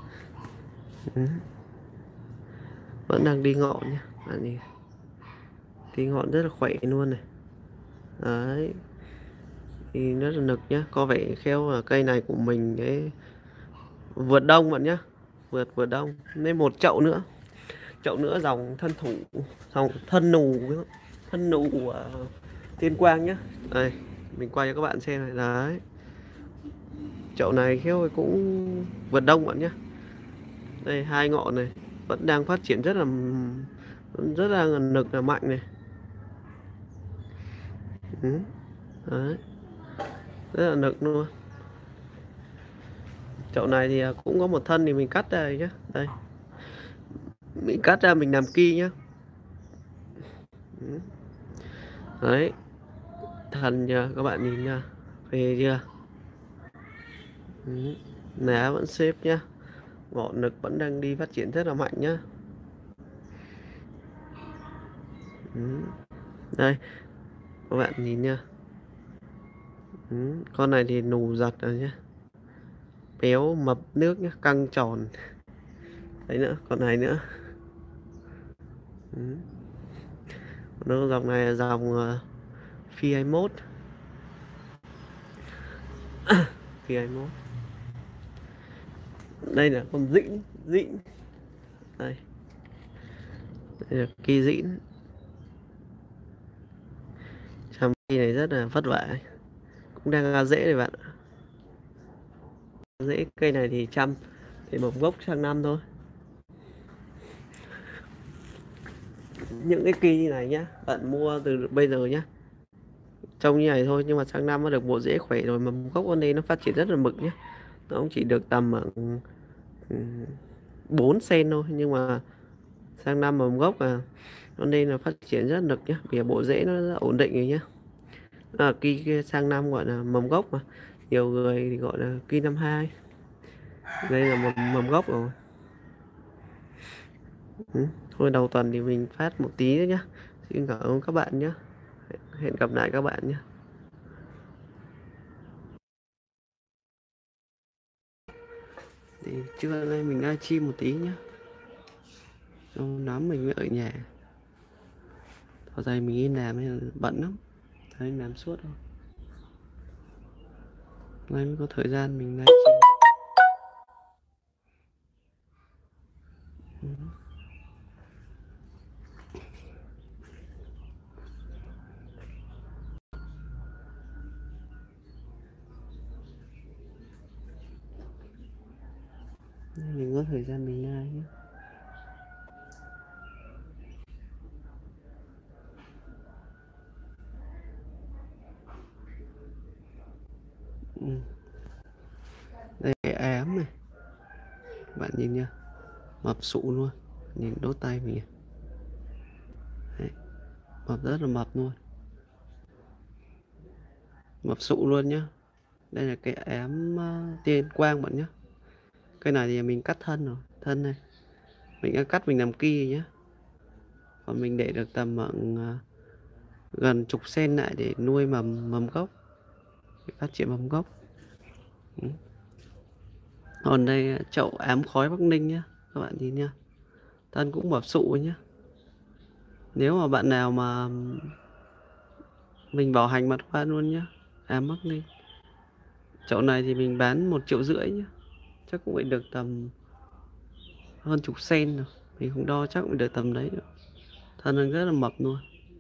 [SPEAKER 1] Vẫn đang đi ngọn nhé bạn nhìn, đi ngọn rất là khỏe luôn này. Đấy thì rất là nực nhá, có vẻ khéo là cây này của mình cái vượt đông bạn nhá, vượt đông nên một chậu nữa dòng thân nù Tuyên Quang nhá. Đây mình quay cho các bạn xem này. Đấy chậu này khéo cũng vượt đông bạn nhá. Đây 2 ngọn này vẫn đang phát triển rất là nực, là mạnh này. Đấy rất là nực luôn. Chậu này thì cũng có một thân thì mình cắt ra nhé. Đây mình cắt ra mình làm ki nhá. Đấy, thân nha, các bạn nhìn nha, phê chưa? Lá vẫn xếp nhá, ngọn nực vẫn đang đi phát triển rất là mạnh nhá. Đây, các bạn nhìn nha. Con này thì nù giật rồi nhá, béo mập nước nhá, căng tròn. Đấy nữa, con này nữa. Nó dòng này là dòng Phi 21. Phi 21. Đây là con dĩnh dĩnh. Đây là kỳ dĩnh. Chăm cây này rất là vất vả, cũng đang ra rễ này bạn ạ. Rễ cây này thì chăm thì mầm gốc sang năm thôi. Những cái kỳ này nhá, bạn mua từ bây giờ nhá, trông như này thôi, nhưng mà sang năm nó được bộ rễ khỏe rồi, mầm gốc con này nó phát triển rất là mực nhá. Nó cũng chỉ được tầm 4 cm thôi, nhưng mà sang năm mầm gốc nó nên là phát triển rất nực nhá, vì bộ rễ nó rất ổn định rồi nhá. Kỳ sang năm gọi là mầm gốc, mà nhiều người thì gọi là kỳ năm 2. Đây là mầm gốc rồi. Thôi đầu tuần thì mình phát một tí nữa nhá. Xin cảm ơn các bạn nhé. Hẹn gặp lại các bạn nhé. Thì trưa nay mình livestream một tí nhá, trong nắm mình mới ở nhà. Thảo dày mình đi làm nên bận lắm, thấy làm suốt thôi. Nay mới có thời gian mình livestream. Mình có thời gian mình live nhé. Đây ám này, bạn nhìn nha, mập sụ luôn, nhìn đốt tay mình. Đấy, mập rất là mập luôn, mập sụ luôn nhá. Đây là cái ám Tiên Quang bạn nhé. Cái này thì mình cắt thân rồi, thân này mình đã cắt, mình làm ki nhá. Còn mình để được tầm gần chục sen lại để nuôi mầm gốc, để phát triển mầm gốc. Còn đây chậu ám khói Bắc Ninh nhá, các bạn nhìn nhá, thân cũng mập sụ nhá. Nếu mà bạn nào mà mình bảo hành mặt hoa luôn nhá, ám Bắc Ninh. Chậu này thì mình bán 1,5 triệu nhá, chắc cũng phải được tầm hơn chục sen rồi, mình không đo, chắc cũng được tầm đấy rồi. Thân nó rất là mập luôn.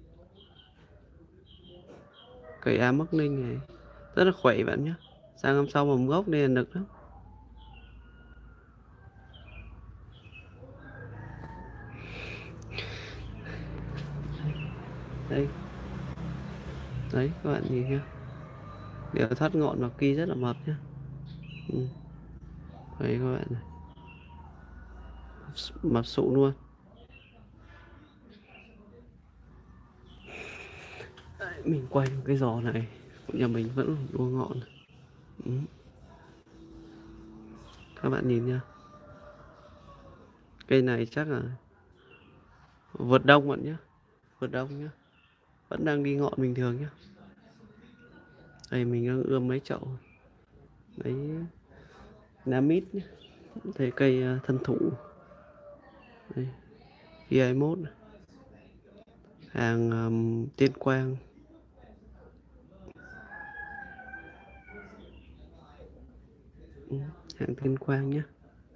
[SPEAKER 1] Cây ám Bắc Ninh này rất là khỏe bạn nhé, sang năm sau mầm gốc đây là nực lắm. Đây, đấy các bạn nhìn nhá, đều thoát ngọn và ki rất là mập nhá. Đấy các bạn này, mập sụ luôn. Đấy, mình quay cái giò này của nhà mình vẫn đua ngọn. Các bạn nhìn nha, cây này chắc là vượt đông bạn nhé, vượt đông nhá, vẫn đang đi ngọn bình thường nhá. Đây mình đang ươm mấy chậu đấy, lá mít nhá. Đây cây thân thụ đây, Phi 21, hàng Tiên Quang. Hàng Tiên Quang nhé.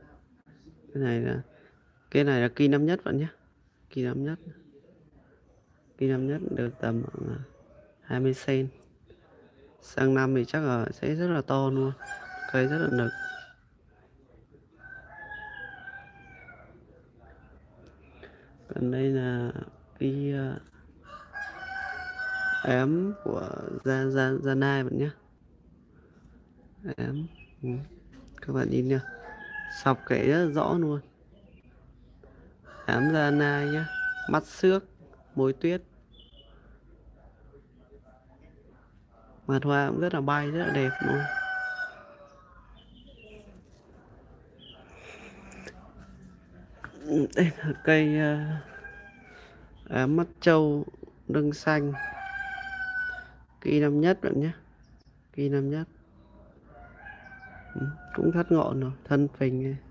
[SPEAKER 1] Cái này là kỳ năm nhất bạn nhé, kỳ năm nhất, kỳ năm nhất được tầm 20 cm. Sang năm thì chắc là sẽ rất là to luôn, cây rất là nực. Còn đây là cái ám của Gia Nai bạn nhé, ám. Các bạn nhìn nha, sọc kệ rất rõ luôn, ám Gia Nai nhá, mắt xước, mối tuyết. Mặt hoa cũng rất là bay, rất là đẹp luôn. Đây là cây mắt trâu lưng xanh, kỳ năm nhất bạn nhé, kỳ năm nhất. Cũng thắt ngọn rồi, thân phình này.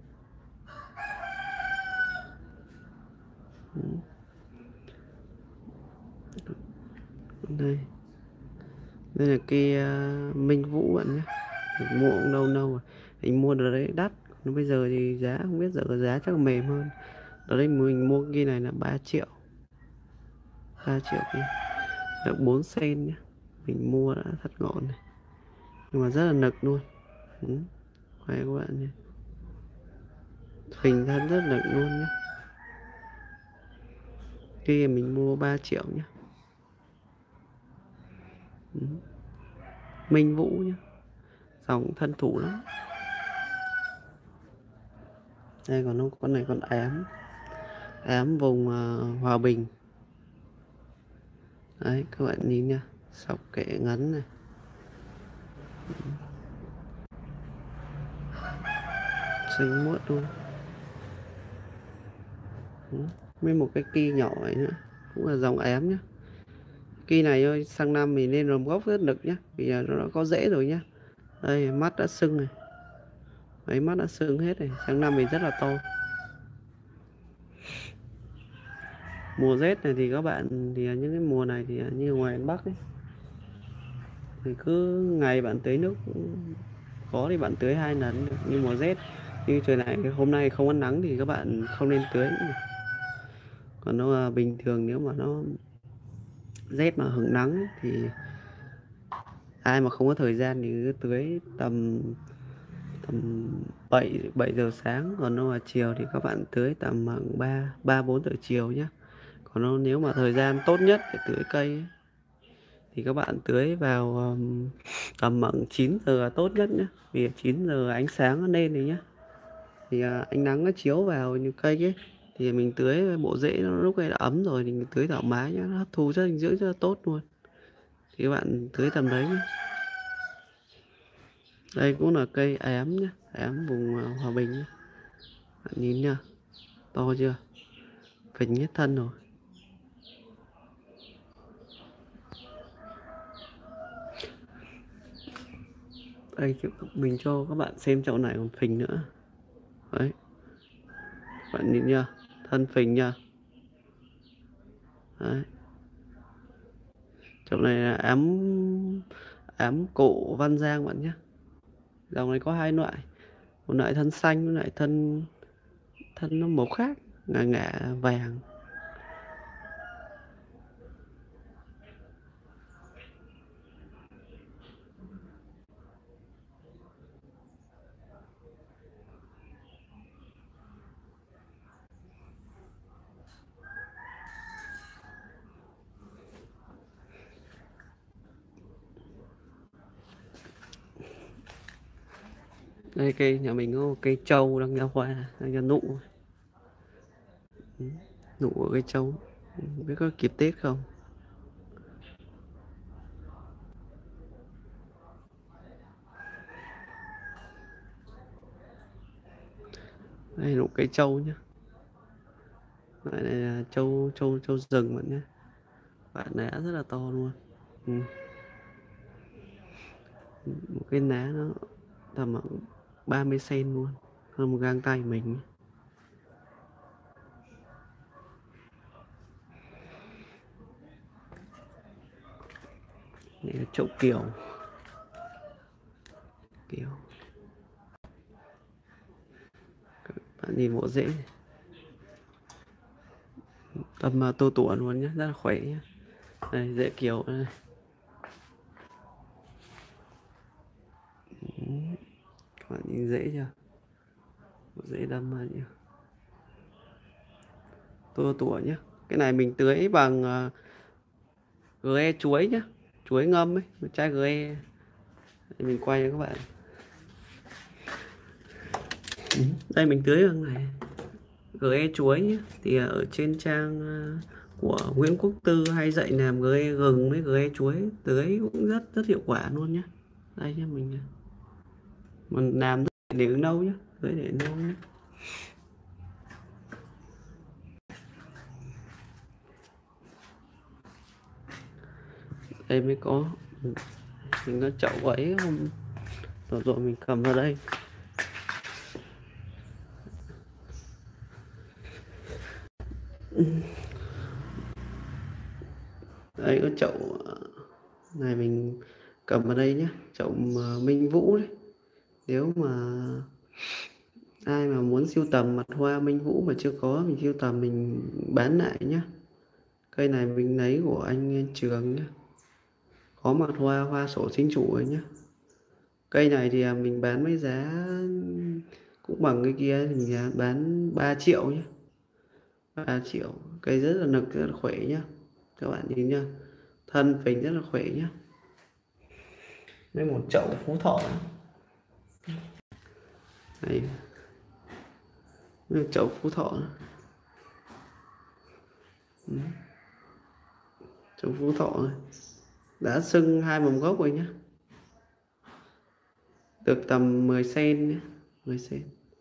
[SPEAKER 1] Đây là cây Minh Vũ bạn nhé, mình mua cũng lâu lâu rồi, mình mua được đấy đắt, còn bây giờ thì giá không biết, giờ giá chắc là mềm hơn. Ở đây mình mua cây này là 3 triệu, 3 triệu kia, được 4 sen nhé. Mình mua đã thắt ngọn này, nhưng mà rất là nực luôn. Khoe các bạn nhé, phình thân rất nực luôn nhé. Kia mình mua 3 triệu nhé. Minh Vũ nhé, dòng thân thủ lắm. Đây còn con này con ám vùng Hòa Bình. Đấy các bạn nhìn nha, sọc kệ ngắn này. Xinh muốt luôn. Với một cái ki nhỏ này nữa, cũng là dòng ám nhé. Ki này ơi, sang năm mình nên làm gốc rất nực nhé, vì nó đã có rễ rồi nhé. Đây mắt đã sưng này, mấy mắt đã sưng hết này, sang năm mình rất là to. Mùa rét này thì các bạn thì những cái mùa này thì như ngoài Bắc ấy, thì cứ ngày bạn tưới nước, có thì bạn tưới 2 lần được. Nhưng mùa rét như trời này hôm nay không có nắng thì các bạn không nên tưới nữa. Còn nó bình thường nếu mà nó rét mà hứng nắng ấy, thì ai mà không có thời gian thì cứ tưới tầm 7 giờ sáng, còn nó mà chiều thì các bạn tưới tầm 3-4 giờ chiều nhé. Còn nếu mà thời gian tốt nhất để tưới cây ấy, thì các bạn tưới vào tầm 9 giờ là tốt nhất nhé, vì 9 giờ ánh sáng nó lên rồi nhé, thì ánh nắng nó chiếu vào như cây ấy, thì mình tưới bộ rễ nó lúc này đã ấm rồi thì mình tưới thoải mái nhé, nó hấp thu chất dinh dưỡng rất là tốt luôn, thì các bạn tưới tầm đấy nhé. Đây cũng là cây ám nhé, ám vùng Hòa Bình nhé. Bạn nhìn nha, to chưa, phình hết thân rồi. Đây mình cho các bạn xem chậu này còn phình nữa. Đấy, bạn nhìn nha, thân phình nha. Đấy, chậu này là ám cổ Văn Giang bạn nhé. Dòng này có 2 loại, một loại thân xanh, một loại thân nó màu khác, ngả ngả vàng. Đây cây nhà mình có cây trâu đang ra hoa, đang ra nụ. Nụ của cây trâu, biết có kịp Tết không. Đây nụ cây trâu nhá, loại này là trâu rừng bạn nhé, bạn lá rất là to luôn. Một cái lá nó tầm 30 cm luôn, hơn một gang tay mình. Đây là chậu kiều, các bạn nhìn bộ rễ này. Tầm tô tủa luôn nhé, rất là khỏe nhé. Đây rễ kiều đây. Các bạn nhìn rễ chưa, bộ rễ đâm ra nhỉ, tô tủa nhé. Cái này mình tưới bằng GE chuối nhé, chuối ngâm ấy, một chai GE. Mình quay cho các bạn. Đây mình tưới bằng này GE chuối nhé, thì ở trên trang của Nguyễn Quốc Tư hay dạy làm gừng với chuối, tưới cũng rất hiệu quả luôn nhé. Đây nhé, mình làm để nâu nhé, tưới để nâu nhé. Đây mới có, mình có chậu ấy không rồi mình cầm vào đây. Đây có chậu này mình cầm vào đây nhé, chậu Minh Vũ đấy. Nếu mà ai mà muốn sưu tầm mặt hoa Minh Vũ mà chưa có, mình sưu tầm mình bán lại nhé. Cây này mình lấy của anh Trường nhé, có mặt hoa sổ chính chủ rồi nhé. Cây này thì mình bán với giá cũng bằng cái kia, thì mình bán 3 triệu nhé, 3 triệu. Cây rất là nực, rất là khỏe nhé, các bạn nhìn nhá, thân phình rất là khỏe nhé. Đây một chậu Phú Thọ này, đây chậu Phú Thọ, chậu Phú Thọ này đã sưng 2 mầm gốc rồi nhé, được tầm 10 cm nhé, 10 cm.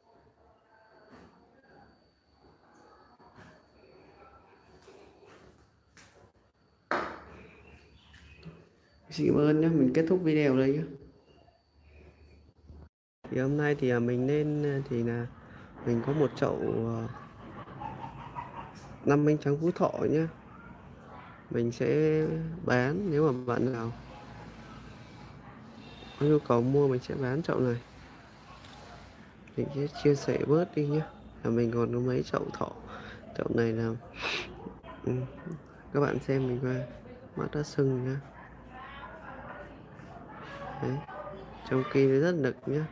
[SPEAKER 1] Xin cảm ơn nhé, mình kết thúc video đây nhé. Thì hôm nay thì mình lên thì là mình có một chậu 5 bánh trắng Phú Thọ nhé, mình sẽ bán. Nếu mà bạn nào có nhu cầu mua mình sẽ bán chậu này, mình sẽ chia sẻ bớt đi nhé. Là mình còn có mấy chậu chậu này là các bạn xem mình coi, mắt đã sưng nhá. Đấy, trong kia nó rất nực nhá.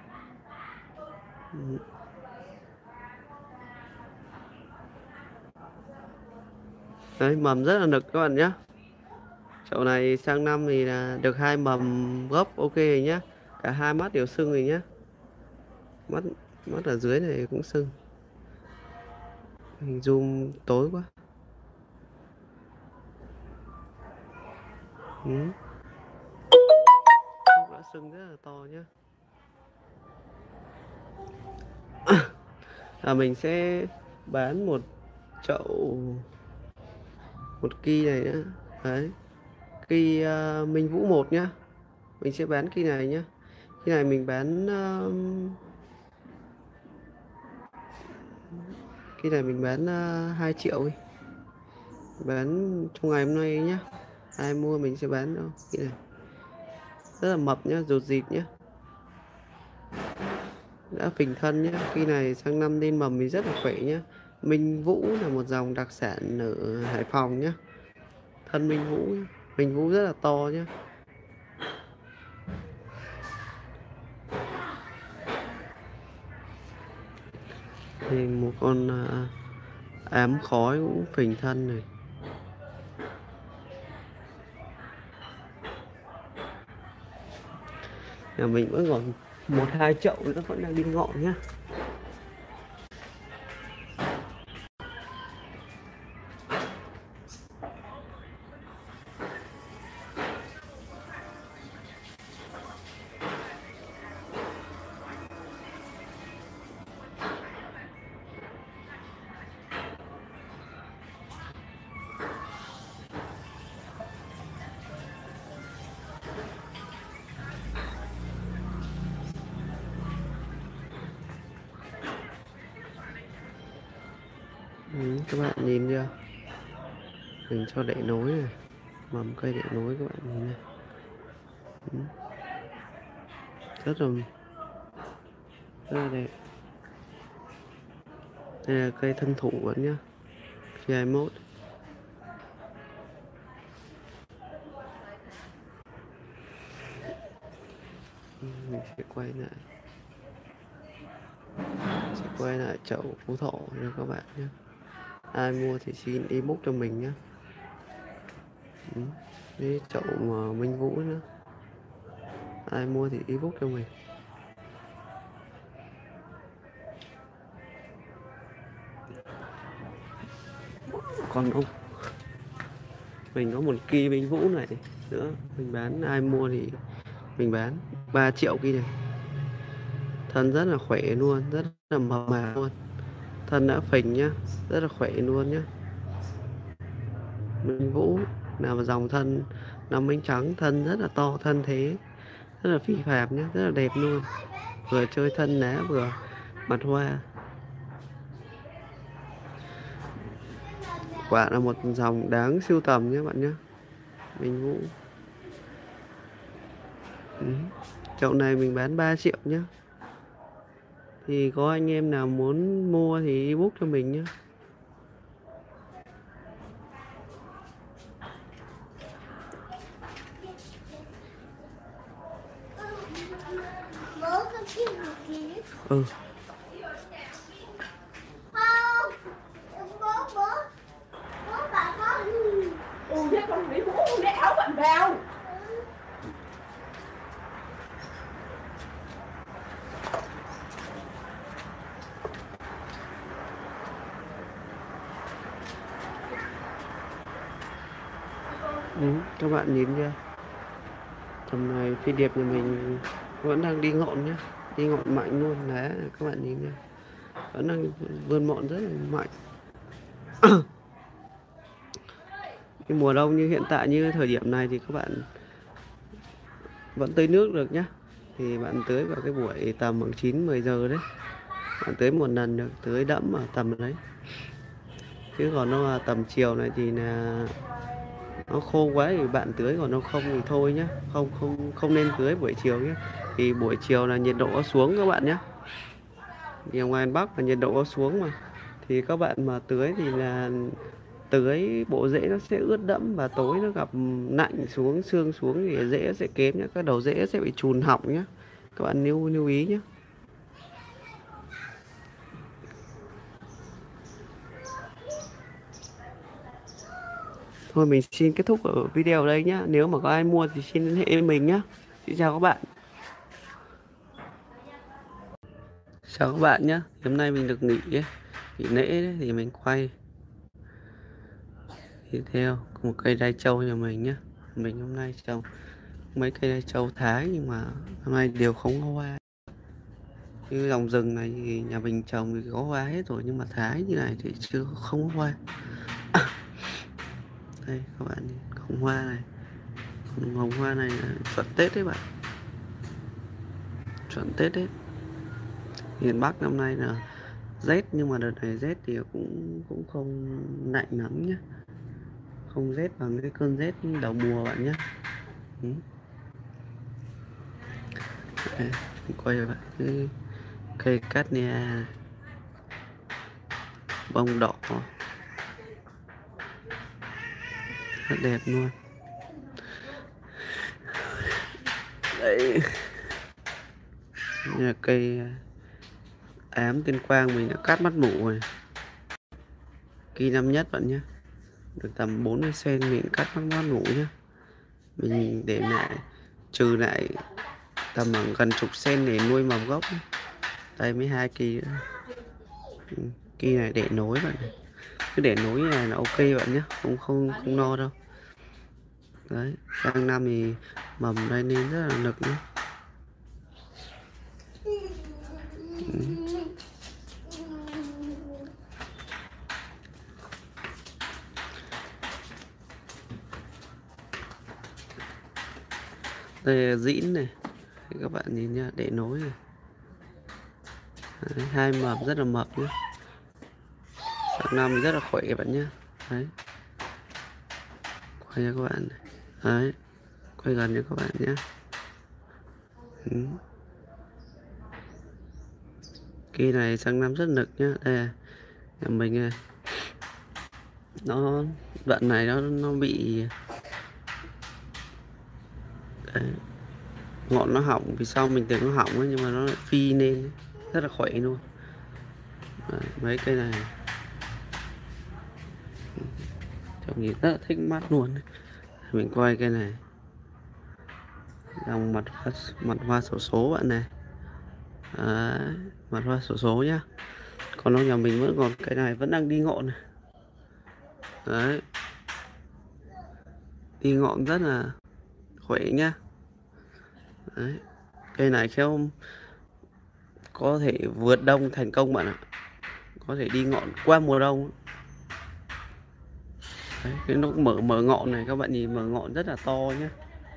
[SPEAKER 1] Đấy, mầm rất là nực các bạn nhé. Chậu này sang năm thì là được 2 mầm gốc ok rồi nhá, cả 2 mắt đều sưng rồi nhá. Mắt ở dưới này cũng sưng, hình zoom tối quá. Đã sưng rất là to nhá. Mình sẽ bán một chậu, một kỳ này nữa. Đấy, kỳ Minh Vũ 1 nhá, mình sẽ bán kỳ này nhá. Kỳ này mình bán kỳ này mình bán 2 triệu đi, bán trong ngày hôm nay nhá. Ai mua mình sẽ bán đâu. Kỳ này rất là mập nhá, rụt rịt nhá, đã phình thân nhá. Kỳ này sang năm lên mầm thì rất là khỏe nhá. Minh Vũ là một dòng đặc sản ở Hải Phòng nhá. Thân Minh Vũ nhá. Minh Vũ rất là to nhá. Thì một con ám khói cũng phình thân này. Nhà mình vẫn còn 1-2 chậu nữa vẫn đang đi ngọn nhá. Các bạn nhìn chưa, mình cho đậy nối này, mầm cây đậy nối các bạn nhìn này. Rất là đẹp. Đây là cây thân thủ vẫn nhá, khi 21. Mình sẽ quay lại chậu Phú Thọ cho các bạn nhé. Ai mua thì xin inbox cho mình nhé. Cái chậu mà Minh Vũ nữa, ai mua thì inbox cho mình. Còn không Mình có một kỳ Minh Vũ này nữa, mình bán, ai mua thì mình bán 3 triệu kỳ này. Thân rất là khỏe luôn, rất là mập mạp luôn, thân đã phình nhá, rất là khỏe luôn nhá. Minh Vũ là một dòng thân năm bánh trắng, thân rất là to, thân thế rất là phi phàm nhá, rất là đẹp luôn, vừa chơi thân lá vừa mặt hoa. Quả là một dòng đáng sưu tầm nhé bạn nhé, Minh Vũ. Chậu này mình bán 3 triệu nhé. Thì có anh em nào muốn mua thì book cho mình nhé. Ừ.
[SPEAKER 2] Thế con lấy bố con lấy áo bạn vào.
[SPEAKER 1] Các bạn nhìn chưa, tầm này phi điệp nhà mình vẫn đang đi ngọn nhá, đi ngọn mạnh luôn đấy, các bạn nhìn nhá, vẫn đang vươn ngọn rất là mạnh. Cái mùa đông như hiện tại, như thời điểm này thì các bạn vẫn tưới nước được nhá. Thì bạn tưới vào cái buổi tầm khoảng 9-10 giờ đấy, bạn tưới một lần được, tưới đẫm ở tầm đấy. Chứ còn nó là tầm chiều này thì là nó khô quá thì bạn tưới, còn nó không thì thôi nhá, không nên tưới buổi chiều nhé. Thì buổi chiều là nhiệt độ có xuống các bạn nhé, thì ngoài Bắc là nhiệt độ có xuống mà, thì các bạn mà tưới thì là tưới bộ rễ nó sẽ ướt đẫm, và tối nó gặp lạnh xuống, sương xuống thì rễ sẽ kém nhé, các đầu rễ sẽ bị chùn họng nhé, các bạn lưu ý nhé. Thôi mình xin kết thúc ở video đây nhá. Nếu mà có ai mua thì xin liên hệ với mình nhá. Xin chào các bạn. Chào các bạn nhé. Hôm nay mình được nghỉ lễ đấy, thì mình quay video một cây đai trâu nhà mình nhé. Mình hôm nay trồng mấy cây đai trâu Thái, nhưng mà hôm nay đều không có hoa. Như dòng rừng này thì nhà mình trồng thì có hoa hết rồi, nhưng mà Thái như này thì chưa không có hoa. Đây các bạn, hồng hoa này, hồng hoa này là chuẩn Tết đấy bạn, chuẩn Tết đấy. Miền Bắc năm nay là rét, nhưng mà đợt này rét thì cũng không lạnh lắm nhé, không rét bằng cái cơn rét đầu mùa bạn nhé. Đây, quay lại cái cây Castnia bông đỏ rất đẹp luôn. Đây là cây ám Tuyên Quang mình đã cắt mắt mủ rồi, kỳ năm nhất bạn nhé, được tầm 40 cm mình cắt mắt mủ nhé. Mình để lại trừ lại tầm gần chục sen để nuôi mầm gốc. Đây mới 2 kỳ nữa. Kỳ này để nối bạn này, cứ để nối này là ok bạn nhé, không no đâu. Đấy, sang năm thì mầm đây nên rất là nực nhé. Đây là dĩn này, các bạn nhìn nha, để nối này. Đấy, hai mầm rất là mập nhé, sang năm thì rất là khỏe bạn nhé. Đấy, quay cho các bạn này. Đấy, quay gần cho các bạn nhé. Cây này sang năm rất nực nhá. Đây là nhà mình này, nó đoạn này nó bị đấy, ngọn nó hỏng, vì sau mình tưởng nó hỏng ấy, nhưng mà nó lại phi lên rất là khỏe luôn. Đấy, mấy cây này trông nhìn rất là thích mắt luôn. Mình quay cây này, dòng mặt hoa xổ số bạn này. Đấy, mặt hoa xổ số nhá. Còn ông nhà mình vẫn còn cái này vẫn đang đi ngọn này. Đấy, đi ngọn rất là khỏe nhá. Đấy. Cây này khéo có thể vượt đông thành công bạn ạ, có thể đi ngọn qua mùa đông. Đấy, cái lúc mở ngọn này các bạn nhìn, mở ngọn rất là to nhé.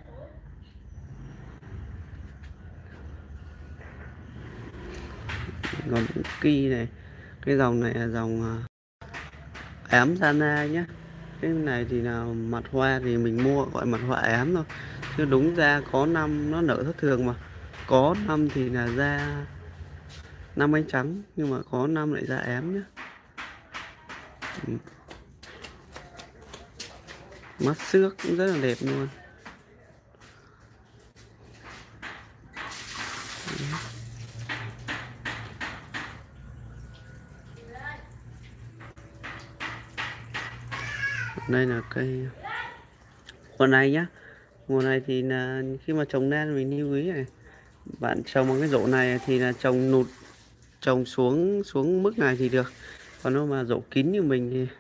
[SPEAKER 1] Còn kỳ này, cái dòng này là dòng ám Sana nhé. Cái này thì là mặt hoa thì mình mua gọi mặt hoa ám thôi, chứ đúng ra có năm nó nở thất thường mà. Có năm thì là ra năm ánh trắng, nhưng mà có năm lại ra ám nhé. Mắt xước cũng rất là đẹp luôn. Đây là cây mùa này nhá. Mùa này thì là khi mà trồng nen mình lưu ý này, bạn trồng bằng cái rổ này thì là trồng nụt, trồng xuống mức này thì được. Còn nếu mà rổ kín như mình thì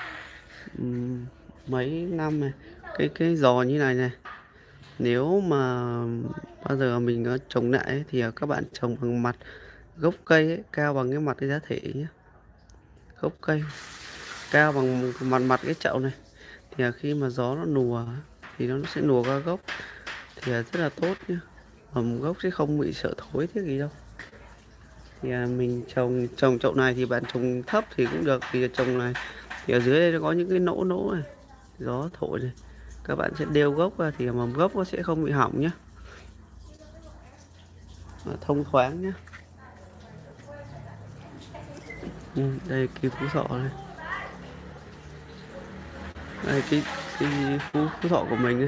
[SPEAKER 1] mấy năm này, cái giò như này này, nếu mà bao giờ mình có trồng lại ấy, thì các bạn trồng bằng mặt gốc cây ấy, cao bằng cái mặt cái giá thể nhé. Gốc cây cao bằng mặt cái chậu này, thì khi mà gió nó nùa thì nó sẽ nùa qua gốc, thì rất là tốt nhé. Mầm gốc sẽ không bị sợ thối thế gì đâu. Thì mình trồng chậu này thì bạn trồng thấp thì cũng được, thì trồng này thì ở dưới đây nó có những cái nỗ này, gió thổi này, các bạn sẽ đeo gốc ra thì mầm gốc nó sẽ không bị hỏng nhé, thông thoáng nhé. Đây cây phú thọ này, đây cái phú thọ của mình đây.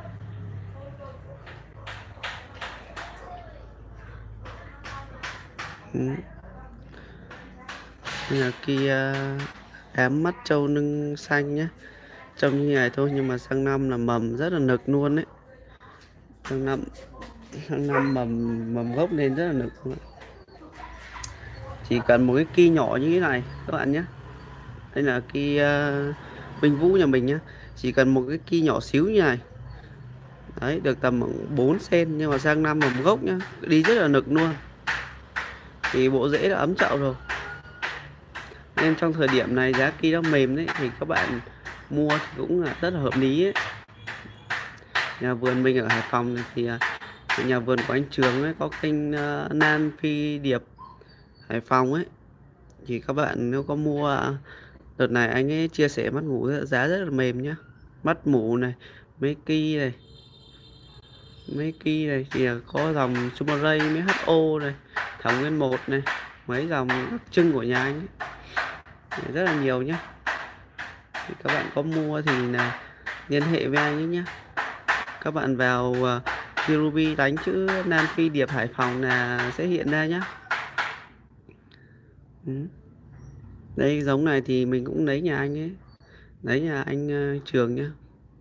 [SPEAKER 1] Đây là kia ám mắt trâu nưng xanh nhé, trông như này thôi nhưng mà sang năm là mầm rất là nực luôn đấy. Sang năm mầm gốc lên rất là nực luôn. Chỉ cần một cái ki nhỏ như thế này các bạn nhé. Đây là ki Minh Vũ nhà mình nhé. Chỉ cần một cái ki nhỏ xíu như này, đấy, được tầm 4 cm, nhưng mà sang năm mầm gốc nhá, đi rất là nực luôn. Thì bộ rễ đã ấm chậu rồi, nên trong thời điểm này giá ki nó mềm đấy, thì các bạn mua thì cũng là rất là hợp lý ấy. Nhà vườn mình ở Hải Phòng thì nhà vườn của anh Trường ấy có kênh Nan Phi Điệp Hải Phòng ấy, thì các bạn nếu có mua, đợt này anh ấy chia sẻ mắt mủ giá rất là mềm nhá. Mắt mủ này, mấy ki này thì có dòng Sumaray, mấy HO này, Thảo Nguyên 1 này, mấy dòng đặc trưng của nhà anh ấy, rất là nhiều nhá. Thì các bạn có mua thì là liên hệ với anh ấy nhé. Các bạn vào Ruby đánh chữ Nan Phi Điệp Hải Phòng là sẽ hiện ra nhá. Đây giống này thì mình cũng lấy nhà anh ấy, lấy nhà anh Trường nhá.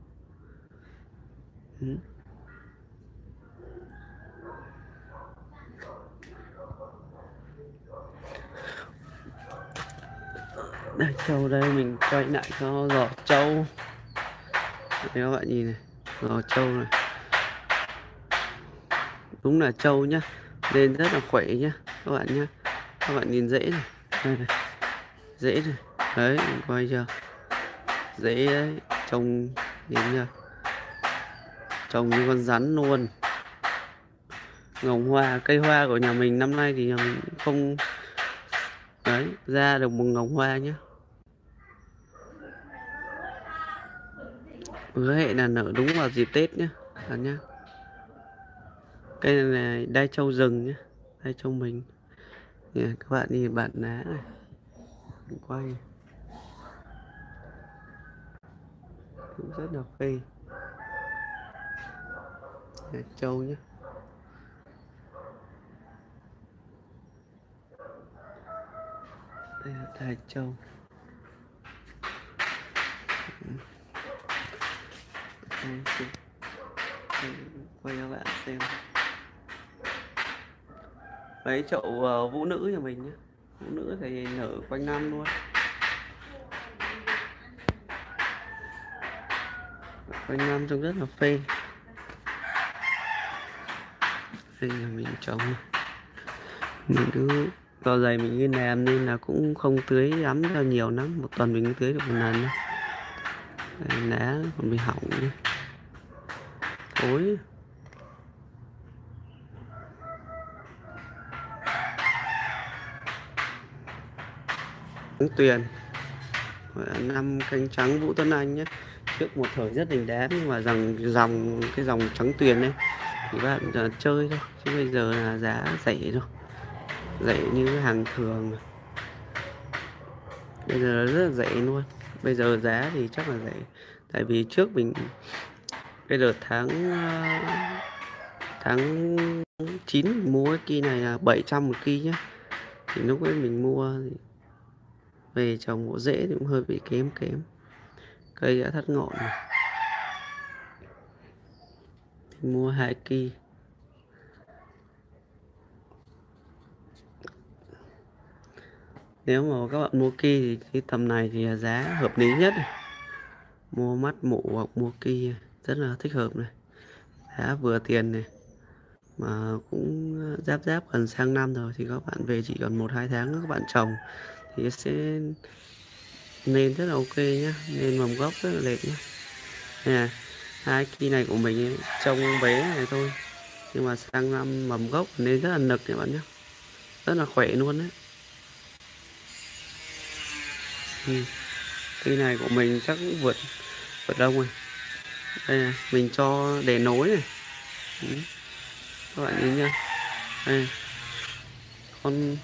[SPEAKER 1] Đây trâu đây, mình quay lại cho giỏ trâu. Đây các bạn nhìn này, giỏ trâu này, đúng là trâu nhá, lên rất là khỏe nhá các bạn nhá. Các bạn nhìn rễ này, đây này, rễ này, đấy, mình quay chưa, rễ đấy, trông nhìn chưa, trông như con rắn luôn. Ngồng hoa, cây hoa của nhà mình năm nay thì nhà mình không đấy ra được một ngồng hoa nhé. Hứa hẹn là nở đúng vào dịp Tết nhé bạn nhé. Cây này là đai trâu rừng nhé, đai trâu mình. Các bạn nhìn bạn lá này, mình quay cũng rất là phê. Trâu nhé. Đây là đai trâu. Quay cho bạn xem. Đấy chậu vũ nữ nhà mình nhé. Vũ nữ thì nở quanh năm luôn. quanh năm trông rất là phê. Đây là mình trồng, mình cứ vào giày mình cứ làm nên là cũng không tưới lắm ra nhiều lắm, một tuần mình cứ tưới được một lần thôi. Đây, lá còn bị hỏng nữa. Thối. Trắng tuyền năm cánh trắng Vũ Tuấn Anh nhé. Trước một thời rất đình đám, nhưng mà cái dòng trắng tuyền đấy thì các bạn chơi thôi, chứ bây giờ là giá rẻ thôi, rẻ như hàng thường mà. Bây giờ rất là rẻ luôn, bây giờ giá thì chắc là rẻ. Tại vì trước mình cái đợt tháng 9 mình mua cái kia này là 700 một ki nhá. Thì lúc ấy mình mua thì về trồng bộ rễ thì cũng hơi bị kém, cây đã thắt ngọn rồi. Mình mua 2 ki. Nếu mà các bạn mua ki thì cái tầm này thì là giá hợp lý nhất này. Mua mắt mụ hoặc mua ki rất là thích hợp này, giá vừa tiền này, mà cũng giáp gần sang năm rồi, thì các bạn về chỉ còn 1-2 tháng nữa các bạn trồng thì sẽ nên rất là ok nhá, nên mầm gốc rất là đẹp nhá. Nè, 2 ki này của mình trông bé này thôi, nhưng mà sang năm mầm gốc nên rất là nực các bạn nhé, rất là khỏe luôn đấy. Cây này của mình chắc cũng vượt đông rồi. Đây này, mình cho để nối này. Các bạn nhìn nha. Đây. Con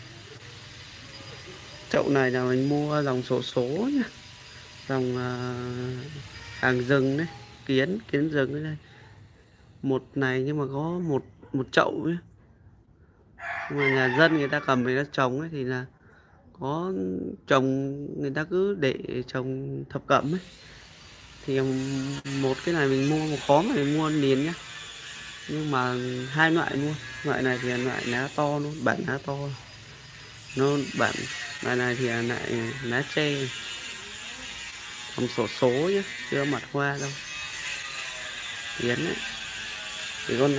[SPEAKER 1] chậu này là mình mua dòng số nhá. Dòng hàng rừng đấy, kiến rừng đấy đây. Một này nhưng mà có một chậu ấy. Nhưng mà nhà dân người ta cầm về ta trồng ấy thì là có trồng, người ta cứ để trồng thập cẩm ấy. Thì một cái này mình mua một khóm này mình mua liền nhá. Nhưng mà 2 loại mua. Loại này thì là loại lá to luôn, bản lá to. Nó bản loại này thì là loại lá tre. Dòng số nhá, chưa mặt hoa đâu. Yến đấy. Thì con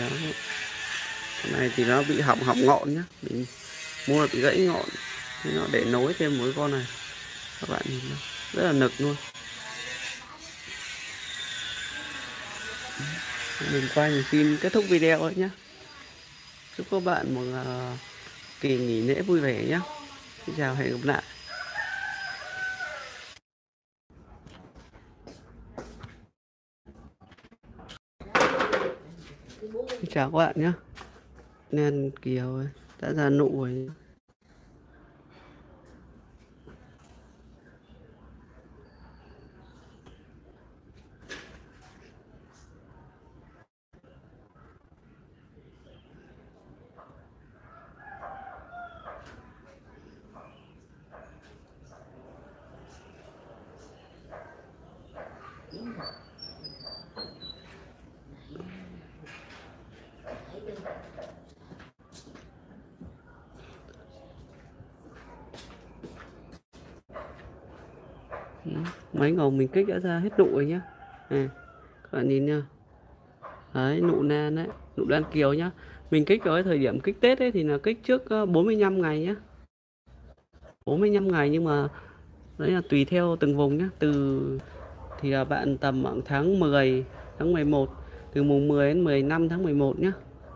[SPEAKER 1] này thì nó bị hỏng ngọn nhá. Mình mua bị gãy ngọn. Thế nó để nối thêm mỗi con này. Các bạn nhìn nó rất là nực luôn. Mình quay mình xin kết thúc video rồi nhé. Chúc các bạn một kỳ nghỉ lễ vui vẻ nhé. Xin chào, hẹn gặp lại. Xin chào các bạn nhé. Nên Kiều đã ra nụ rồi. Mấy ngầu mình kích đã ra hết nụ rồi nhá. Các bạn nhìn nha. Đấy, nụ nan đấy, nụ đan kiều nhá. Mình kích vào cái thời điểm kích Tết ấy thì là kích trước 45 ngày nhá. 45 ngày, nhưng mà đấy là tùy theo từng vùng nhá. Thì là bạn tầm khoảng tháng 10, tháng 11, từ mùng 10 đến 15 tháng 11 nhá.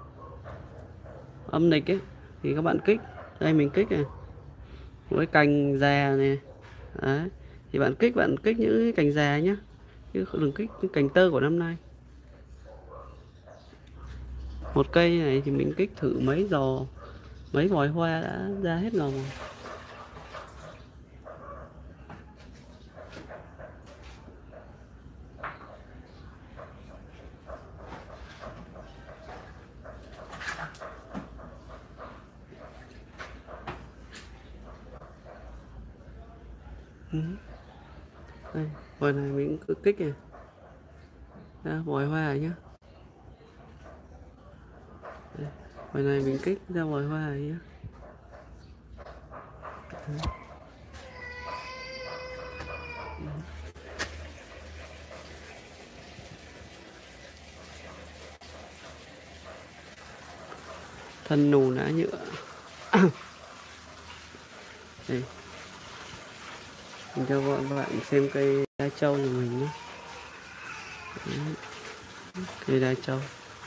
[SPEAKER 1] Âm lịch ấy thì các bạn kích. Đây mình kích này. Với cành già này. Đấy. Thì bạn kích những cái cành già nhá. Chứ đừng kích những cành tơ của năm nay. Một cây này thì mình kích thử mấy vòi hoa đã ra hết ngầu rồi. Đây, vòi này mình cứ kích này ra vòi hoa rồi nhá. Đây, vòi này mình kích ra vòi hoa rồi nhá. thân nù ná nhựa. Đây, mình cho các bạn xem cây đa châu của mình nhé. Đấy, cây đa châu.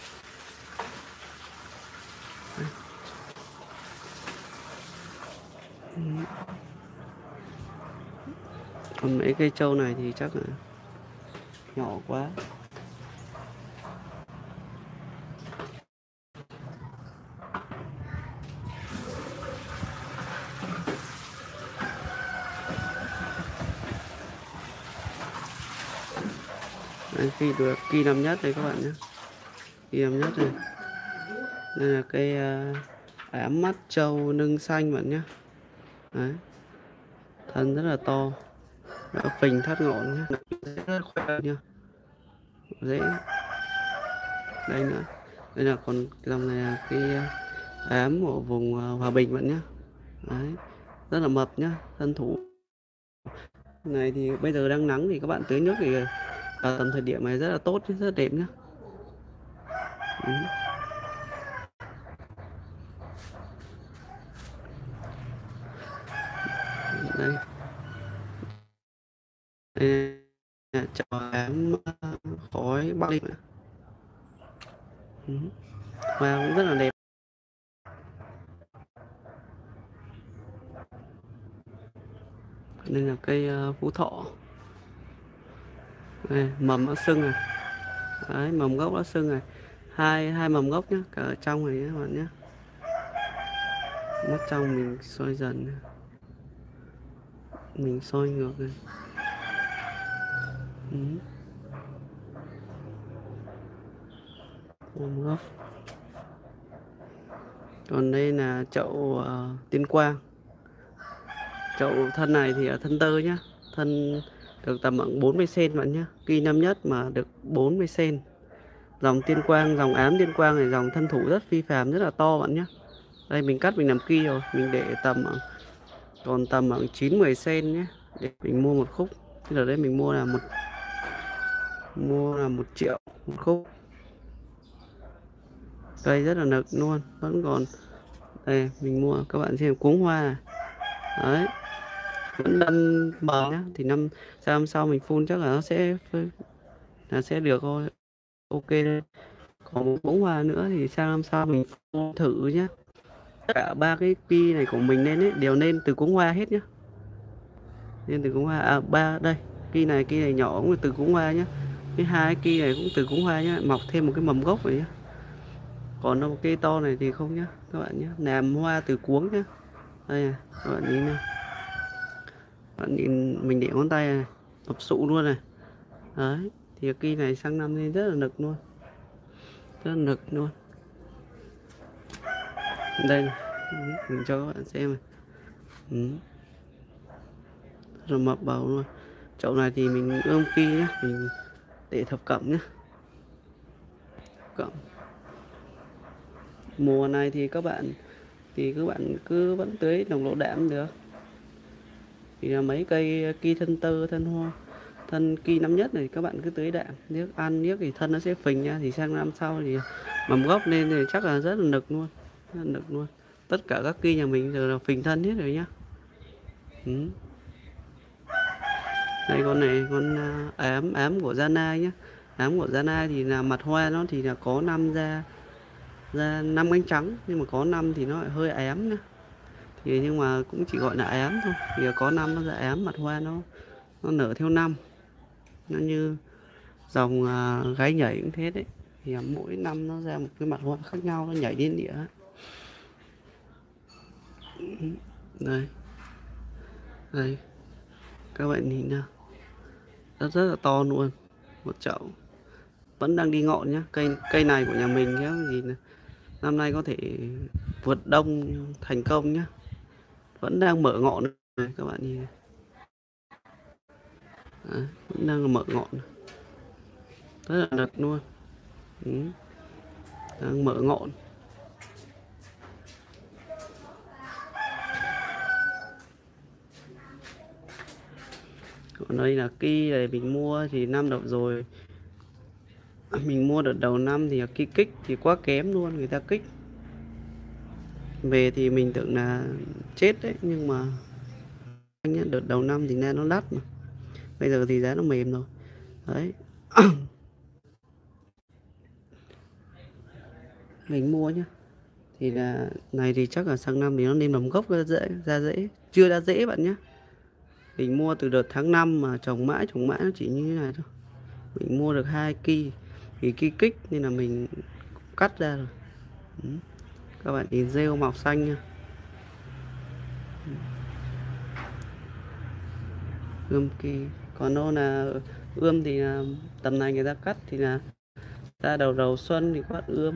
[SPEAKER 1] Còn mấy cây trâu này thì chắc là nhỏ quá. Đấy, khi được kỳ năm nhất đây các bạn nhé, kỳ năm nhất này. Đây là cây ám mắt trâu nưng xanh bạn nhé. Đấy, thân rất là to, đã phình thắt ngọn nhé, rất khỏe nha, dễ. Đây nữa, đây là còn dòng này là cái ám của vùng Hòa Bình bạn nhé. Đấy, rất là mập nhá, thân thủ này thì bây giờ đang nắng thì các bạn tưới nước thì vào tầm thời điểm này rất là tốt, rất là đẹp nhá. Đây, đây là trò ám khói bắc linh. Hoa cũng rất là đẹp. Đây là cây phú thọ. Đây, mầm nó sưng này. Đấy, mầm gốc nó sưng này. Hai mầm gốc nhá, cả ở trong này nhé các bạn nhé. Mắt trong mình soi dần, mình soi ngược này. Mầm gốc. Còn đây là chậu tiên quang. Chậu thân này thì ở thân tơ nhá, thân được tầm khoảng 40 cm bạn nhé, kỳ năm nhất mà được 40 cm. Dòng tiên quang, dòng ám tiên quang này dòng thân thủ rất phi phàm, rất là to bạn nhé. Đây mình cắt mình làm kỳ rồi, mình để tầm còn tầm khoảng 9-10 cm nhé, để mình mua một khúc. Thì ở đây mình mua là 1 triệu một khúc. Cây rất là nực luôn, vẫn còn. Đây mình mua các bạn xem cuống hoa. Đấy, vẫn đâm bờ nhá, thì năm sau mình phun chắc là nó sẽ được thôi, ok. Còn một bông hoa nữa thì sang năm sau mình phun thử nhé. Tất cả 3 cái pi này của mình nên ấy đều nên từ cuống hoa hết nhá, nên từ cuống hoa. Ba đây, kỳ này nhỏ cũng là từ cuống hoa nhá, cái 2 kỳ này cũng từ cuống hoa nhá, mọc thêm một cái mầm gốc vậy nhá. Còn một cây to này thì không nhá các bạn nhé, làm hoa từ cuống nhá. Đây này, các bạn nhìn nào, bạn nhìn mình để ngón tay này, mập sụ luôn này. Đấy, thì kỳ này sang năm nên rất là nực luôn, rất là nực luôn. Đây này, mình cho các bạn xem này. Rất là mập bầu luôn. Chậu này thì mình ươm kỳ nhá, mình để thập cẩm nhá, cẩm. Mùa này thì các bạn cứ vẫn tưới đồng lỗ đạm được, thì là mấy cây kỳ thân tơ, thân hoa, thân kỳ năm nhất này các bạn cứ tưới đạm, nước ăn nước thì thân nó sẽ phình nha, thì sang năm sau thì mầm gốc lên thì chắc là rất là nực luôn, rất là nực luôn. Tất cả các kỳ nhà mình giờ là phình thân hết rồi nhá. Đây con này, con ám của Giana nhá. Ám của Giana thì là mặt hoa nó thì là có 5 ra 5 cánh trắng, nhưng mà có 5 thì nó lại hơi ám nữa. Thì nhưng mà cũng chỉ gọi là ám thôi. Thì có 5 nó ra ám, mặt hoa nó nở theo 5. Nó như dòng gái nhảy cũng thế đấy. Thì mỗi năm nó ra một cái mặt hoa khác nhau, nó nhảy điên địa. Đây. Đây. Các bạn nhìn nào. Rất là to luôn. Một chậu. Vẫn đang đi ngọn nhá. Cây này của nhà mình nhá, thì năm nay có thể vượt đông thành công nhá. Vẫn đang mở ngọn này các bạn nhìn. Vẫn đang mở ngọn. Rất là nực luôn. Đang mở ngọn. Còn đây là kỳ này mình mua thì năm đầu rồi. Mình mua đợt đầu năm thì kỳ kích thì quá kém luôn, người ta kích Về thì mình tưởng là chết đấy, nhưng mà anh nhá, đợt đầu năm thì ra nó đắt mà, bây giờ thì giá nó mềm rồi đấy. Mình mua nhá, thì là này thì chắc là sang năm thì nó lên mầm gốc ra dễ, chưa ra dễ bạn nhé. Mình mua từ đợt tháng 5 mà trồng mãi nó chỉ như thế này thôi. Mình mua được 2 ki thì ki kích nên là mình cắt ra rồi. Các bạn nhìn rêu mọc xanh nha. Ươm ki, còn đâu là ươm thì là tầm này người ta cắt thì là ra đầu xuân thì có ươm.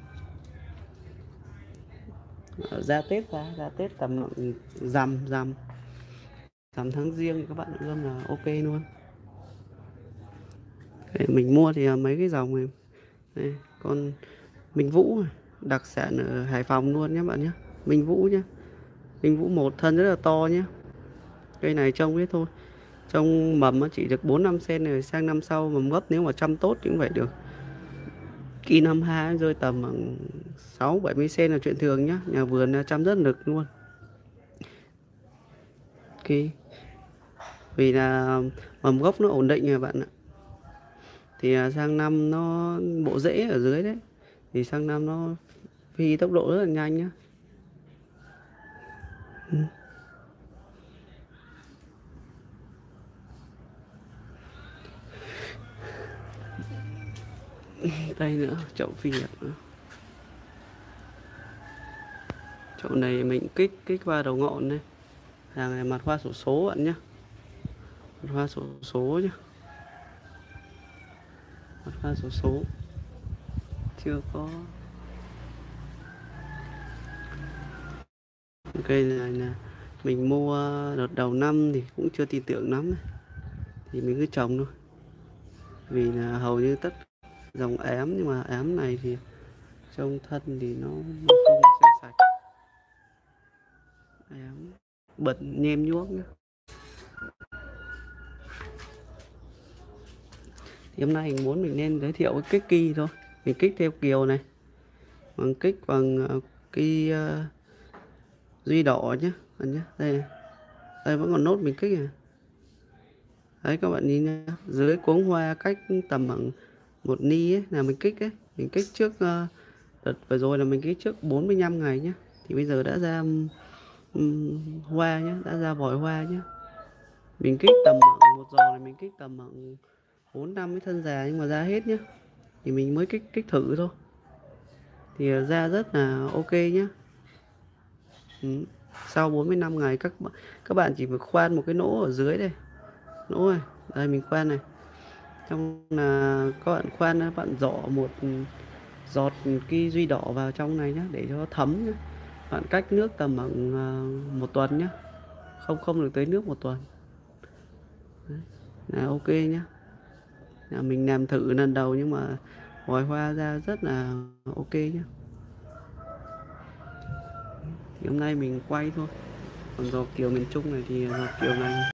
[SPEAKER 1] Ra Tết tầm rằm tháng Giêng thì các bạn ươm là ok luôn. Mình mua thì mấy cái dòng này đây, con Minh Vũ đặc sản ở Hải Phòng luôn nhé bạn nhé. Minh Vũ nhé, Minh Vũ một thân rất là to nhé. Cây này trông biết thôi, trong mầm nó chỉ được 4-5 cm rồi, sang năm sau mầm gấp nếu mà chăm tốt thì cũng phải được kỳ năm 2 rơi tầm 6-70 cm là chuyện thường nhá. Nhà vườn chăm rất lực luôn. Kỳ vì là mầm gốc nó ổn định rồi bạn ạ. Thì sang năm nó bộ rễ ở dưới đấy, thì sang năm nó phi tốc độ rất là nhanh nhá. Đây nữa, chậu phi nữa. Chậu này mình kích qua đầu ngọn này. Hàng này mặt hoa xổ số bạn nhé. Mặt hoa xổ số nhá. Mặt hoa xổ số. Chưa có. Cây này là mình mua đợt đầu năm thì cũng chưa tin tưởng lắm này. Thì mình cứ trồng thôi. Vì là hầu như tất dòng ém, nhưng mà ém này thì trong thân thì nó không xanh sạch. Ém bật nhem nhuốc nhá. Thì hôm nay mình muốn mình nên giới thiệu cái kích ki thôi. Mình kích theo kiều này, bằng kích bằng ki duy đỏ nhé bạn nhé. Đây vẫn còn nốt mình kích này. Đấy các bạn nhìn nhá, dưới cuống hoa cách tầm bằng 1 ni ấy là mình kích ấy. Mình kích trước đợt vừa rồi là mình kích trước 45 ngày nhé. Thì bây giờ đã ra hoa nhé, đã ra vòi hoa nhé. Mình kích tầm bằng một giò này, mình kích tầm bằng 4-5 cái thân già nhưng mà ra hết nhé. Thì mình mới kích thử thôi. Thì ra rất là ok nhé. Sau 45 ngày các bạn chỉ việc khoan một cái nỗ ở dưới đây. Nỗ này, đây mình khoan này. Trong là các bạn khoan, các bạn dọ một giọt ki duy đỏ vào trong này nhé, để cho thấm nhé. Bạn cách nước tầm bằng 1 tuần nhé. Không được tới nước 1 tuần. Đấy, là ok nhé. Là mình làm thử lần đầu nhưng mà vòi hoa ra rất là ok nhé. Thì hôm nay mình quay thôi. Còn giò kiều miền Trung này thì giò kiều này